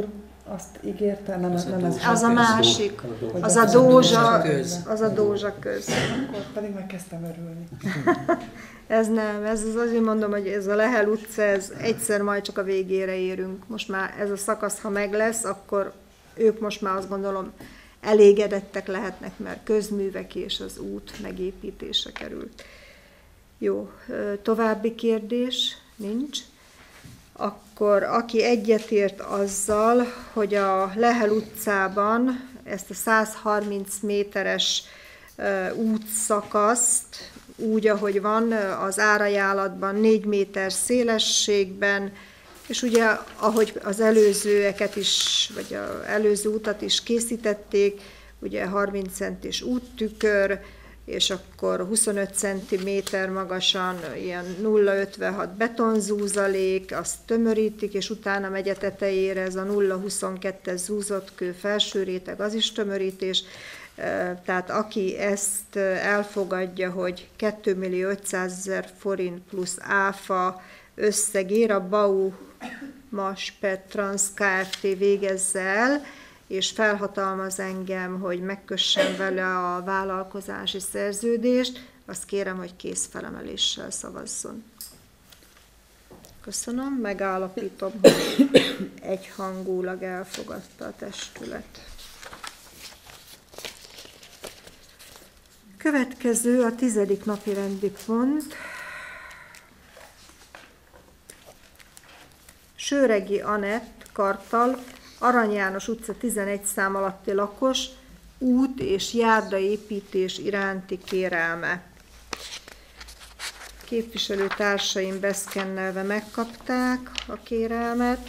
Speaker 3: azt ígérte, nem,
Speaker 6: Az a
Speaker 3: nem ez.
Speaker 6: Dózsa
Speaker 1: Az a
Speaker 6: köz.
Speaker 1: másik,
Speaker 3: Hogy
Speaker 1: az a
Speaker 3: az a
Speaker 1: Dózsa,
Speaker 6: köz.
Speaker 1: az a Dózsa köz.
Speaker 3: Akkor pedig megkezdtem örülni.
Speaker 1: Ez nem, ez az, azért mondom, hogy ez a Lehel utca, ez egyszer majd csak a végére érünk. Most már ez a szakasz, ha meg lesz, akkor ők most már azt gondolom elégedettek lehetnek, mert közművek és az út megépítése került. Jó, további kérdés nincs. Akkor aki egyetért azzal, hogy a Lehel utcában ezt a száz harminc méteres útszakaszt úgy, ahogy van, az árajánlatban négy méter szélességben, és ugye, ahogy az előzőeket is, vagy az előző utat is készítették, ugye harminc centis úttükör, és akkor huszonöt centiméter magasan ilyen nulla egész ötvenhat betonzúzalék, azt tömörítik, és utána megy a tetejére ez a nulla egész huszonkettes zúzott kő felső réteg, az is tömörítés. Tehát aki ezt elfogadja, hogy kétmillió ötszázezer forint plusz áfa összegér, a Bau Maspet Kft. Végezze el, és felhatalmaz engem, hogy megkössem vele a vállalkozási szerződést, azt kérem, hogy kézfelemeléssel szavazzon. Köszönöm, megállapítom, hogy egyhangulag elfogadta a testület. Következő a tizedik napi rendi pont. Sőregi Anett Kartal, Arany János utca tizenegy szám alatti lakos, út és járdaépítés iránti kérelme. Képviselőtársaim beszkennelve megkapták a kérelmet.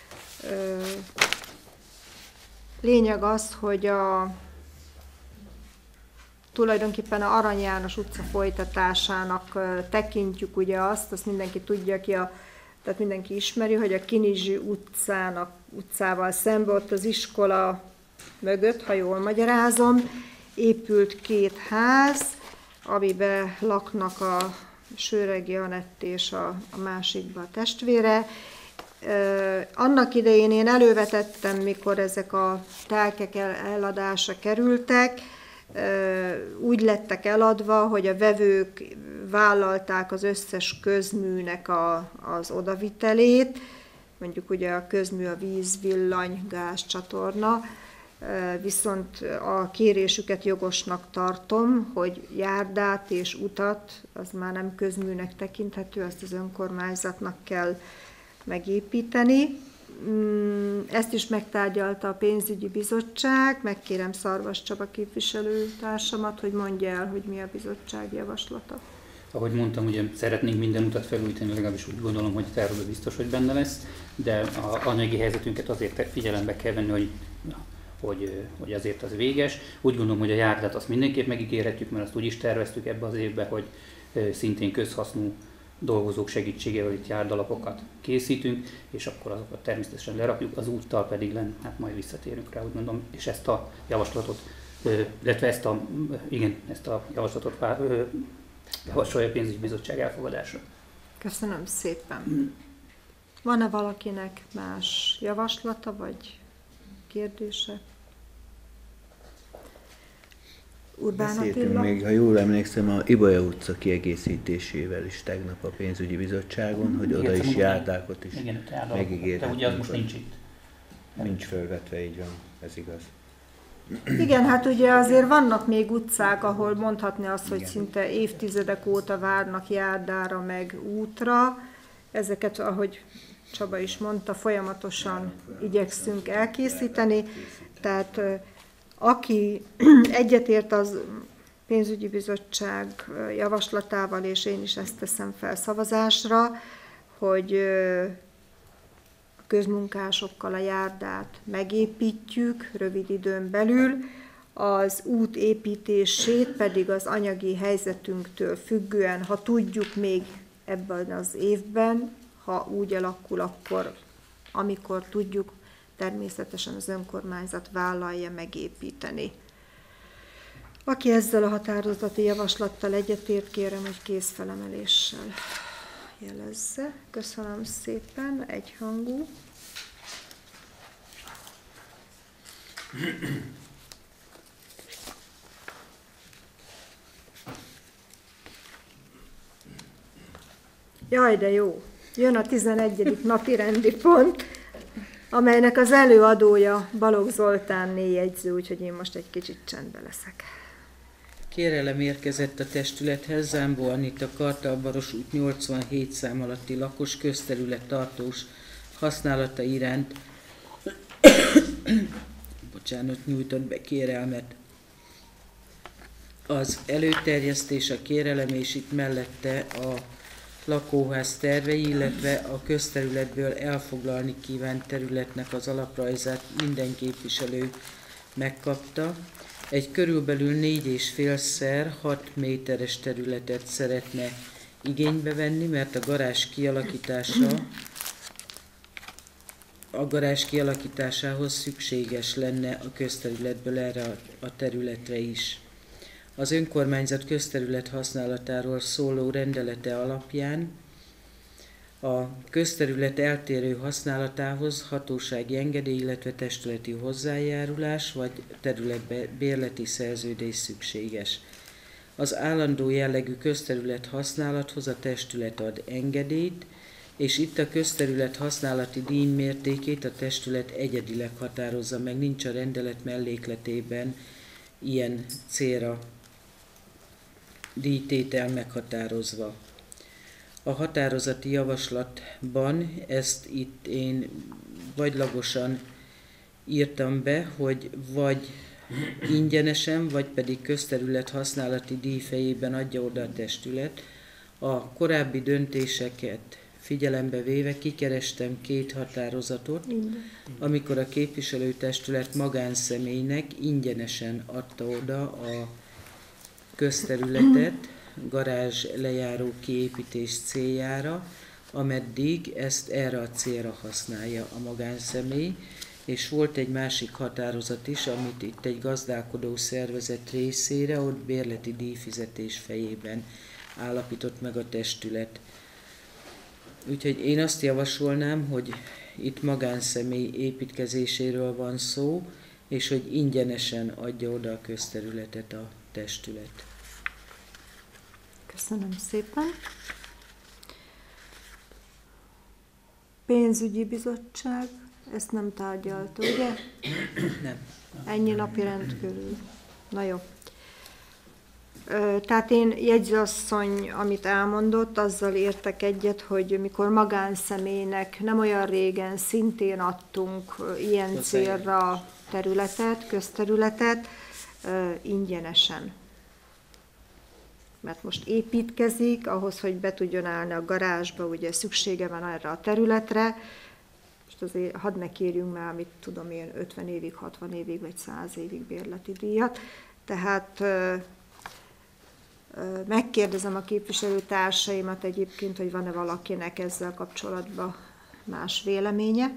Speaker 1: Lényeg az, hogy a tulajdonképpen a Arany János utca folytatásának tekintjük ugye azt, azt mindenki tudja, aki a, tehát mindenki ismeri, hogy a Kinizsi utcának, utcával szembe, ott az iskola mögött, ha jól magyarázom, épült két ház, amiben laknak a Sőregi Anett és a, a másikba a testvére. Annak idején én elővetettem, mikor ezek a telkek eladásra kerültek, úgy lettek eladva, hogy a vevők vállalták az összes közműnek a, az odavitelét, mondjuk ugye a közmű a víz, villany, gáz, csatorna, viszont a kérésüket jogosnak tartom, hogy járdát és utat, az már nem közműnek tekinthető, azt az önkormányzatnak kell megépíteni. Ezt is megtárgyalta a pénzügyi bizottság, megkérem Szarvas Csaba képviselőtársamat, hogy mondja el, hogy mi a bizottság javaslata.
Speaker 9: Ahogy mondtam, ugye szeretnénk minden utat felújítani, legalábbis úgy gondolom, hogy tervben biztos, hogy benne lesz, de az anyagi helyzetünket azért figyelembe kell venni, hogy, hogy, hogy azért az véges. Úgy gondolom, hogy a járdát azt mindenképp megígérhetjük, mert azt úgy is terveztük ebbe az évbe, hogy szintén közhasznú dolgozók segítségével itt járdalapokat készítünk, és akkor azokat természetesen lerakjuk, az úttal pedig len, hát majd visszatérünk rá, úgy mondom, és ezt a javaslatot, illetve ezt a, igen, ezt a javaslatot javasolja a pénzügyi bizottság elfogadásra.
Speaker 1: Köszönöm szépen. Van-e valakinek más javaslata vagy kérdése? Urbán
Speaker 2: Beszéltünk
Speaker 1: Attila?
Speaker 2: még, ha jól emlékszem, a Ibolya utca kiegészítésével is tegnap a pénzügyi bizottságon, hogy oda is járdákat is megígérhetünk.
Speaker 9: De ugye az most nincs itt.
Speaker 2: Nincs fölvetve, így van, ez igaz.
Speaker 1: Igen, hát ugye azért vannak még utcák, ahol mondhatni azt, hogy szinte évtizedek óta várnak járdára meg útra. Ezeket, ahogy Csaba is mondta, folyamatosan igyekszünk elkészíteni. Tehát aki egyetért az pénzügyi bizottság javaslatával, és én is ezt teszem fel szavazásra, hogy a közmunkásokkal a járdát megépítjük rövid időn belül, az út építését pedig az anyagi helyzetünktől függően, ha tudjuk még ebben az évben, ha úgy alakul, akkor amikor tudjuk, természetesen az önkormányzat vállalja megépíteni. Aki ezzel a határozati javaslattal egyetért, kérem, hogy kézfelemeléssel jelezze. Köszönöm szépen, egyhangú. Jaj, de jó! Jön a tizenegyedik napi rendi pont, amelynek az előadója Balogh Zoltán néjegyző, úgyhogy én most egy kicsit csendbe leszek.
Speaker 6: Kérelem érkezett a testülethez Zámbó Anita Kartal-Baros út nyolcvanhét szám alatti lakos közterület tartós használata iránt bocsánat, nyújtott be kérelmet. Az előterjesztés, a kérelem és itt mellette a lakóház tervei, illetve a közterületből elfoglalni kívánt területnek az alaprajzát minden képviselő megkapta. Egy körülbelül négy és félszer hat méteres területet szeretne igénybe venni, mert a garázs kialakítása a garázs kialakításához szükséges lenne a közterületből erre a területre is. Az önkormányzat közterület használatáról szóló rendelete alapján a közterület eltérő használatához hatósági engedély, illetve testületi hozzájárulás vagy területbérleti szerződés szükséges. Az állandó jellegű közterület használathoz a testület ad engedélyt, és itt a közterület használati díj mértékét a testület egyedileg határozza meg, nincs a rendelet mellékletében ilyen célra díjtétel meghatározva. A határozati javaslatban ezt itt én vagylagosan írtam be, hogy vagy ingyenesen, vagy pedig közterület használati díj fejében adja oda a testület. A korábbi döntéseket figyelembe véve kikerestem két határozatot, amikor a képviselőtestület magánszemélynek ingyenesen adta oda a közterületet garázs lejáró kiépítés céljára, ameddig ezt erre a célra használja a magánszemély, és volt egy másik határozat is, amit itt egy gazdálkodó szervezet részére, ott bérleti díjfizetés fejében állapított meg a testület. Úgyhogy én azt javasolnám, hogy itt magánszemély építkezéséről van szó, és hogy ingyenesen adja oda a közterületet a testület.
Speaker 1: Köszönöm szépen. Pénzügyi bizottság, ezt nem tárgyalta, ugye?
Speaker 6: Nem.
Speaker 1: Ennyi napi rend körül. Na jó. Tehát én jegyzőasszony, amit elmondott, azzal értek egyet, hogy mikor magánszemélynek nem olyan régen szintén adtunk ilyen célra területet, közterületet, ingyenesen. Mert most építkezik, ahhoz, hogy be tudjon állni a garázsba, ugye szüksége van erre a területre. Most azért hadd ne kérjünk már, mit tudom én, ötven évig, hatvan évig, vagy száz évig bérleti díjat. Tehát megkérdezem a képviselőtársaimat egyébként, hogy van-e valakinek ezzel kapcsolatban más véleménye.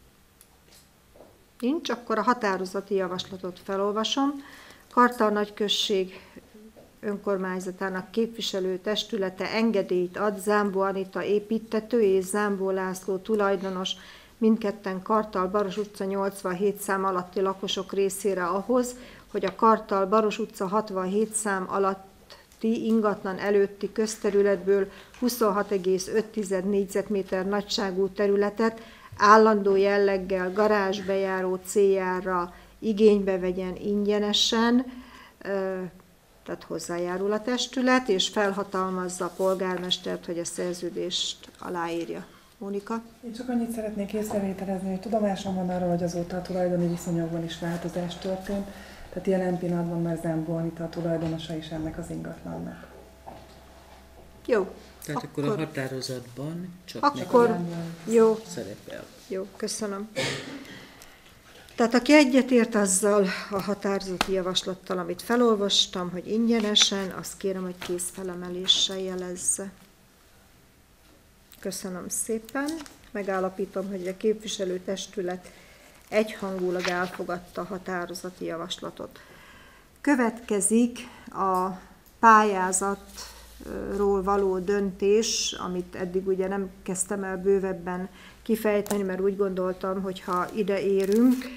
Speaker 1: Nincs, akkor a határozati javaslatot felolvasom. Kartal nagyközség önkormányzatának képviselő testülete engedélyt ad Zámbó Anita építtető és Zámbó László tulajdonos mindketten Kartal-Baros utca nyolcvanhét szám alatti lakosok részére ahhoz, hogy a Kartal-Baros utca hatvanhét szám alatti ingatlan előtti közterületből huszonhat egész öt négyzetméter nagyságú területet állandó jelleggel garázsbejáró céljára igénybe vegyen ingyenesen, tehát hozzájárul a testület, és felhatalmazza a polgármestert, hogy a szerződést aláírja. Mónika?
Speaker 3: Én csak annyit szeretnék észrevételezni, hogy tudomásom van arról, hogy azóta a tulajdoni viszonyokban is változás történt, tehát jelen pillanatban már Zámbó Anita a tulajdonosa is ennek az ingatlannak.
Speaker 1: Jó.
Speaker 6: Tehát akkor, akkor a határozatban csak
Speaker 1: akkor, jó.
Speaker 6: szerepel.
Speaker 1: Jó, köszönöm. Tehát aki egyetért azzal a határozati javaslattal, amit felolvastam, hogy ingyenesen, azt kérem, hogy kézfelemeléssel jelezze. Köszönöm szépen. Megállapítom, hogy a képviselőtestület egyhangulag elfogadta a határozati javaslatot. Következik a pályázatról való döntés, amit eddig ugye nem kezdtem el bővebben kifejteni, mert úgy gondoltam, hogy ha ide érünk,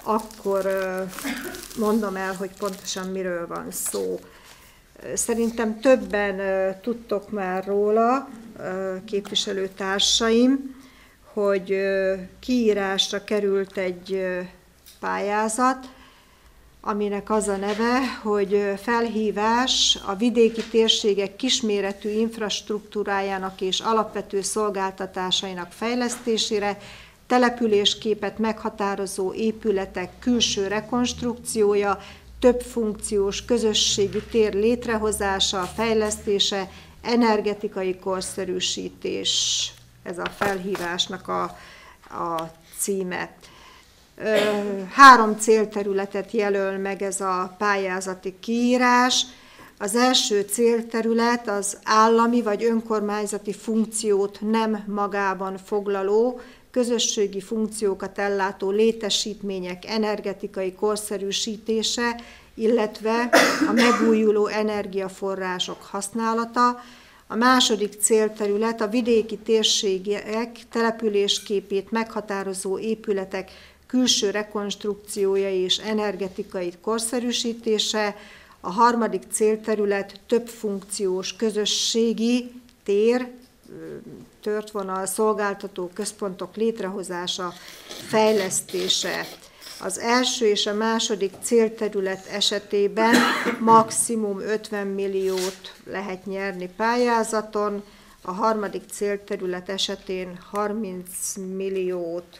Speaker 1: akkor mondom el, hogy pontosan miről van szó. Szerintem többen tudtok már róla, képviselőtársaim, hogy kiírásra került egy pályázat, aminek az a neve, hogy felhívás a vidéki térségek kisméretű infrastruktúrájának és alapvető szolgáltatásainak fejlesztésére, településképet meghatározó épületek külső rekonstrukciója, több funkciós közösségi tér létrehozása, fejlesztése, energetikai korszerűsítés. Ez a felhívásnak a, a címe. Három célterületet jelöl meg ez a pályázati kiírás. Az első célterület az állami vagy önkormányzati funkciót nem magában foglaló, közösségi funkciókat ellátó létesítmények energetikai korszerűsítése, illetve a megújuló energiaforrások használata. A második célterület a vidéki térségek településképét meghatározó épületek külső rekonstrukciója és energetikai korszerűsítése. A harmadik célterület több funkciós közösségi tér, törtvonal, szolgáltató központok létrehozása, fejlesztése. Az első és a második célterület esetében maximum ötven milliót lehet nyerni pályázaton, a harmadik célterület esetén harminc milliót.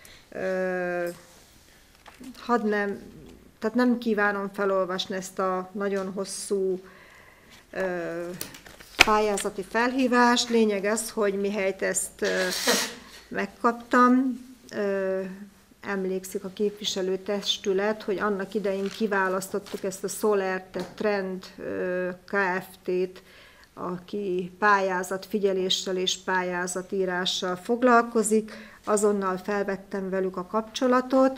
Speaker 1: Hadd nem, tehát nem kívánom felolvasni ezt a nagyon hosszú pályázati felhívást. Lényeg az, hogy mihelyt ezt megkaptam, emlékszik a képviselőtestület, hogy annak idején kiválasztottuk ezt a Solerte Trend Kft-t, aki pályázat figyeléssel és pályázatírással foglalkozik. Azonnal felvettem velük a kapcsolatot,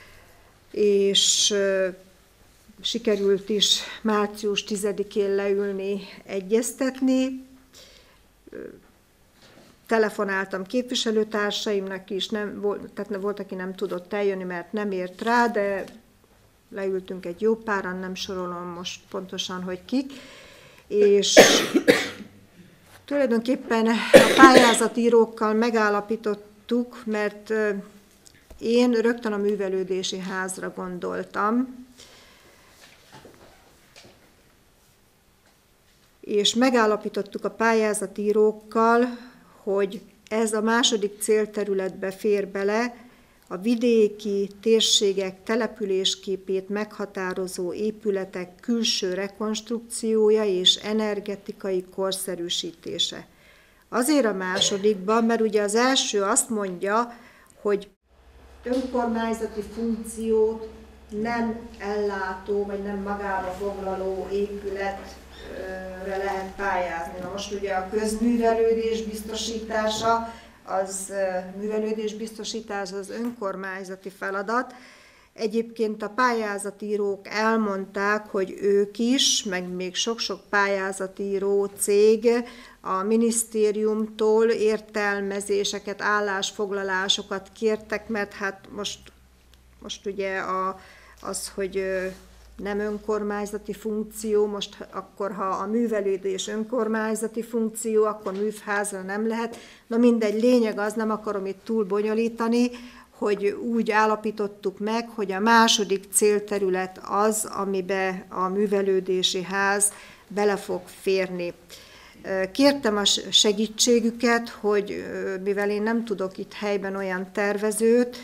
Speaker 1: és sikerült is március tizedikén leülni, egyeztetni. Telefonáltam képviselőtársaimnak is, nem, volt, tehát volt, aki nem tudott eljönni, mert nem ért rá, de leültünk egy jó páran, nem sorolom most pontosan, hogy kik. És tulajdonképpen a pályázatírókkal megállapítottuk, mert én rögtön a művelődési házra gondoltam, és megállapítottuk a pályázatírókkal, hogy ez a második célterületbe fér bele a vidéki térségek településképét meghatározó épületek külső rekonstrukciója és energetikai korszerűsítése. Azért a másodikban, mert ugye az első azt mondja, hogy önkormányzati funkciót nem ellátó, vagy nem magába foglaló épületre lehet pályázni. Na most ugye a közművelődés biztosítása, az művelődés biztosítás az önkormányzati feladat. Egyébként a pályázatírók elmondták, hogy ők is, meg még sok-sok pályázatíró cég a minisztériumtól értelmezéseket, állásfoglalásokat kértek, mert hát most, most ugye a, az, hogy nem önkormányzati funkció, most akkor ha a művelődés önkormányzati funkció, akkor művházra nem lehet. Na mindegy, lényeg az, nem akarom itt túl bonyolítani, hogy úgy állapítottuk meg, hogy a második célterület az, amibe a művelődési ház bele fog férni. Kértem a segítségüket, hogy mivel én nem tudok itt helyben olyan tervezőt,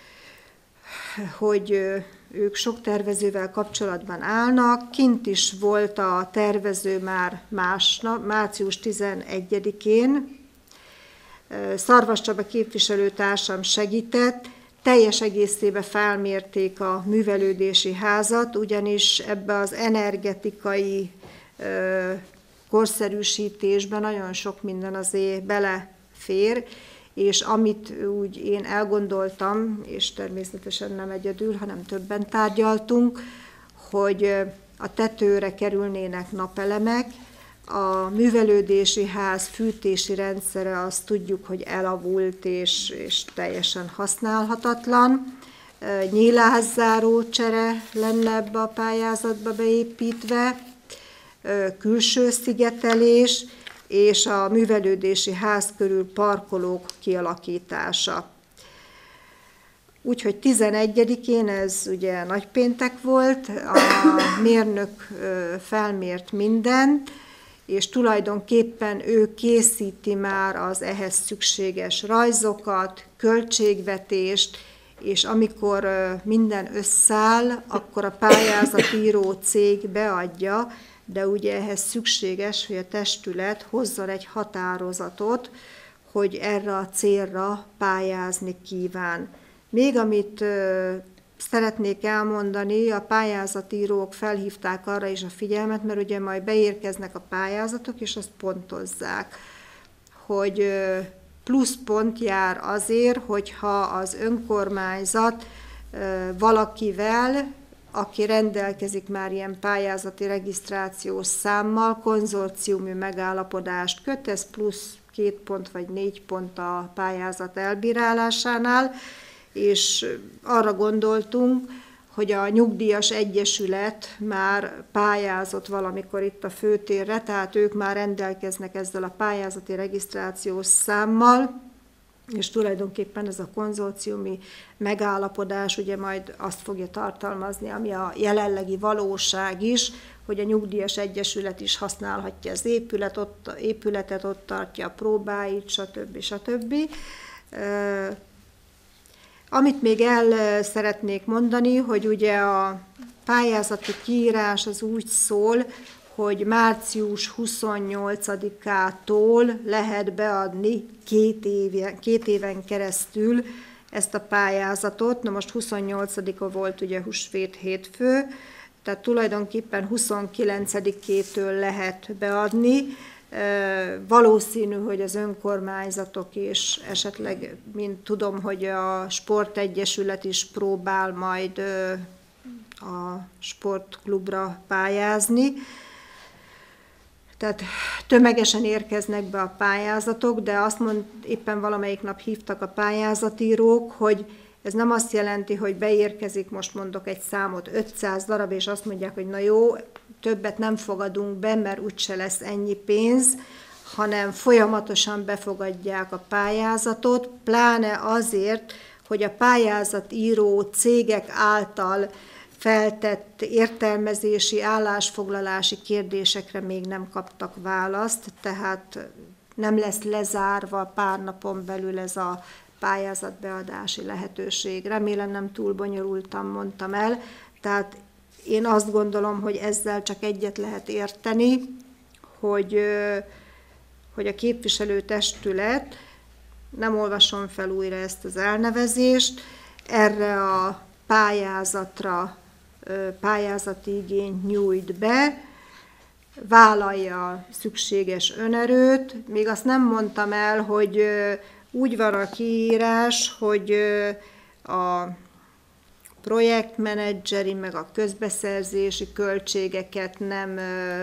Speaker 1: hogy ők sok tervezővel kapcsolatban állnak. Kint is volt a tervező már másnap, március tizenegyedikén. Szarvas Csaba képviselőtársam segített, teljes egészébe felmérték a művelődési házat, ugyanis ebbe az energetikai korszerűsítésben nagyon sok minden azért belefér, és amit úgy én elgondoltam, és természetesen nem egyedül, hanem többen tárgyaltunk, hogy a tetőre kerülnének napelemek, a művelődési ház fűtési rendszere azt tudjuk, hogy elavult és, és teljesen használhatatlan. nyílászáró csere lenne ebbe a pályázatba beépítve, külső szigetelés és a művelődési ház körül parkolók kialakítása. Úgyhogy tizenegyedikén, ez ugye nagypéntek volt, a mérnök felmért mindent, és tulajdonképpen ő készíti már az ehhez szükséges rajzokat, költségvetést, és amikor minden összeáll, akkor a pályázatíró cég beadja, de ugye ehhez szükséges, hogy a testület hozzon egy határozatot, hogy erre a célra pályázni kíván. Még amit szeretnék elmondani, a pályázatírók felhívták arra is a figyelmet, mert ugye majd beérkeznek a pályázatok, és azt pontozzák, hogy plusz pont jár azért, hogyha az önkormányzat valakivel, aki rendelkezik már ilyen pályázati regisztrációs számmal, konzorciumi megállapodást köt, ez plusz két pont vagy négy pont a pályázat elbírálásánál, és arra gondoltunk, hogy a nyugdíjas egyesület már pályázott valamikor itt a főtérre, tehát ők már rendelkeznek ezzel a pályázati regisztrációs számmal, és tulajdonképpen ez a konzorciumi megállapodás ugye majd azt fogja tartalmazni, ami a jelenlegi valóság is, hogy a nyugdíjas egyesület is használhatja az épület, ott, épületet, ott tartja a próbáit, stb. stb. Amit még el szeretnék mondani, hogy ugye a pályázati kiírás az úgy szól, hogy március huszonnyolcadikától lehet beadni két, éve, két éven keresztül ezt a pályázatot. Na most huszonnyolcadika volt ugye húsvét hétfő, tehát tulajdonképpen huszonkilencedikétől lehet beadni. Valószínű, hogy az önkormányzatok és esetleg, mint tudom, hogy a sportegyesület is próbál majd a sportklubra pályázni. Tehát tömegesen érkeznek be a pályázatok, de azt mond, éppen valamelyik nap hívtak a pályázatírók, hogy ez nem azt jelenti, hogy beérkezik, most mondok egy számot, ötszáz darab, és azt mondják, hogy na jó, többet nem fogadunk be, mert úgyse lesz ennyi pénz, hanem folyamatosan befogadják a pályázatot, pláne azért, hogy a pályázatíró cégek által feltett értelmezési, állásfoglalási kérdésekre még nem kaptak választ, tehát nem lesz lezárva pár napon belül ez a pályázatbeadási lehetőség. Remélem nem túl bonyolultan mondtam el, tehát én azt gondolom, hogy ezzel csak egyet lehet érteni, hogy, hogy a képviselőtestület, nem olvasom fel újra ezt az elnevezést, erre a pályázatra pályázati igényt nyújt be, vállalja a szükséges önerőt. Még azt nem mondtam el, hogy úgy van a kiírás, hogy a projektmenedzseri, meg a közbeszerzési költségeket nem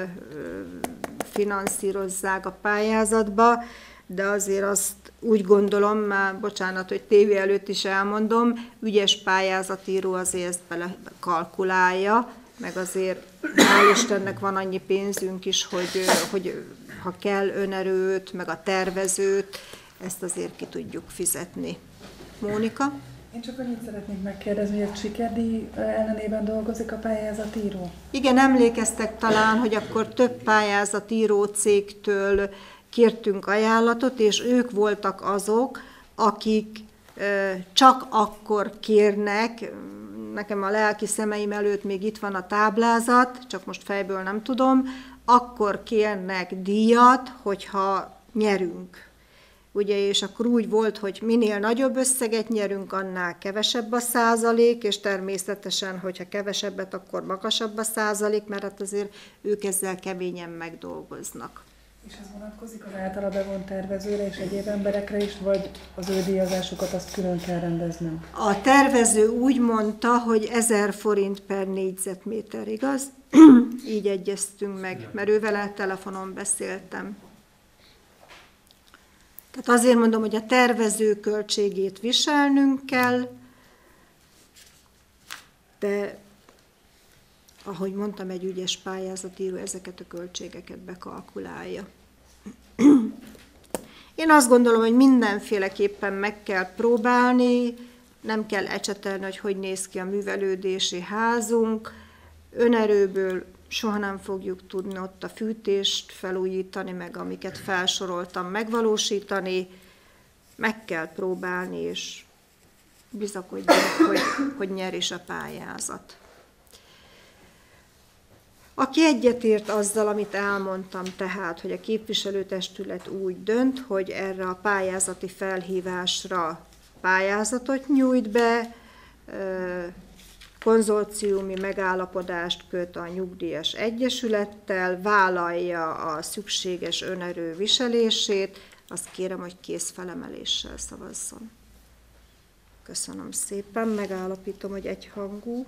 Speaker 1: finanszírozzák a pályázatba, de azért azt úgy gondolom, már bocsánat, hogy tévé előtt is elmondom, ügyes pályázatíró azért ezt belekalkulálja, meg azért hál' Istennek van annyi pénzünk is, hogy, hogy ha kell önerőt, meg a tervezőt, ezt azért ki tudjuk fizetni. Mónika?
Speaker 3: Én csak annyit szeretnék megkérdezni, hogy a sikerdíj ellenében dolgozik a pályázatíró?
Speaker 1: Igen, emlékeztek talán, hogy akkor több pályázatíró cégtől kértünk ajánlatot, és ők voltak azok, akik csak akkor kérnek, nekem a lelki szemeim előtt még itt van a táblázat, csak most fejből nem tudom, akkor kérnek díjat, hogyha nyerünk. Ugye, és akkor úgy volt, hogy minél nagyobb összeget nyerünk, annál kevesebb a százalék, és természetesen, hogyha kevesebbet, akkor magasabb a százalék, mert hát azért ők ezzel keményen megdolgoznak.
Speaker 3: És ez vonatkozik az általa bevont tervezőre és egyéb emberekre is, vagy az ő díjazásukat azt külön kell rendeznem?
Speaker 1: A tervező úgy mondta, hogy ezer forint per négyzetméter, igaz? Így egyeztünk meg, mert ővel telefonon beszéltem. Tehát azért mondom, hogy a tervező költségét viselnünk kell, de ahogy mondtam, egy ügyes pályázatíró ezeket a költségeket bekalkulálja. Én azt gondolom, hogy mindenféleképpen meg kell próbálni, nem kell ecsetelni, hogy hogy néz ki a művelődési házunk. Önerőből soha nem fogjuk tudni ott a fűtést felújítani, meg amiket felsoroltam, megvalósítani. Meg kell próbálni, és bizakodjunk, hogy, hogy nyer is a pályázat. Aki egyetért azzal, amit elmondtam, tehát, hogy a képviselőtestület úgy dönt, hogy erre a pályázati felhívásra pályázatot nyújt be, konzorciumi megállapodást köt a nyugdíjas egyesülettel, vállalja a szükséges önerő viselését, azt kérem, hogy kézfelemeléssel szavazzon. Köszönöm szépen, megállapítom, hogy egyhangú.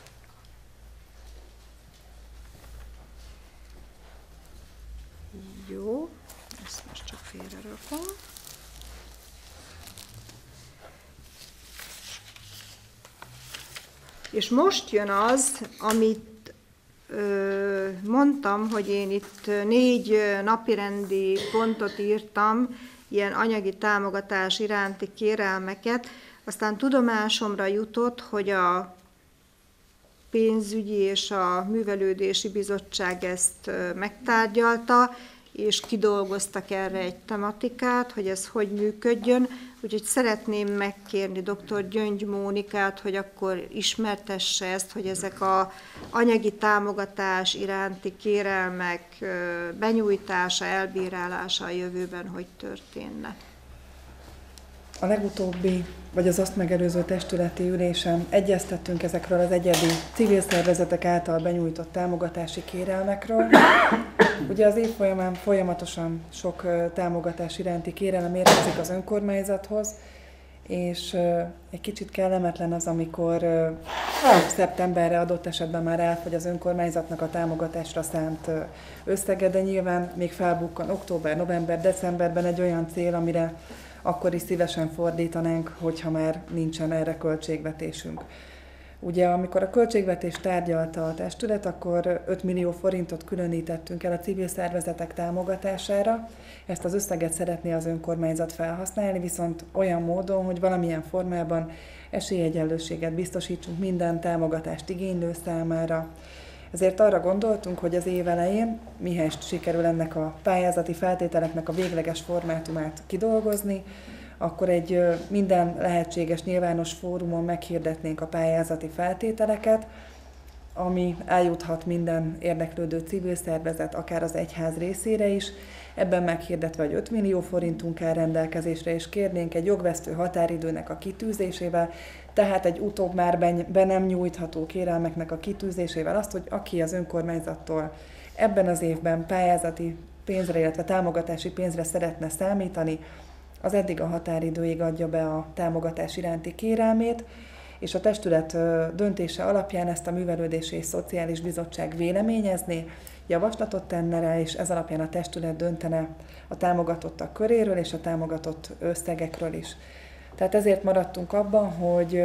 Speaker 1: Jó, ezt most csak félre rakom. És most jön az, amit ö, mondtam, hogy én itt négy napirendi pontot írtam, ilyen anyagi támogatás iránti kérelmeket, aztán tudomásomra jutott, hogy a pénzügyi és a művelődési bizottság ezt megtárgyalta, és kidolgoztak erre egy tematikát, hogy ez hogy működjön. Úgyhogy szeretném megkérni dr. Gyöngy Mónikát, hogy akkor ismertesse ezt, hogy ezek az anyagi támogatás iránti kérelmek benyújtása, elbírálása a jövőben hogy történne.
Speaker 3: A legutóbbi, vagy az azt megelőző testületi ülésen egyeztettünk ezekről az egyedi civil szervezetek által benyújtott támogatási kérelmekről. Ugye az év folyamán folyamatosan sok támogatás iránti kérelem érkezik az önkormányzathoz, és egy kicsit kellemetlen az, amikor szeptemberre adott esetben már elfogy az önkormányzatnak a támogatásra szánt összege, de nyilván még felbukkan október, november, decemberben egy olyan cél, amire akkor is szívesen fordítanánk, hogyha már nincsen erre költségvetésünk. Ugye, amikor a költségvetést tárgyalta a testület, akkor öt millió forintot különítettünk el a civil szervezetek támogatására. Ezt az összeget szeretné az önkormányzat felhasználni, viszont olyan módon, hogy valamilyen formában esélyegyenlőséget biztosítsunk minden támogatást igénylő számára. Ezért arra gondoltunk, hogy az év elején, mihelyest sikerül ennek a pályázati feltételeknek a végleges formátumát kidolgozni, akkor egy minden lehetséges nyilvános fórumon meghirdetnénk a pályázati feltételeket, ami eljuthat minden érdeklődő civil szervezet, akár az egyház részére is. Ebben meghirdetve, hogy öt millió forintunk áll rendelkezésre, és kérnénk egy jogvesztő határidőnek a kitűzésével, tehát egy utóbb már be nem nyújtható kérelmeknek a kitűzésével azt, hogy aki az önkormányzattól ebben az évben pályázati pénzre, illetve támogatási pénzre szeretne számítani, az eddig a határidőig adja be a támogatás iránti kérelmét, és a testület döntése alapján ezt a Művelődési és Szociális Bizottság véleményezné, javaslatot tenne rá, és ez alapján a testület döntene a támogatottak köréről és a támogatott összegekről is. Tehát ezért maradtunk abban, hogy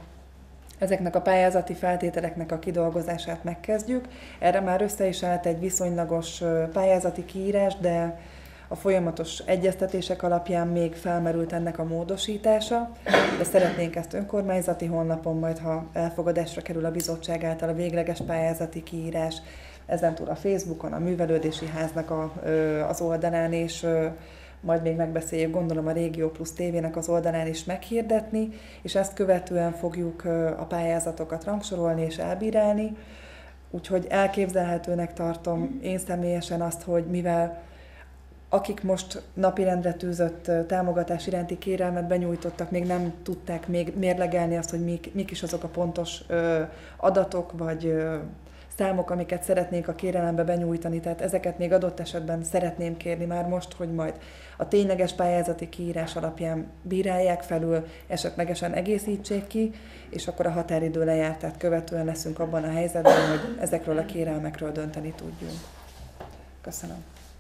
Speaker 3: ezeknek a pályázati feltételeknek a kidolgozását megkezdjük. Erre már össze is állt egy viszonylagos pályázati kiírás, de a folyamatos egyeztetések alapján még felmerült ennek a módosítása, de szeretnénk ezt önkormányzati honlapon, majd ha elfogadásra kerül a bizottság által a végleges pályázati kiírás, ezentúl a Facebookon, a Művelődési Háznak a, az oldalán, és majd még megbeszéljük, gondolom a Régió Plusz té vének az oldalán is meghirdetni, és ezt követően fogjuk a pályázatokat rangsorolni és elbírálni. Úgyhogy elképzelhetőnek tartom én személyesen azt, hogy mivel akik most napirendre tűzött támogatás iránti kérelmet benyújtottak, még nem tudták még mérlegelni azt, hogy mik, mik is azok a pontos ö, adatok vagy ö, számok, amiket szeretnénk a kérelembe benyújtani, tehát ezeket még adott esetben szeretném kérni már most, hogy majd a tényleges pályázati kiírás alapján bírálják felül, esetlegesen egészítsék ki, és akkor a határidő lejártát követően leszünk abban a helyzetben, hogy ezekről a kérelmekről dönteni tudjunk. Köszönöm.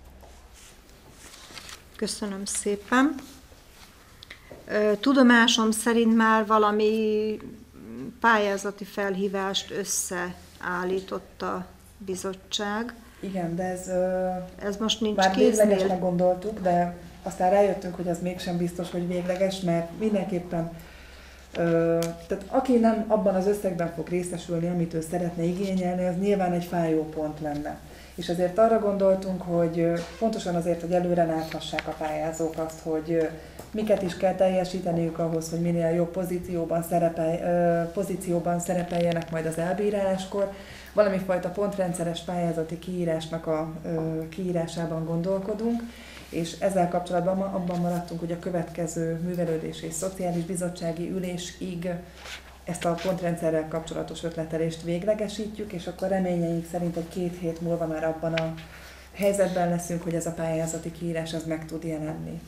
Speaker 1: Köszönöm szépen. Tudomásom szerint már valami pályázati felhívást összeállított a bizottság.
Speaker 3: Igen, de ez,
Speaker 1: ez most nincs
Speaker 3: már
Speaker 1: kéznél.
Speaker 3: véglegesnek gondoltuk, de aztán rájöttünk, hogy az mégsem biztos, hogy végleges, mert mindenképpen Ö, tehát aki nem abban az összegben fog részesülni, amit ő szeretne igényelni, az nyilván egy fájó pont lenne. És azért arra gondoltunk, hogy pontosan azért, hogy előre láthassák a pályázók azt, hogy miket is kell teljesíteniük ahhoz, hogy minél jobb pozícióban, szerepelj, pozícióban szerepeljenek majd az elbíráláskor, valami fajta pontrendszeres pályázati kiírásnak a kiírásában gondolkodunk, és ezzel kapcsolatban abban maradtunk, hogy a következő művelődési és szociális bizottsági ülésig ezt a pontrendszerrel kapcsolatos ötletelést véglegesítjük, és akkor reményeink szerint egy két hét múlva már abban a helyzetben leszünk, hogy ez a pályázati kiírás az meg tud jelenni.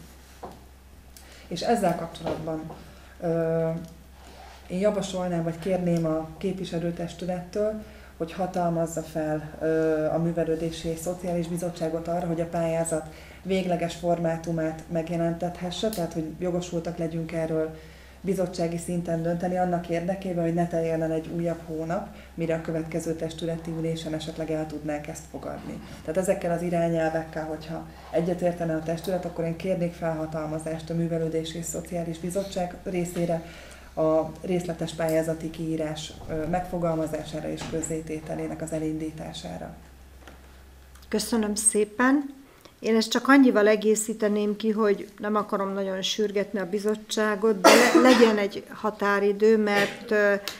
Speaker 3: És ezzel kapcsolatban ö, én javasolnám, vagy kérném a képviselőtestülettől, hogy hatalmazza fel ö, a Művelődési és Szociális Bizottságot arra, hogy a pályázat végleges formátumát megjelentethesse, tehát hogy jogosultak legyünk erről bizottsági szinten dönteni annak érdekében, hogy ne teljen el egy újabb hónap, mire a következő testületi ülésen esetleg el tudnánk ezt fogadni. Tehát ezekkel az irányelvekkel, hogyha egyetértene a testület, akkor én kérnék felhatalmazást a Művelődési és Szociális Bizottság részére a részletes pályázati kiírás megfogalmazására és közzétételének az elindítására.
Speaker 1: Köszönöm szépen! Én ezt csak annyival egészíteném ki, hogy nem akarom nagyon sürgetni a bizottságot, de legyen egy határidő, mert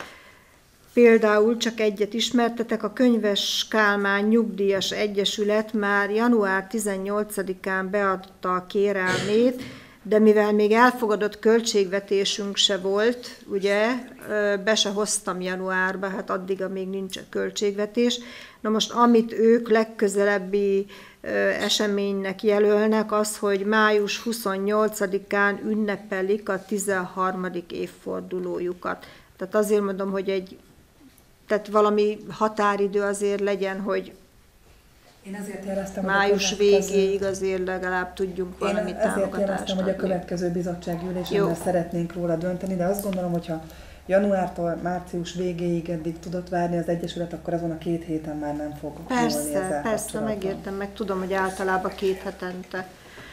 Speaker 1: például csak egyet ismertetek, a Könyves Kálmán Nyugdíjas Egyesület már január tizennyolcadikán beadta a kérelmét, de mivel még elfogadott költségvetésünk se volt, ugye, be se hoztam januárba, hát addig, amíg nincs költségvetés. Na most, amit ők legközelebbi eseménynek jelölnek, az, hogy május huszonnyolcadikán ünnepelik a tizenharmadik évfordulójukat. Tehát azért mondom, hogy egy, tehát valami határidő azért legyen, hogy
Speaker 3: Én ezért jeleztem,
Speaker 1: május végéig azért legalább tudjunk valami
Speaker 3: Én
Speaker 1: támogatást
Speaker 3: ezért jeleztem, hogy a következő bizottsági ülésen szeretnénk róla dönteni, de azt gondolom, hogyha januártól március végéig eddig tudott várni az Egyesület, akkor azon a két héten már nem fog
Speaker 1: Persze,
Speaker 3: volni ezzel
Speaker 1: persze, megértem, meg tudom, hogy általában két hetente.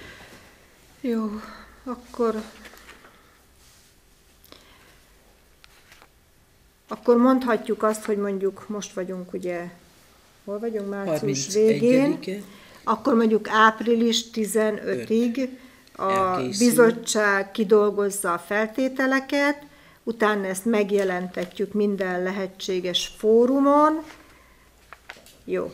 Speaker 1: Jó, akkor... Akkor mondhatjuk azt, hogy mondjuk most vagyunk ugye, hol vagyunk, március végén, akkor mondjuk április tizenötödikéig a bizottság kidolgozza a feltételeket, utána ezt megjelentetjük minden lehetséges fórumon. Jó.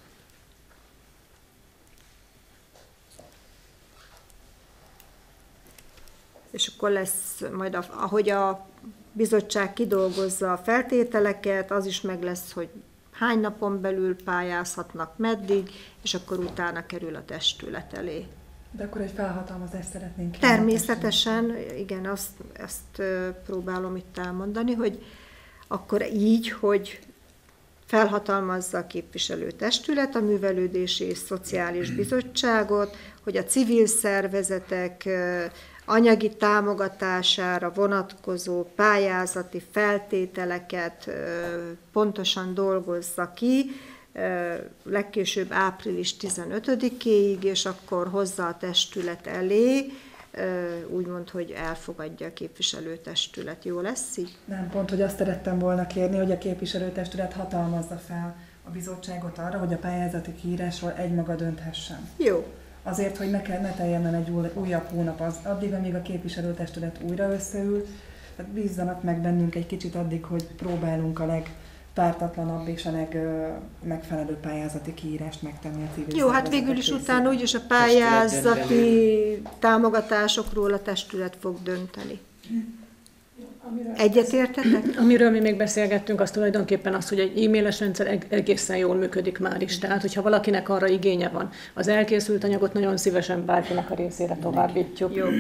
Speaker 1: És akkor lesz majd, a, ahogy a bizottság kidolgozza a feltételeket, az is meg lesz, hogy hány napon belül pályázhatnak, meddig, és akkor utána kerül a testület elé.
Speaker 3: De akkor egy felhatalmazást szeretnénk.
Speaker 1: Természetesen, igen, azt, ezt próbálom itt elmondani, hogy akkor így, hogy felhatalmazza a képviselőtestület, a Művelődési és Szociális Bizottságot, hogy a civil szervezetek anyagi támogatására vonatkozó pályázati feltételeket pontosan dolgozza ki, legkésőbb április tizenötödikéig, és akkor hozza a testület elé, úgymond, hogy elfogadja a képviselőtestület. Jó lesz így?
Speaker 3: Nem, pont, hogy azt szerettem volna kérni, hogy a képviselőtestület hatalmazza fel a bizottságot arra, hogy a pályázati kiírásról egymaga dönthessen.
Speaker 1: Jó.
Speaker 3: Azért, hogy ne, kell, ne teljen el egy újabb hónap az, addig, amíg a képviselőtestület újra összeül, tehát bízzanak meg bennünk egy kicsit addig, hogy próbálunk a legpártatlanabb és a legmegfelelőbb pályázati kiírást megtenni a civil
Speaker 1: Jó, hát végül is utána úgyis a pályázati támogatásokról a testület fog dönteni. Egyetértetek?
Speaker 7: Amiről mi még beszélgettünk, az tulajdonképpen az, hogy egy e-mailes rendszer egészen jól működik már is. Tehát, hogyha valakinek arra igénye van, az elkészült anyagot nagyon szívesen bárkinek a részére továbbítjuk.
Speaker 1: Jó.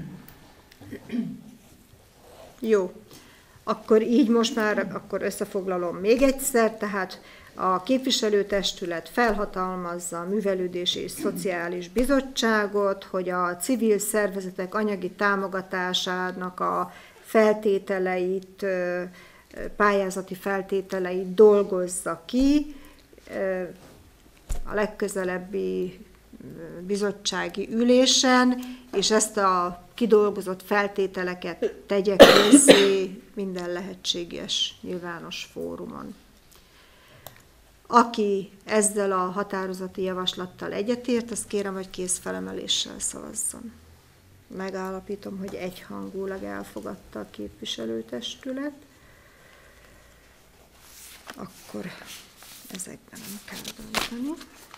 Speaker 1: Jó. Akkor így most már akkor összefoglalom még egyszer, tehát a képviselőtestület felhatalmazza a Művelődési és Szociális Bizottságot, hogy a civil szervezetek anyagi támogatásának a feltételeit pályázati feltételeit dolgozza ki, a legközelebbi bizottsági ülésen, és ezt a kidolgozott feltételeket tegye közzé minden lehetséges nyilvános fórumon. Aki ezzel a határozati javaslattal egyetért, azt kérem, hogy kézfelemeléssel szavazzon. Megállapítom, hogy egyhangulag elfogadta a képviselőtestület. Akkor ezekben nem kell dönteni.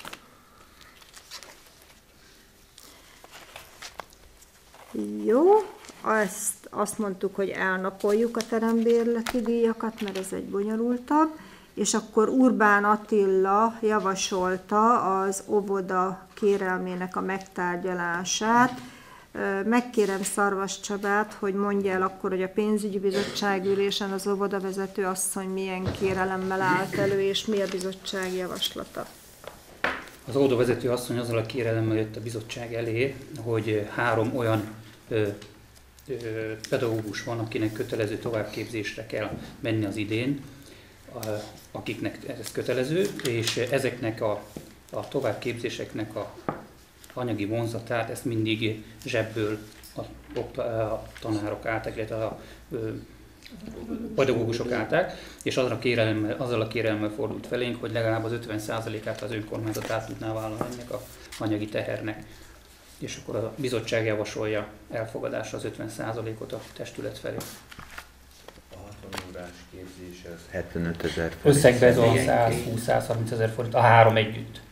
Speaker 1: Jó, azt, azt mondtuk, hogy elnapoljuk a terembérleti díjakat, mert ez egy bonyolultabb, és akkor Urbán Attila javasolta az óvoda kérelmének a megtárgyalását. Megkérem Szarvas Csabát, hogy mondja el akkor, hogy a pénzügyi bizottság ülésen az óvodavezető asszony milyen kérelemmel állt elő, és mi a bizottság javaslata.
Speaker 9: Az óvodavezető asszony azzal a kérelemmel jött a bizottság elé, hogy három olyan ö, ö, pedagógus van, akinek kötelező továbbképzésre kell menni az idén, akiknek ez kötelező, és ezeknek a, a továbbképzéseknek a anyagi vonzatát, ezt mindig zsebből a, a tanárok állták, illetve a, a pedagógusok állták, és azzal a, kérelemmel, azzal a kérelemmel fordult felénk, hogy legalább az ötven százalékát az önkormányzat át tudná vállalni ennek a anyagi tehernek. És akkor a bizottság javasolja elfogadásra az ötven százalékot a testület felé.
Speaker 2: A hatvan órás képzés az hetvenöt ezer forint.
Speaker 9: Összegben ez a százhúsz-százharminc ezer forint, a három együtt.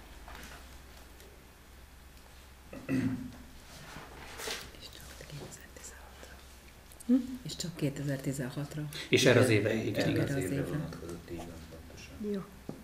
Speaker 11: Hm? És csak kétezer-tizenhatra.
Speaker 9: És erre az évre, igen.
Speaker 11: Erre az évre.
Speaker 1: Jó.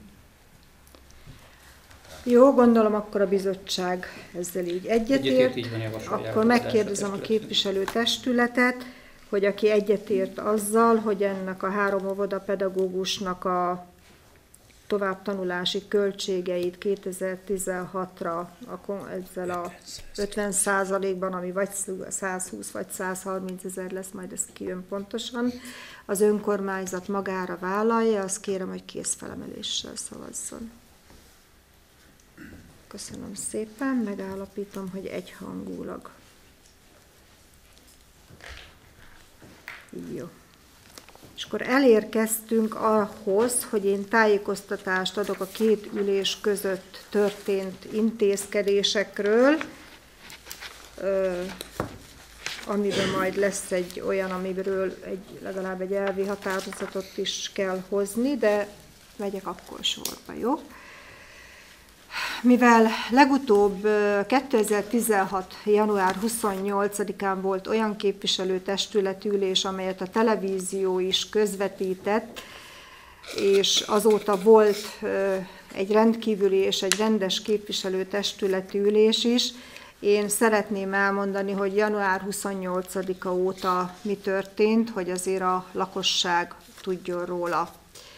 Speaker 1: Jó, gondolom akkor a bizottság ezzel így egyetért.
Speaker 9: Egyetért, így van,
Speaker 1: akkor megkérdezem a képviselőtestületet, hogy aki egyetért azzal, hogy ennek a három óvoda pedagógusnak a továbbtanulási költségeit kétezer-tizenhatra ezzel a ötven százalékban, ami vagy százhúsz vagy százharminc ezer lesz, majd ez kijön pontosan, az önkormányzat magára vállalja, azt kérem, hogy kézfelemeléssel szavazzon. Köszönöm szépen, megállapítom, hogy egyhangulag. Jó. És akkor elérkeztünk ahhoz, hogy én tájékoztatást adok a két ülés között történt intézkedésekről, amiben majd lesz egy olyan, amiről egy, legalább egy elvi határozatot is kell hozni, de megyek akkor sorba, jó? Mivel legutóbb kétezer-tizenhat. január huszonnyolcadikán volt olyan képviselőtestületi ülés, amelyet a televízió is közvetített, és azóta volt egy rendkívüli és egy rendes képviselőtestületi ülés is, én szeretném elmondani, hogy január huszonnyolcadika óta mi történt, hogy azért a lakosság tudjon róla.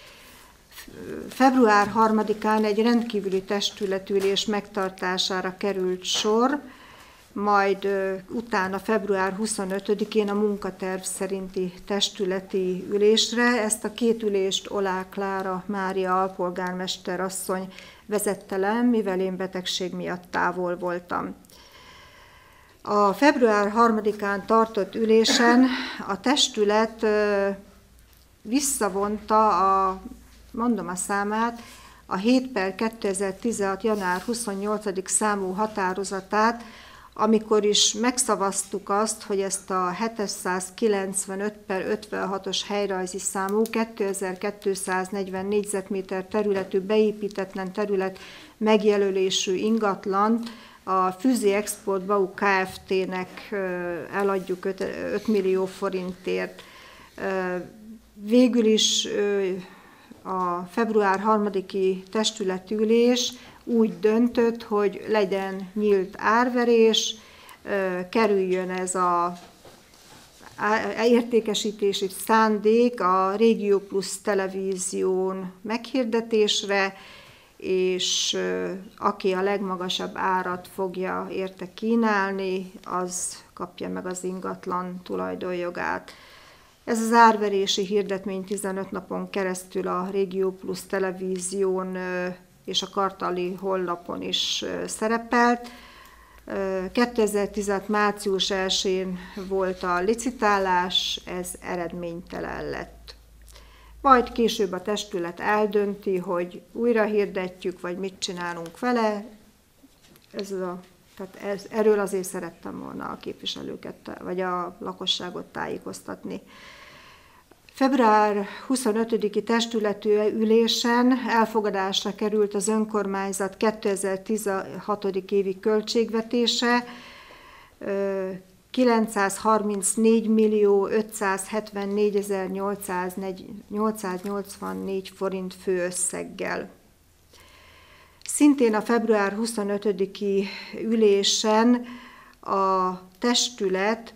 Speaker 1: február harmadikán egy rendkívüli testületülés megtartására került sor, majd utána február huszonötödikén a munkaterv szerinti testületi ülésre. Ezt a két ülést Olá Klára Mária alpolgármester asszony vezette le, mivel én betegség miatt távol voltam. A február harmadikán tartott ülésen a testület visszavonta a mondom a számát, a hét per kétezer-tizenhat. január huszonnyolcadika számú határozatát, amikor is megszavaztuk azt, hogy ezt a hétszázkilencvenöt per ötvenhatos helyrajzi számú kétezer-kétszáznegyven négyzetméter területű beépítetlen terület megjelölésű ingatlant a Füzi Export Bau Kft-nek eladjuk öt millió forintért. Végül is a február harmadiki testületülés úgy döntött, hogy legyen nyílt árverés, kerüljön ez a értékesítési szándék a Régió Plus televízión meghirdetésre, és aki a legmagasabb árat fogja érte kínálni, az kapja meg az ingatlan tulajdonjogát. Ez az árverési hirdetmény tizenöt napon keresztül a Régió Plus televízión és a Kartali honlapon is szerepelt. kétezer-tizenhat. március elsején volt a licitálás, ez eredménytelen lett. Majd később a testület eldönti, hogy újra hirdetjük, vagy mit csinálunk vele. Ez a, tehát ez, erről azért szerettem volna a képviselőket, vagy a lakosságot tájékoztatni. február huszonötödiki testületi ülésen elfogadásra került az önkormányzat kétezer-tizenhat. évi költségvetése, kilencszázharmincnégy millió ötszázhetvennégyezer-nyolcszáznyolcvannégy forint főösszeggel. Szintén a február huszonötödiki ülésen a testület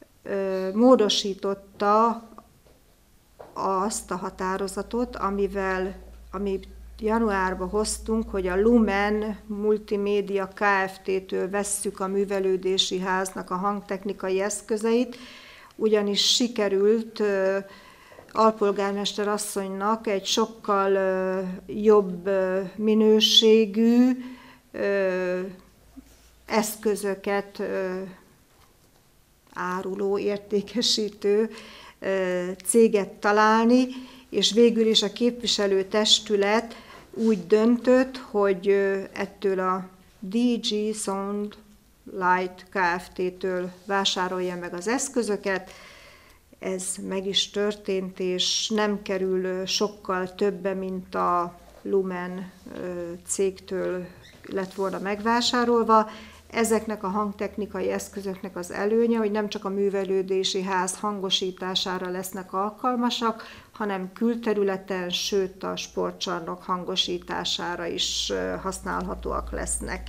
Speaker 1: módosította azt a határozatot, amivel, amit januárban hoztunk, hogy a Lumen Multimédia Kft-től vesszük a művelődési háznak a hangtechnikai eszközeit, ugyanis sikerült uh, alpolgármester asszonynak egy sokkal uh, jobb uh, minőségű uh, eszközöket uh, áruló, értékesítő céget találni, és végül is a képviselőtestület úgy döntött, hogy ettől a dé gé Sound Light Kft-től vásárolja meg az eszközöket. Ez meg is történt, és nem kerül sokkal többe, mint a Lumen cégtől lett volna megvásárolva. Ezeknek a hangtechnikai eszközöknek az előnye, hogy nem csak a művelődési ház hangosítására lesznek alkalmasak, hanem külterületen, sőt a sportcsarnok hangosítására is használhatóak lesznek.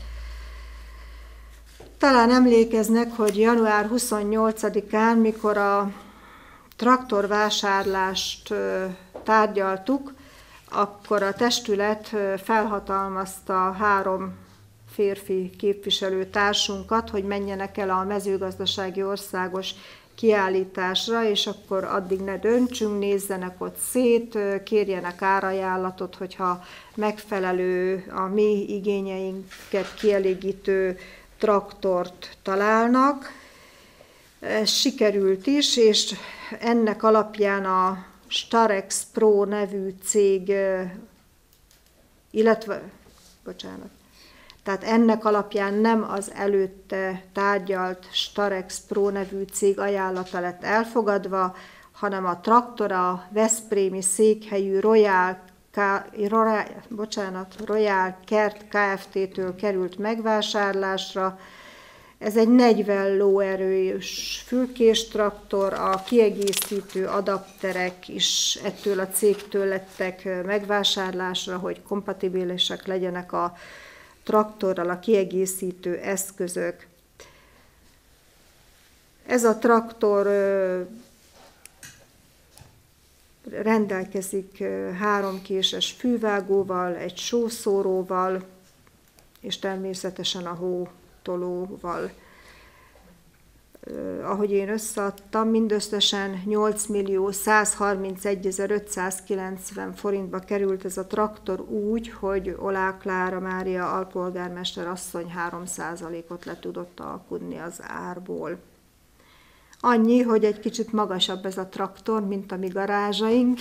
Speaker 1: Talán emlékeznek, hogy január huszonnyolcadikán, mikor a traktorvásárlást tárgyaltuk, akkor a testület felhatalmazta három férfi képviselőtársunkat, hogy menjenek el a mezőgazdasági országos kiállításra, és akkor addig ne döntsünk, nézzenek ott szét, kérjenek árajánlatot, hogyha megfelelő, a mi igényeinket kielégítő traktort találnak. Ez sikerült is, és ennek alapján a Starex Pro nevű cég, illetve, bocsánat, tehát ennek alapján nem az előtte tárgyalt Starex Pro nevű cég ajánlata lett elfogadva, hanem a traktor a veszprémi székhelyű Royal, Royal, bocsánat, Royal Kert Kft-től került megvásárlásra. Ez egy negyven lóerős fülkéstraktor, a kiegészítő adapterek is ettől a cégtől lettek megvásárlásra, hogy kompatibilisek legyenek a traktorral a kiegészítő eszközök. Ez a traktor rendelkezik háromkéses fűvágóval, egy sószóróval, és természetesen a hótolóval. Ahogy én összeadtam, mindösszesen nyolc millió százharmincegyezer-ötszázkilencven forintba került ez a traktor úgy, hogy Olá Klára Mária alpolgármester asszony három százalékot le tudott alkudni az árból. Annyi, hogy egy kicsit magasabb ez a traktor, mint a mi garázsaink.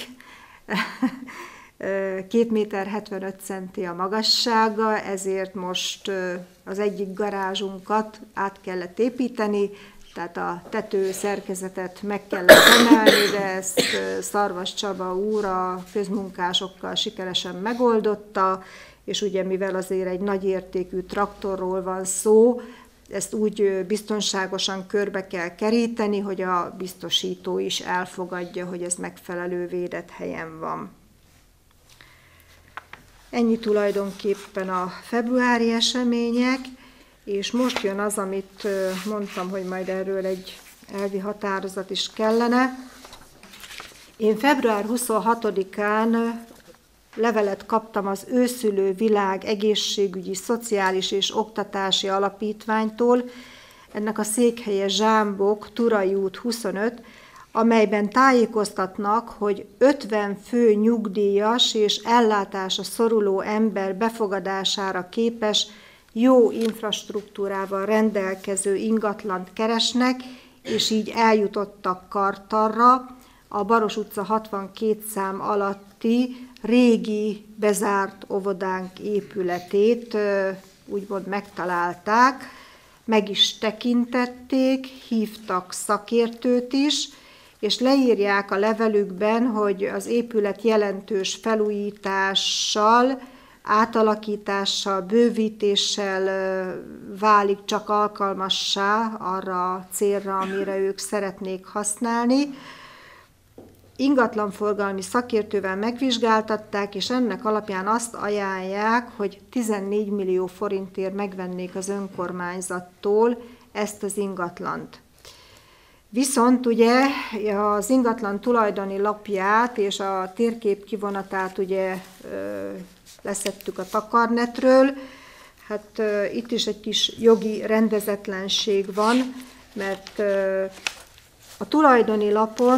Speaker 1: két méter hetvenöt centi a magassága, ezért most az egyik garázsunkat át kellett építeni, tehát a tető szerkezetet meg kellett emelni, de ezt Szarvas Csaba úr a közmunkásokkal sikeresen megoldotta, és ugye mivel azért egy nagyértékű traktorról van szó, ezt úgy biztonságosan körbe kell keríteni, hogy a biztosító is elfogadja, hogy ez megfelelő védett helyen van. Ennyi tulajdonképpen a februári események, és most jön az, amit mondtam, hogy majd erről egy elvi határozat is kellene. Én február huszonhatodikán levelet kaptam az Őszülő Világ Egészségügyi, Szociális és Oktatási Alapítványtól. Ennek a székhelye Zsámbok, Turai út huszonöt, amelyben tájékoztatnak, hogy ötven fő nyugdíjas és ellátásra szoruló ember befogadására képes, jó infrastruktúrával rendelkező ingatlant keresnek, és így eljutottak Kartalra, a Baros utca hatvankét szám alatti régi bezárt óvodánk épületét úgymond megtalálták, meg is tekintették, hívtak szakértőt is, és leírják a levelükben, hogy az épület jelentős felújítással, átalakítással, bővítéssel válik csak alkalmassá arra a célra, amire ők szeretnék használni. Ingatlanforgalmi szakértővel megvizsgáltatták, és ennek alapján azt ajánlják, hogy tizennégy millió forintért megvennék az önkormányzattól ezt az ingatlant. Viszont ugye az ingatlan tulajdoni lapját és a térkép kivonatát ugye leszettük a takarnetről. Hát itt is egy kis jogi rendezetlenség van, mert a tulajdoni lapon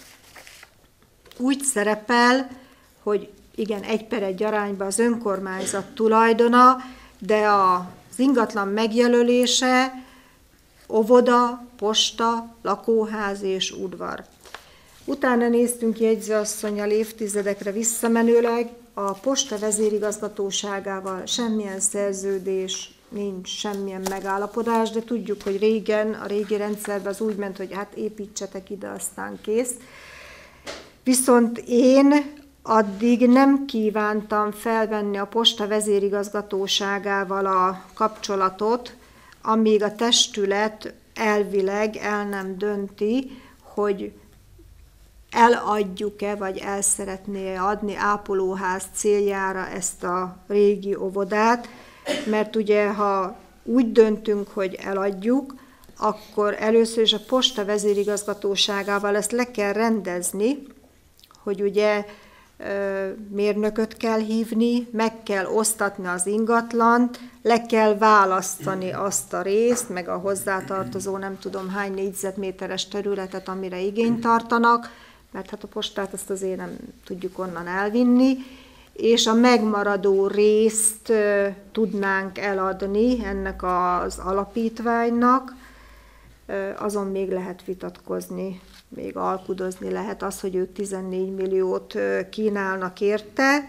Speaker 1: úgy szerepel, hogy igen, egy per egy arányban az önkormányzat tulajdona, de az ingatlan megjelölése óvoda, posta, lakóház és udvar. Utána néztünk jegyzőasszonnyal évtizedekre visszamenőleg, a posta vezérigazgatóságával semmilyen szerződés nincs, semmilyen megállapodás, de tudjuk, hogy régen, a régi rendszerben az úgy ment, hogy hát építsetek ide, aztán kész. Viszont én addig nem kívántam felvenni a posta vezérigazgatóságával a kapcsolatot, amíg a testület elvileg el nem dönti, hogy eladjuk-e, vagy el szeretné adni ápolóház céljára ezt a régi óvodát, mert ugye, ha úgy döntünk, hogy eladjuk, akkor először is a posta vezérigazgatóságával ezt le kell rendezni, hogy ugye mérnököt kell hívni, meg kell osztatni az ingatlant, le kell választani azt a részt, meg a hozzátartozó nem tudom hány négyzetméteres területet, amire igényt tartanak, mert hát a postát azt azért nem tudjuk onnan elvinni, és a megmaradó részt tudnánk eladni ennek az alapítványnak, azon még lehet vitatkozni, még alkudozni lehet az, hogy ők tizennégy milliót kínálnak érte.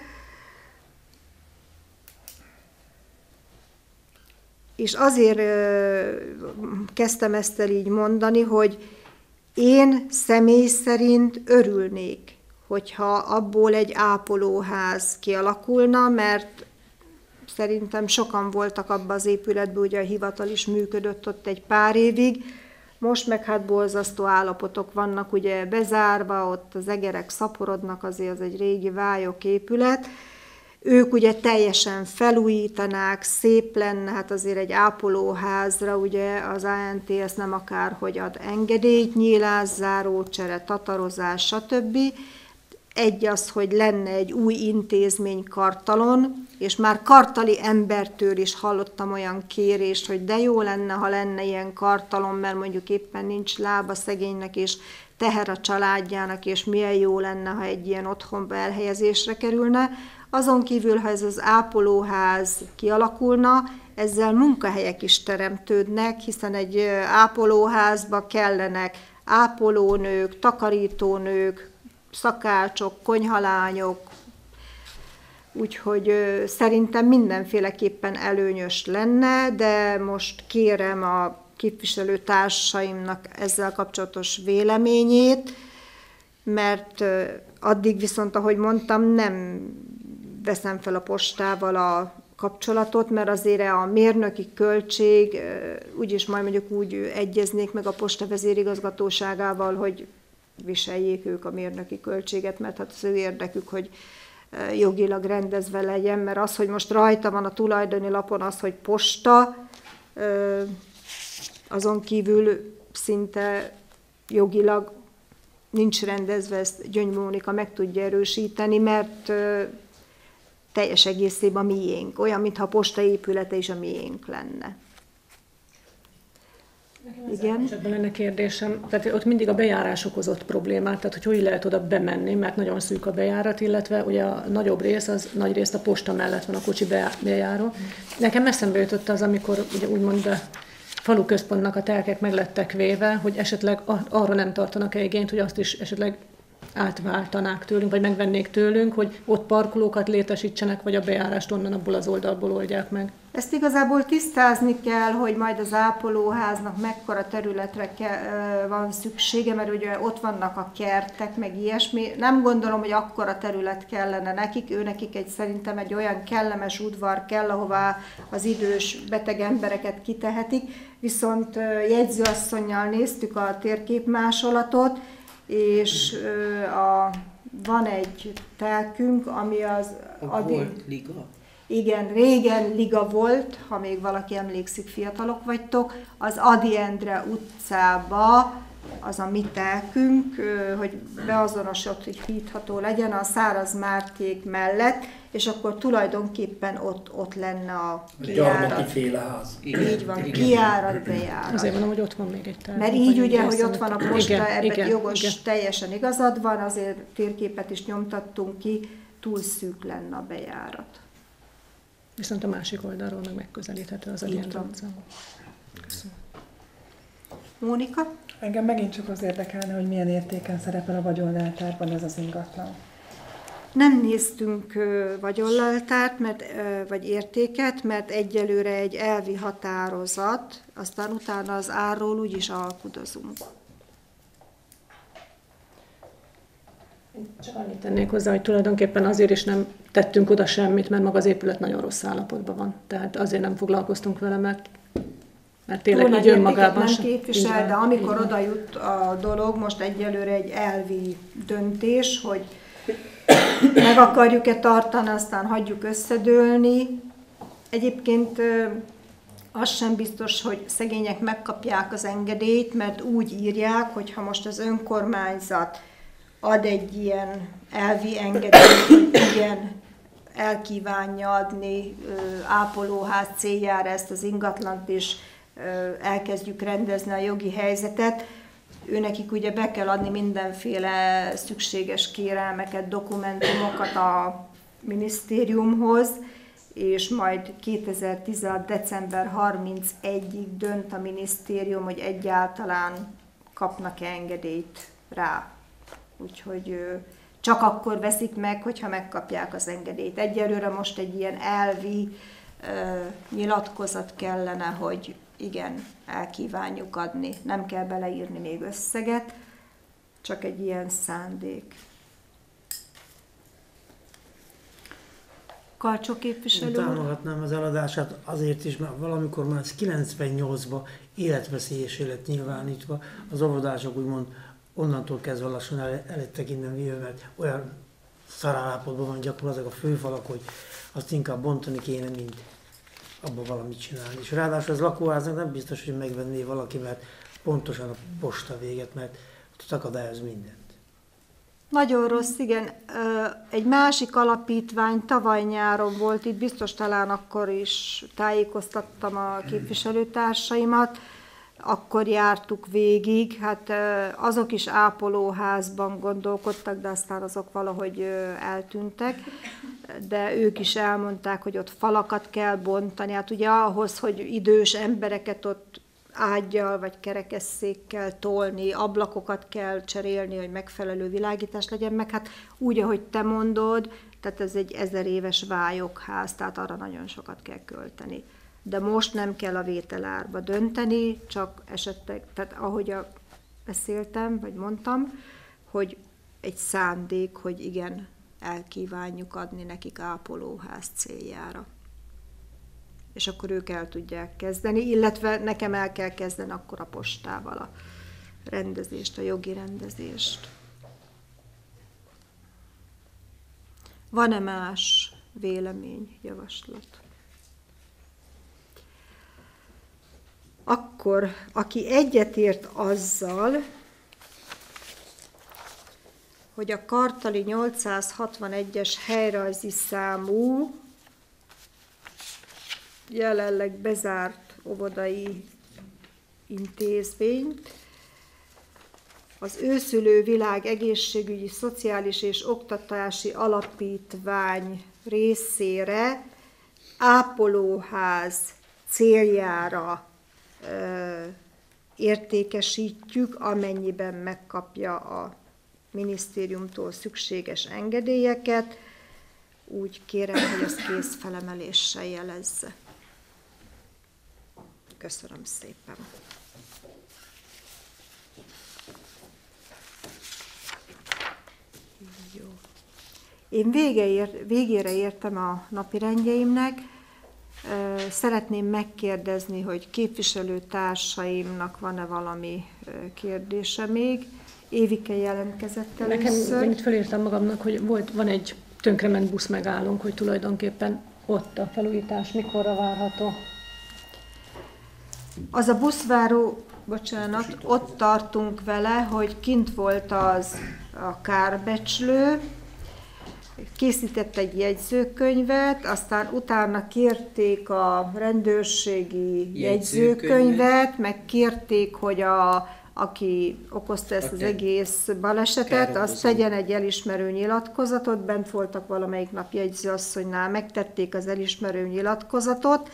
Speaker 1: És azért kezdtem ezt el így mondani, hogy én személy szerint örülnék, hogyha abból egy ápolóház kialakulna, mert szerintem sokan voltak abban az épületben, ugye a hivatal is működött ott egy pár évig, most meg hát borzasztó állapotok vannak, ugye bezárva, ott az egerek szaporodnak, azért az egy régi vályok épület. Ők ugye teljesen felújítanák, szép lenne, hát azért egy ápolóházra, ugye az á en té es nem akárhogy ad engedélyt, nyílás, zárócsere, tatarozás, stb. Egy az, hogy lenne egy új intézmény Kartalon, és már kartali embertől is hallottam olyan kérést, hogy de jó lenne, ha lenne ilyen Kartalon, mert mondjuk éppen nincs lába szegénynek, és teher a családjának, és milyen jó lenne, ha egy ilyen otthonba elhelyezésre kerülne. Azon kívül, ha ez az ápolóház kialakulna, ezzel munkahelyek is teremtődnek, hiszen egy ápolóházba kellenek ápolónők, takarítónők, szakácsok, konyhalányok, úgyhogy szerintem mindenféleképpen előnyös lenne, de most kérem a képviselőtársaimnak ezzel kapcsolatos véleményét, mert addig viszont, ahogy mondtam, nem veszem fel a postával a kapcsolatot, mert azért a mérnöki költség, úgyis majd mondjuk úgy egyeznék meg a posta vezérigazgatóságával, hogy viseljék ők a mérnöki költséget, mert hát az ő érdekük, hogy jogilag rendezve legyen, mert az, hogy most rajta van a tulajdoni lapon az, hogy posta, azon kívül szinte jogilag nincs rendezve, ezt Gyöngy Mónika meg tudja erősíteni, mert teljes egészében a miénk, olyan, mintha a posta épülete is a miénk lenne. Igen.
Speaker 7: És ebben lenne kérdésem, tehát ott mindig a bejárás okozott problémát, tehát hogy hogy lehet oda bemenni, mert nagyon szűk a bejárat, illetve ugye a nagyobb rész, az nagy részt a posta mellett van a kocsi bejáró. Nekem eszembe jutott az, amikor ugye úgymond a faluközpontnak a telkek meg lettek véve, hogy esetleg arra nem tartanak-e igényt, hogy azt is esetleg átváltanák tőlünk, vagy megvennék tőlünk, hogy ott parkolókat létesítsenek, vagy a bejárást onnan abból az oldalból oldják meg.
Speaker 1: Ezt igazából tisztázni kell, hogy majd az ápolóháznak mekkora területre ke- van szüksége, mert ugye ott vannak a kertek, meg ilyesmi. Nem gondolom, hogy akkora terület kellene nekik, ő nekik egy szerintem egy olyan kellemes udvar kell, ahová az idős beteg embereket kitehetik. Viszont jegyzőasszonnyal néztük a térképmásolatot, és a, van egy telkünk, ami az...
Speaker 6: Adi... Volt liga.
Speaker 1: Igen, régen liga volt, ha még valaki emlékszik, fiatalok vagytok, az Ady Endre utcába, az a mi telkünk, hogy beazonosítható legyen a Száraz Márték mellett, és akkor tulajdonképpen ott, ott lenne a kijárat.
Speaker 5: Gyarmati féleház.
Speaker 1: Így van, kijárat, bejárat.
Speaker 7: Azért mondom, hogy ott van még egy telk.
Speaker 1: Mert így ugye, hogy ott van a posta,
Speaker 7: igen,
Speaker 1: ebben
Speaker 7: igen,
Speaker 1: jogos,
Speaker 7: igen.
Speaker 1: teljesen igazad van, azért térképet is nyomtattunk ki, túl szűk lenne a bejárat.
Speaker 7: Viszont a másik oldalról meg megközelíthető az Ady Endre utca.
Speaker 1: Mónika?
Speaker 3: Engem megint csak az érdekelne, hogy milyen értéken szerepel a vagyonleltárban ez az ingatlan.
Speaker 1: Nem néztünk vagyonleltárt, mert, vagy értéket, mert egyelőre egy elvi határozat, aztán utána az árról úgyis alkudozunk.
Speaker 7: Csak annyit tennék hozzá, hogy tulajdonképpen azért is nem tettünk oda semmit, mert maga az épület nagyon rossz állapotban van. Tehát azért nem foglalkoztunk vele, mert, mert tényleg így önmagában
Speaker 1: nem
Speaker 7: sem.
Speaker 1: képvisel, de amikor oda jut a dolog, most egyelőre egy elvi döntés, hogy meg akarjuk-e tartani, aztán hagyjuk összedőlni. Egyébként az sem biztos, hogy szegények megkapják az engedélyt, mert úgy írják, hogy ha most az önkormányzat ad egy ilyen elvi engedélyt, hogy igen, elkívánja adni ápolóház céljára ezt az ingatlant, és elkezdjük rendezni a jogi helyzetet. Őnekik ugye be kell adni mindenféle szükséges kérelmeket, dokumentumokat a minisztériumhoz, és majd kétezer-tizenhat. december harmincegyedikéig dönt a minisztérium, hogy egyáltalán kapnak-e engedélyt rá. Úgyhogy csak akkor veszik meg, hogyha megkapják az engedélyt. Egyelőre most egy ilyen elvi uh, nyilatkozat kellene, hogy igen, elkívánjuk adni. Nem kell beleírni még összeget, csak egy ilyen szándék. Karcsó képviselő?
Speaker 10: Én támogatnám az eladását azért is, mert valamikor már kilencvennyolcban életveszélyesé lett nyilvánítva, az óvodások úgymond onnantól kezdve lassan el, elettek innen véve, mert olyan szarállapotban van gyakorlatilag a főfalak, hogy azt inkább bontani kéne, mint abban valamit csinálni. És ráadásul az lakóháznak nem biztos, hogy megvenné valaki, mert pontosan a posta véget, mert ott akadályoz mindent.
Speaker 1: Nagyon rossz, igen. Egy másik alapítvány tavaly nyáron volt, itt biztos talán akkor is tájékoztattam a képviselőtársaimat, akkor jártuk végig, hát azok is ápolóházban gondolkodtak, de aztán azok valahogy eltűntek, de ők is elmondták, hogy ott falakat kell bontani, hát ugye ahhoz, hogy idős embereket ott ággyal vagy kerekesszékkel tolni, ablakokat kell cserélni, hogy megfelelő világítás legyen, meg hát úgy, ahogy te mondod, tehát ez egy ezer éves vályokház, tehát arra nagyon sokat kell költeni. De most nem kell a vételárba dönteni, csak esetleg, tehát ahogy a, beszéltem, vagy mondtam, hogy egy szándék, hogy igen, elkívánjuk adni nekik ápolóház céljára. És akkor ők el tudják kezdeni, illetve nekem el kell kezdeni akkor a postával a rendezést, a jogi rendezést. Van-e más vélemény, javaslat? Akkor, aki egyetért azzal, hogy a Kartali nyolcszázhatvanegyes helyrajzi számú, jelenleg bezárt óvodai intézményt. Az Őszülő Világ Egészségügyi, Szociális és Oktatási Alapítvány részére ápolóház céljára ö, értékesítjük, amennyiben megkapja a minisztériumtól szükséges engedélyeket. Úgy kérem, hogy ezt kézfelemeléssel jelezze. Köszönöm szépen. Jó. Én végeér, végére értem a napirendjeimnek. Szeretném megkérdezni, hogy képviselőtársaimnak van-e valami kérdése még. Évike jelentkezett először.
Speaker 7: Nekem, én itt felírtam magamnak, hogy volt, van egy tönkrement busz megállónk, hogy tulajdonképpen ott a felújítás mikorra várható.
Speaker 1: Az a buszváró, bocsánat, ott tartunk vele, hogy kint volt az a kárbecslő, készített egy jegyzőkönyvet, aztán utána kérték a rendőrségi jegyzőkönyvet, meg kérték, hogy a, aki okozta ezt az egész balesetet, az tegyen egy elismerő nyilatkozatot, bent voltak valamelyik nap jegyzőasszonynál, megtették az elismerő nyilatkozatot.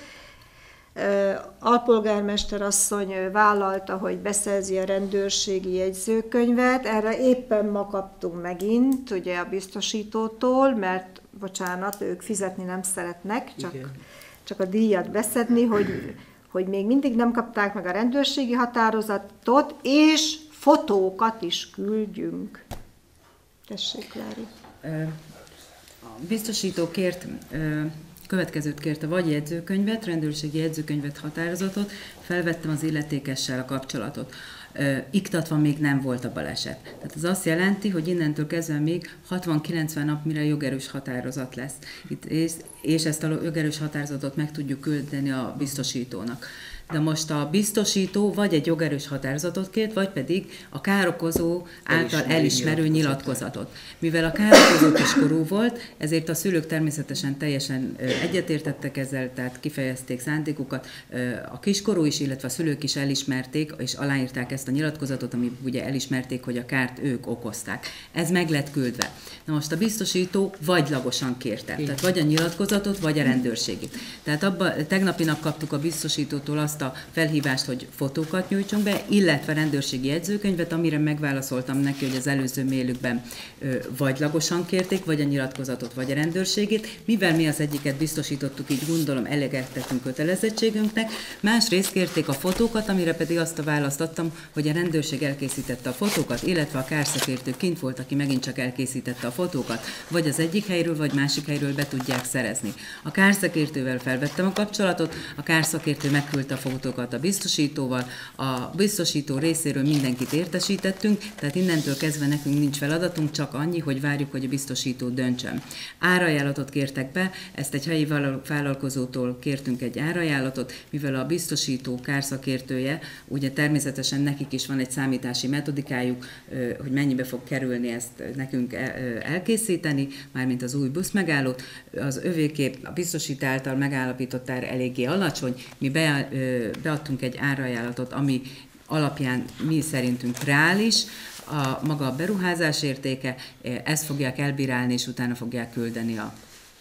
Speaker 1: Alpolgármester asszony vállalta, hogy beszerzi a rendőrségi jegyzőkönyvet, erre éppen ma kaptunk megint, ugye a biztosítótól, mert, bocsánat, ők fizetni nem szeretnek, csak, csak a díjat beszedni, hogy, hogy még mindig nem kapták meg a rendőrségi határozatot, és fotókat is küldjünk. Tessék, Lári.
Speaker 11: A biztosító kért... Következőt kérte, vagy jegyzőkönyvet, rendőrségi jegyzőkönyvet, határozatot, felvettem az illetékessel a kapcsolatot. Iktatva még nem volt a baleset. Tehát ez azt jelenti, hogy innentől kezdve még hatvan-kilencven nap, mire jogerős határozat lesz. Itt, és, és ezt a jogerős határozatot meg tudjuk küldeni a biztosítónak. De most a biztosító vagy egy jogerős határozatot kért, vagy pedig a károkozó által elismerő, elismerő nyilatkozatot. Mivel a károkozó kiskorú volt, ezért a szülők természetesen teljesen egyetértettek ezzel, tehát kifejezték szándékukat. A kiskorú is, illetve a szülők is elismerték, és aláírták ezt a nyilatkozatot, ami ugye elismerték, hogy a kárt ők okozták. Ez meg lett küldve. Na most a biztosító vagylagosan kérte, tehát vagy a nyilatkozatot, vagy a rendőrségit. Tehát abba, tegnapi nap kaptuk a biztosítótól azt a felhívást, hogy fotókat nyújtsunk be, illetve rendőrségi jegyzőkönyvet, amire megválaszoltam neki, hogy az előző mailükben vagylagosan kérték, vagy a nyilatkozatot, vagy a rendőrségét. Mivel mi az egyiket biztosítottuk, így gondolom eleget tettünk kötelezettségünknek, másrészt kérték a fotókat, amire pedig azt a választ adtam, hogy a rendőrség elkészítette a fotókat, illetve a kárszakértő kint volt, aki megint csak elkészítette a fotókat, vagy az egyik helyről, vagy másik helyről be tudják szerezni. A kárszakértővel felvettem a kapcsolatot, a kárszakértő megküldte a fotókat a biztosítóval, a biztosító részéről mindenkit értesítettünk, tehát innentől kezdve nekünk nincs feladatunk, csak annyi, hogy várjuk, hogy a biztosító döntsön. Árajánlatot kértek be, ezt egy helyi vállalkozótól kértünk egy árajánlatot, mivel a biztosító kárszakértője, ugye természetesen nekik is van egy számítási metodikájuk, hogy mennyibe fog kerülni ezt nekünk elkészíteni, mármint az új buszmegállót, az övékép a biztosító által megállapított ár eléggé alacsony, mi be, beadtunk egy árajánlatot, ami alapján mi szerintünk reális, a maga a beruházás értéke, ezt fogják elbírálni, és utána fogják küldeni a,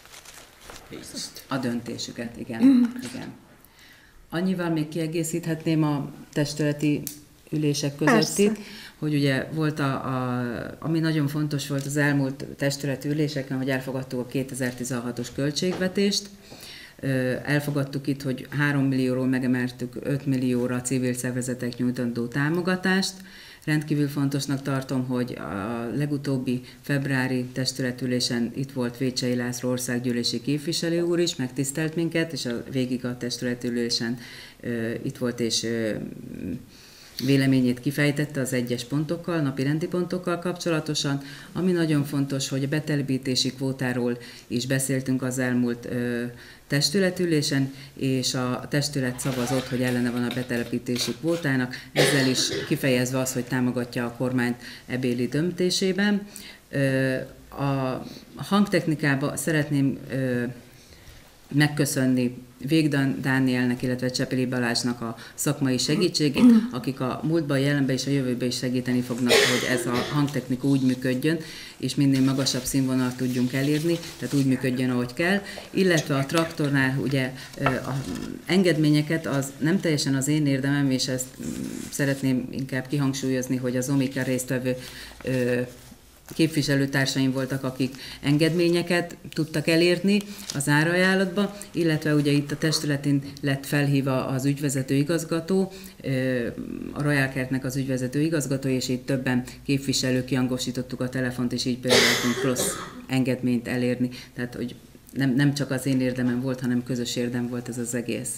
Speaker 11: a döntésüket. Igen, igen. Annyival még kiegészíthetném a testületi ülések között itt, hogy ugye volt a, a, ami nagyon fontos volt az elmúlt testületi üléseken, hogy elfogadtuk a kétezer-tizenhatos költségvetést. Elfogadtuk itt, hogy három millióról megemeltük öt millióra a civil szervezetek nyújtandó támogatást. Rendkívül fontosnak tartom, hogy a legutóbbi februári testületülésen itt volt Vécsei László országgyűlési képviselő úr is, megtisztelt minket, és a, végig a testületülésen uh, itt volt és uh, véleményét kifejtette az egyes pontokkal, napi rendi pontokkal kapcsolatosan. Ami nagyon fontos, hogy a betelepítési kvótáról is beszéltünk az elmúlt ö, testületülésen, és a testület szavazott, hogy ellene van a betelepítési kvótának, ezzel is kifejezve az, hogy támogatja a kormányt ebéli döntésében. Ö, a hangtechnikába szeretném ö, megköszönni Vég Dánielnek, illetve Csepeli Balázsnak a szakmai segítségét, akik a múltban, jelenben és a jövőben is segíteni fognak, hogy ez a hangtechnika úgy működjön, és minél magasabb színvonalat tudjunk elérni, tehát úgy működjön, ahogy kell. Illetve a traktornál ugye az engedményeket az nem teljesen az én érdemem, és ezt szeretném inkább kihangsúlyozni, hogy az Omika résztvevő képviselőtársaim voltak, akik engedményeket tudtak elérni az árajánlatba, illetve ugye itt a testületén lett felhívva az ügyvezető igazgató, a Royal Kertnek az ügyvezető igazgató, és itt többen képviselők kiangosítottuk a telefont, és így például lehetünk plusz engedményt elérni. Tehát, hogy nem, nem csak az én érdemem volt, hanem közös érdem volt ez az egész.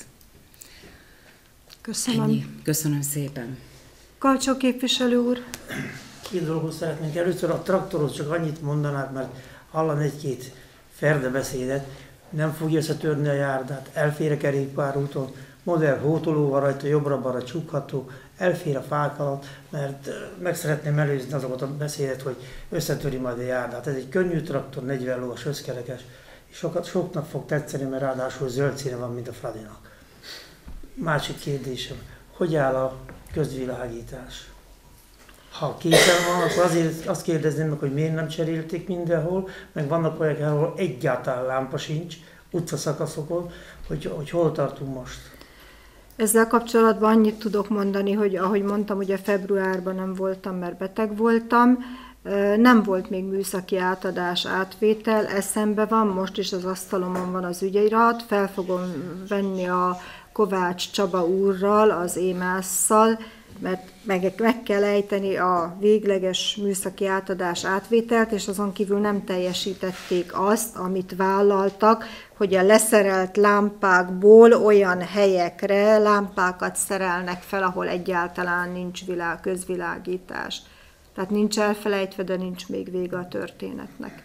Speaker 1: Köszönöm.
Speaker 11: Ennyi. Köszönöm szépen.
Speaker 1: Kalcsó képviselő úr.
Speaker 10: Két dolgot szeretnénk. Először a traktorhoz csak annyit mondanák, mert hallani egy-két ferdebeszédet, nem fogja összetörni a járdát, elfér a kerékpárúton, modern hótoló van rajta, jobbra-balra csukható, elfér a fák alatt, mert meg szeretném előzni azokat a beszédet, hogy összetöri majd a járdát. Ez egy könnyű traktor, negyven lóas, összkerekes, és sokat, soknak fog tetszeni, mert ráadásul zöld színe van, mint a Fradinak. Másik kérdésem, hogy áll a közvilágítás? Ha készen van, akkor azért azt kérdezném meg, hogy miért nem cserélték mindenhol, meg vannak olyanok, ahol egyáltalán lámpa sincs, utcaszakaszokon, hogy, hogy hol tartunk most.
Speaker 1: Ezzel kapcsolatban annyit tudok mondani, hogy ahogy mondtam, ugye februárban nem voltam, mert beteg voltam, nem volt még műszaki átadás, átvétel, eszembe van, most is az asztalomon van az ügyirat, fel fogom venni a Kovács Csaba úrral, az émásszal, mert meg, meg kell ejteni a végleges műszaki átadás átvételt, és azon kívül nem teljesítették azt, amit vállaltak, hogy a leszerelt lámpákból olyan helyekre lámpákat szerelnek fel, ahol egyáltalán nincs világ, közvilágítás. Tehát nincs elfelejtve, de nincs még vége a történetnek.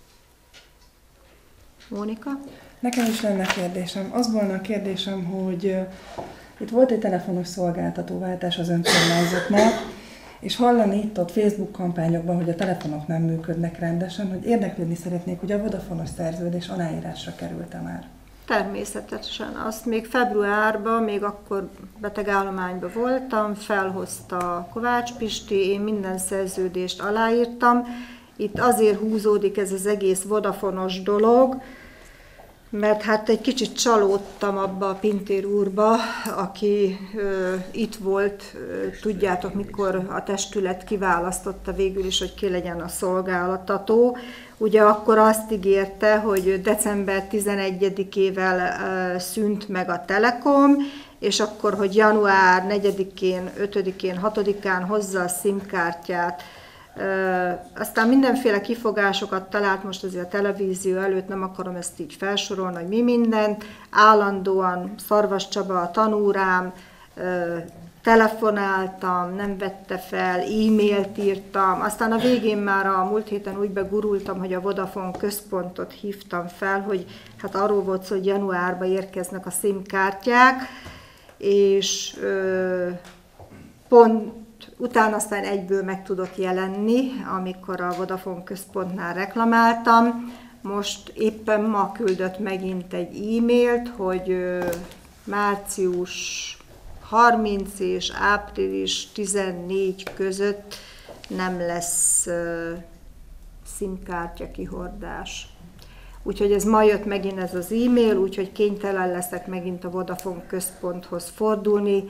Speaker 1: Mónika?
Speaker 3: Nekem is lenne kérdésem. Az volna a kérdésem, hogy itt volt egy telefonos szolgáltatóváltás az önkormányzatnál, és hallani itt ott Facebook kampányokban, hogy a telefonok nem működnek rendesen, hogy érdeklődni szeretnék, hogy a Vodafone-os szerződés aláírásra került-e már?
Speaker 1: Természetesen. Azt még februárban, még akkor betegállományban voltam, felhozta Kovács Pisti, én minden szerződést aláírtam. Itt azért húzódik ez az egész Vodafone-os dolog, mert hát egy kicsit csalódtam abba a Pintér úrba, aki ö, itt volt, ö, tudjátok, mikor a testület kiválasztotta végül is, hogy ki legyen a szolgáltató. Ugye akkor azt ígérte, hogy december tizenegyedikével ö, szűnt meg a Telekom, és akkor, hogy január negyedikén, ötödikén, hatodikán hozza a SIM-kártyát. Aztán mindenféle kifogásokat talált, most azért a televízió előtt nem akarom ezt így felsorolni, hogy mi mindent, állandóan Szarvas Csaba a tanúrám, telefonáltam, nem vette fel, e-mailt írtam, aztán a végén már a múlt héten úgy begurultam, hogy a Vodafone központot hívtam fel, hogy hát arról volt szó, hogy januárban érkeznek a SIM-kártyák, és ö, pont utána aztán egyből meg tudott jelenni, amikor a Vodafone központnál reklamáltam. Most éppen ma küldött megint egy e-mailt, hogy március harminc és április tizennégy között nem lesz SIM-kártya kihordás. Úgyhogy ez ma jött megint ez az e-mail, úgyhogy kénytelen leszek megint a Vodafone központhoz fordulni.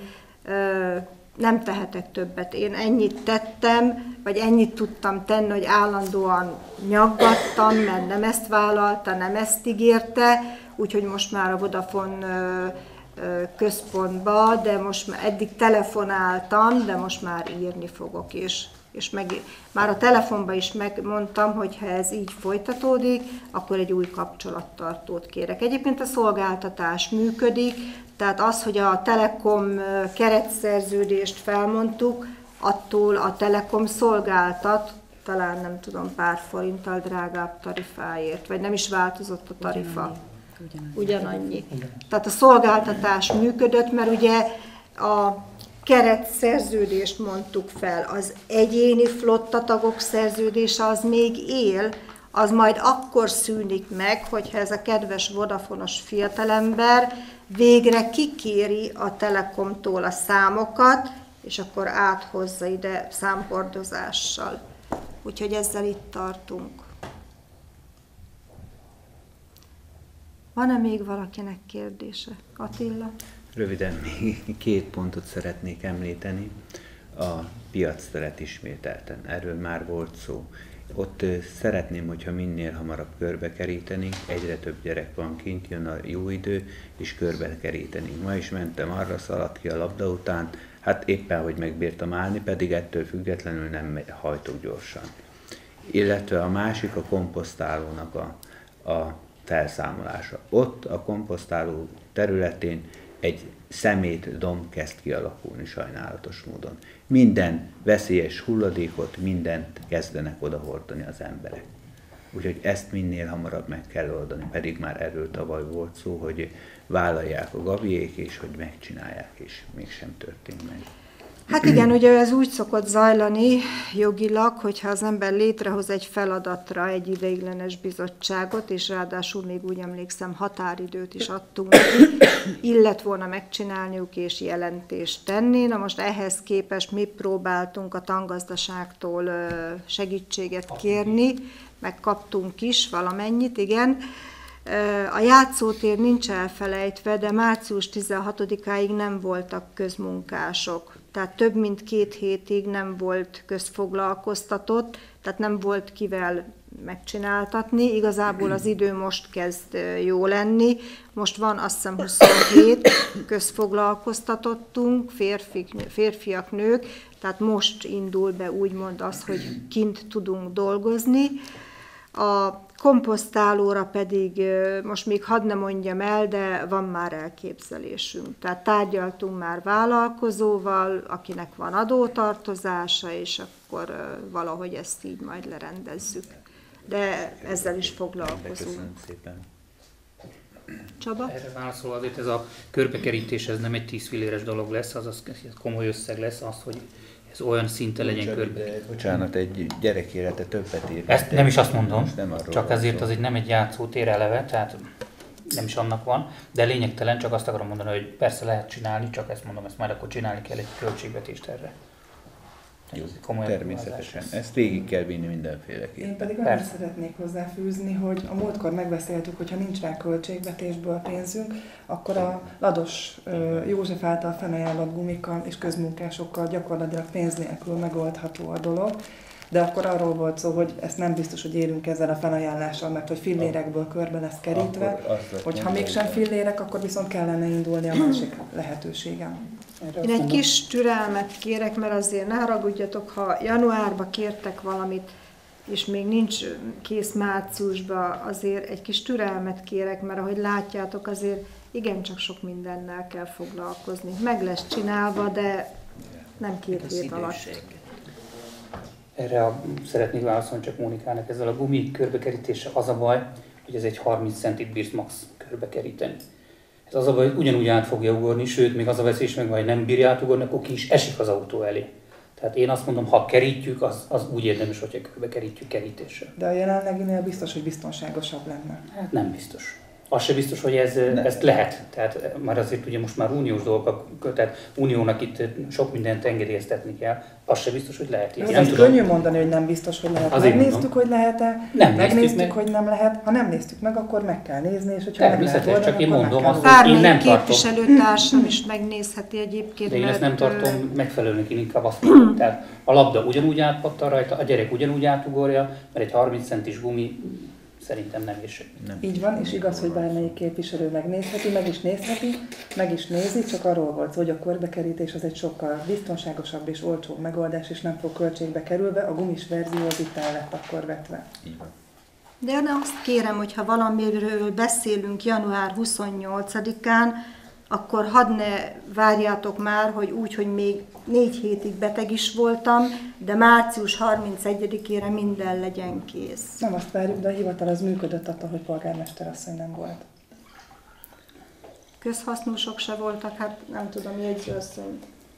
Speaker 1: Nem tehetek többet. Én ennyit tettem, vagy ennyit tudtam tenni, hogy állandóan nyaggattam, mert nem ezt vállalta, nem ezt ígérte, úgyhogy most már a Vodafone központba, de most már eddig telefonáltam, de most már írni fogok, és, és meg, már a telefonban is megmondtam, hogy ha ez így folytatódik, akkor egy új kapcsolattartót kérek. Egyébként a szolgáltatás működik, tehát az, hogy a Telekom keretszerződést felmondtuk, attól a Telekom szolgáltat, talán nem tudom, pár forinttal drágább tarifáért, vagy nem is változott a tarifa. Ugyanannyi. Ugyanannyi. Tehát a szolgáltatás működött, mert ugye a keretszerződést mondtuk fel, az egyéni flottatagok szerződése az még él, az majd akkor szűnik meg, hogyha ez a kedves Vodafonos fiatalember végre kikéri a Telekomtól a számokat, és akkor áthozza ide számhordozással. Úgyhogy ezzel itt tartunk. Van-e még valakinek kérdése? Attila?
Speaker 2: Röviden még két pontot szeretnék említeni. A piacteret ismételten, erről már volt szó. Ott szeretném, hogyha minél hamarabb körbekerítenénk, egyre több gyerek van kint, jön a jó idő, és körbekerítenénk. Ma is mentem arra, szaladt ki a labda után, hát éppen, hogy megbírtam állni, pedig ettől függetlenül nem hajtok gyorsan. Illetve a másik a komposztálónak a, a felszámolása. Ott a komposztáló területén egy szemétdomb kezd kialakulni sajnálatos módon. Minden veszélyes hulladékot, mindent kezdenek odahordani az emberek. Úgyhogy ezt minél hamarabb meg kell oldani, pedig már erről tavaly volt szó, hogy vállalják a gaviék, és hogy megcsinálják, és mégsem történt meg.
Speaker 1: Hát igen, ugye ez úgy szokott zajlani jogilag, hogyha az ember létrehoz egy feladatra egy ideiglenes bizottságot, és ráadásul még úgy emlékszem határidőt is adtunk, illet volna megcsinálniuk és jelentést tenni. Na most ehhez képest mi próbáltunk a tangazdaságtól segítséget kérni, meg kaptunk is valamennyit, igen. A játszótér nincs elfelejtve, de március tizenhatodikáig nem voltak közmunkások. Tehát több mint két hétig nem volt közfoglalkoztatott, tehát nem volt kivel megcsináltatni. Igazából az idő most kezd jó lenni. Most van azt hiszem huszonhét közfoglalkoztatottunk, férfi, férfiak, nők, tehát most indul be úgymond az, hogy kint tudunk dolgozni. A komposztálóra pedig most még hadd ne mondjam el, de van már elképzelésünk. Tehát tárgyaltunk már vállalkozóval, akinek van adótartozása, és akkor valahogy ezt így majd lerendezzük. De ezzel is foglalkozunk.
Speaker 2: Köszönöm szépen.
Speaker 1: Csaba?
Speaker 9: Erre válaszol azért ez a körbekerítés, ez nem egy tíz filléres dolog lesz, az, az komoly összeg lesz, az, hogy ez olyan szinten legyen körbe.
Speaker 2: Bocsánat, egy gyerek élete többet ér.
Speaker 9: Ezt nem is azt mondom,
Speaker 2: nem
Speaker 9: csak ezért az egy nem egy játszótér eleve, tehát nem is annak van, de lényegtelen, csak azt akarom mondani, hogy persze lehet csinálni, csak ezt mondom, ezt majd akkor csinálni kell egy költségvetést erre.
Speaker 2: Jó, természetesen. Ezt végig kell vinni mindenféleképpen.
Speaker 3: Én pedig arra szeretnék hozzáfűzni, hogy a múltkor megbeszéltük, hogy ha nincs rá költségvetésből pénzünk, akkor a Lados József által felajánlott gumikkal és közmunkásokkal gyakorlatilag pénz nélkül megoldható a dolog. De akkor arról volt szó, hogy ezt nem biztos, hogy érünk ezzel a felajánlással, mert hogy fillérekből körbe lesz kerítve. Hogyha mégsem fillérek, akkor viszont kellene indulni a másik lehetőségem.
Speaker 1: Én egy kis türelmet kérek, mert azért ne haragudjatok, ha januárba kértek valamit, és még nincs kész márciusban, azért egy kis türelmet kérek, mert ahogy látjátok, azért igencsak sok mindennel kell foglalkozni. Meg lesz csinálva, de nem két hét alatt.
Speaker 9: Erre a, szeretnék válaszolni csak Mónikának, ezzel a gumi körbekerítése az a baj, hogy ez egy harminc centit bírsz max körbekeríteni. Ez az a baj, hogy ugyanúgy át fogja ugorni, sőt, még az a veszély is meg, hogy nem bírja átugorni, akkor ki is esik az autó elé. Tehát én azt mondom, ha kerítjük, az, az úgy érdemes, hogyha körbekerítjük kerítéssel.
Speaker 3: De a jelenleginél biztos, hogy biztonságosabb lenne.
Speaker 9: Hát nem biztos. Az se biztos, hogy ez, ezt lehet. Tehát már azért ugye most már uniós dolgok, tehát uniónak itt sok mindent engedélyeztetni kell. Az se biztos, hogy lehet.
Speaker 3: Ez nem tudom. Könnyű mondani, hogy nem biztos, hogy lehet.
Speaker 9: Azért
Speaker 3: Megnéztük,
Speaker 9: mondom.
Speaker 3: hogy lehet-e,
Speaker 9: nem
Speaker 3: megnéztük,
Speaker 9: meg.
Speaker 3: hogy nem lehet. Ha nem néztük meg, akkor meg kell nézni, és hogyha nem lehet oldani,
Speaker 9: csak én mondom azt,
Speaker 1: hogy
Speaker 9: én nem
Speaker 1: képviselőtársam is megnézheti egyébként.
Speaker 9: De én ezt nem tartom megfelelőnek, én inkább azt mondom. Tehát a labda ugyanúgy átpattan rajta, a gyerek ugyanúgy átugorja, mert egy harminc centis gumi szerintem nem is.
Speaker 3: Nem. Így van, és igaz, hogy bármelyik képviselő megnézheti, meg is nézheti, meg is nézi, csak arról volt szó, hogy a körbekerítés az egy sokkal biztonságosabb és olcsóbb megoldás, és nem fog költségbe kerülve, a gumis verzió az itt el lett akkor vetve.
Speaker 2: Így van.
Speaker 1: De én azt kérem, hogy ha valamiről beszélünk január huszonnyolcadikán, akkor hadd ne várjátok már, hogy úgy, hogy még négy hétig beteg is voltam, de március harmincegyedikére minden legyen kész.
Speaker 3: Nem azt várjuk, de a hivatal az működött attól, hogy polgármester asszony nem volt.
Speaker 1: Közhasznúsok se voltak, hát nem tudom, jegyzőasszony.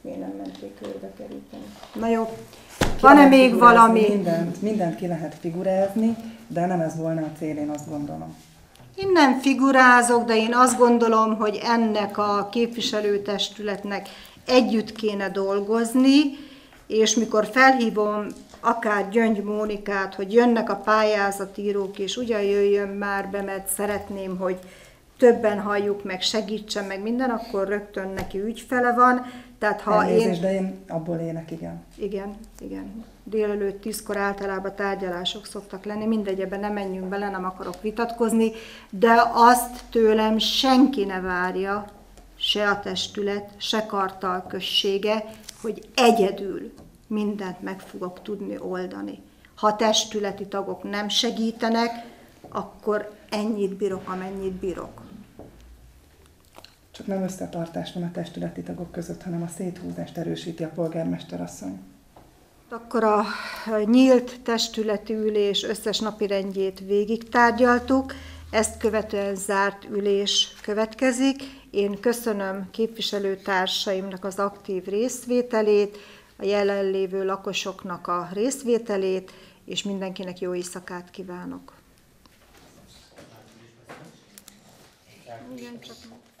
Speaker 1: miért nem menték körbe keríteni. Na jó, van-e még valami?
Speaker 3: Mindent, mindent ki lehet figurázni, de nem ez volna a cél, én azt gondolom.
Speaker 1: Én nem figurázok, de én azt gondolom, hogy ennek a képviselőtestületnek együtt kéne dolgozni, és mikor felhívom akár Gyöngy Mónikát, hogy jönnek a pályázatírók, és ugyan jöjjön már be, mert szeretném, hogy többen halljuk meg, segítsen meg minden, akkor rögtön neki ügyfele van. Tehát ha
Speaker 3: Elnézést,
Speaker 1: én...
Speaker 3: de én abból élek, igen.
Speaker 1: Igen, igen. Délelőtt tízkor általában tárgyalások szoktak lenni, mindegy, ebben nem menjünk bele, nem akarok vitatkozni, de azt tőlem senki ne várja, se a testület, se Kartal községe, hogy egyedül mindent meg fogok tudni oldani. Ha testületi tagok nem segítenek, akkor ennyit bírok, amennyit bírok.
Speaker 3: Csak nem összetartás van a testületi tagok között, hanem a széthúzást erősíti a polgármester asszony.
Speaker 1: Akkor a nyílt testületi ülés összes napirendjét végig tárgyaltuk, ezt követően zárt ülés következik. Én köszönöm képviselőtársaimnak az aktív részvételét, a jelenlévő lakosoknak a részvételét, és mindenkinek jó éjszakát kívánok. Igen, csak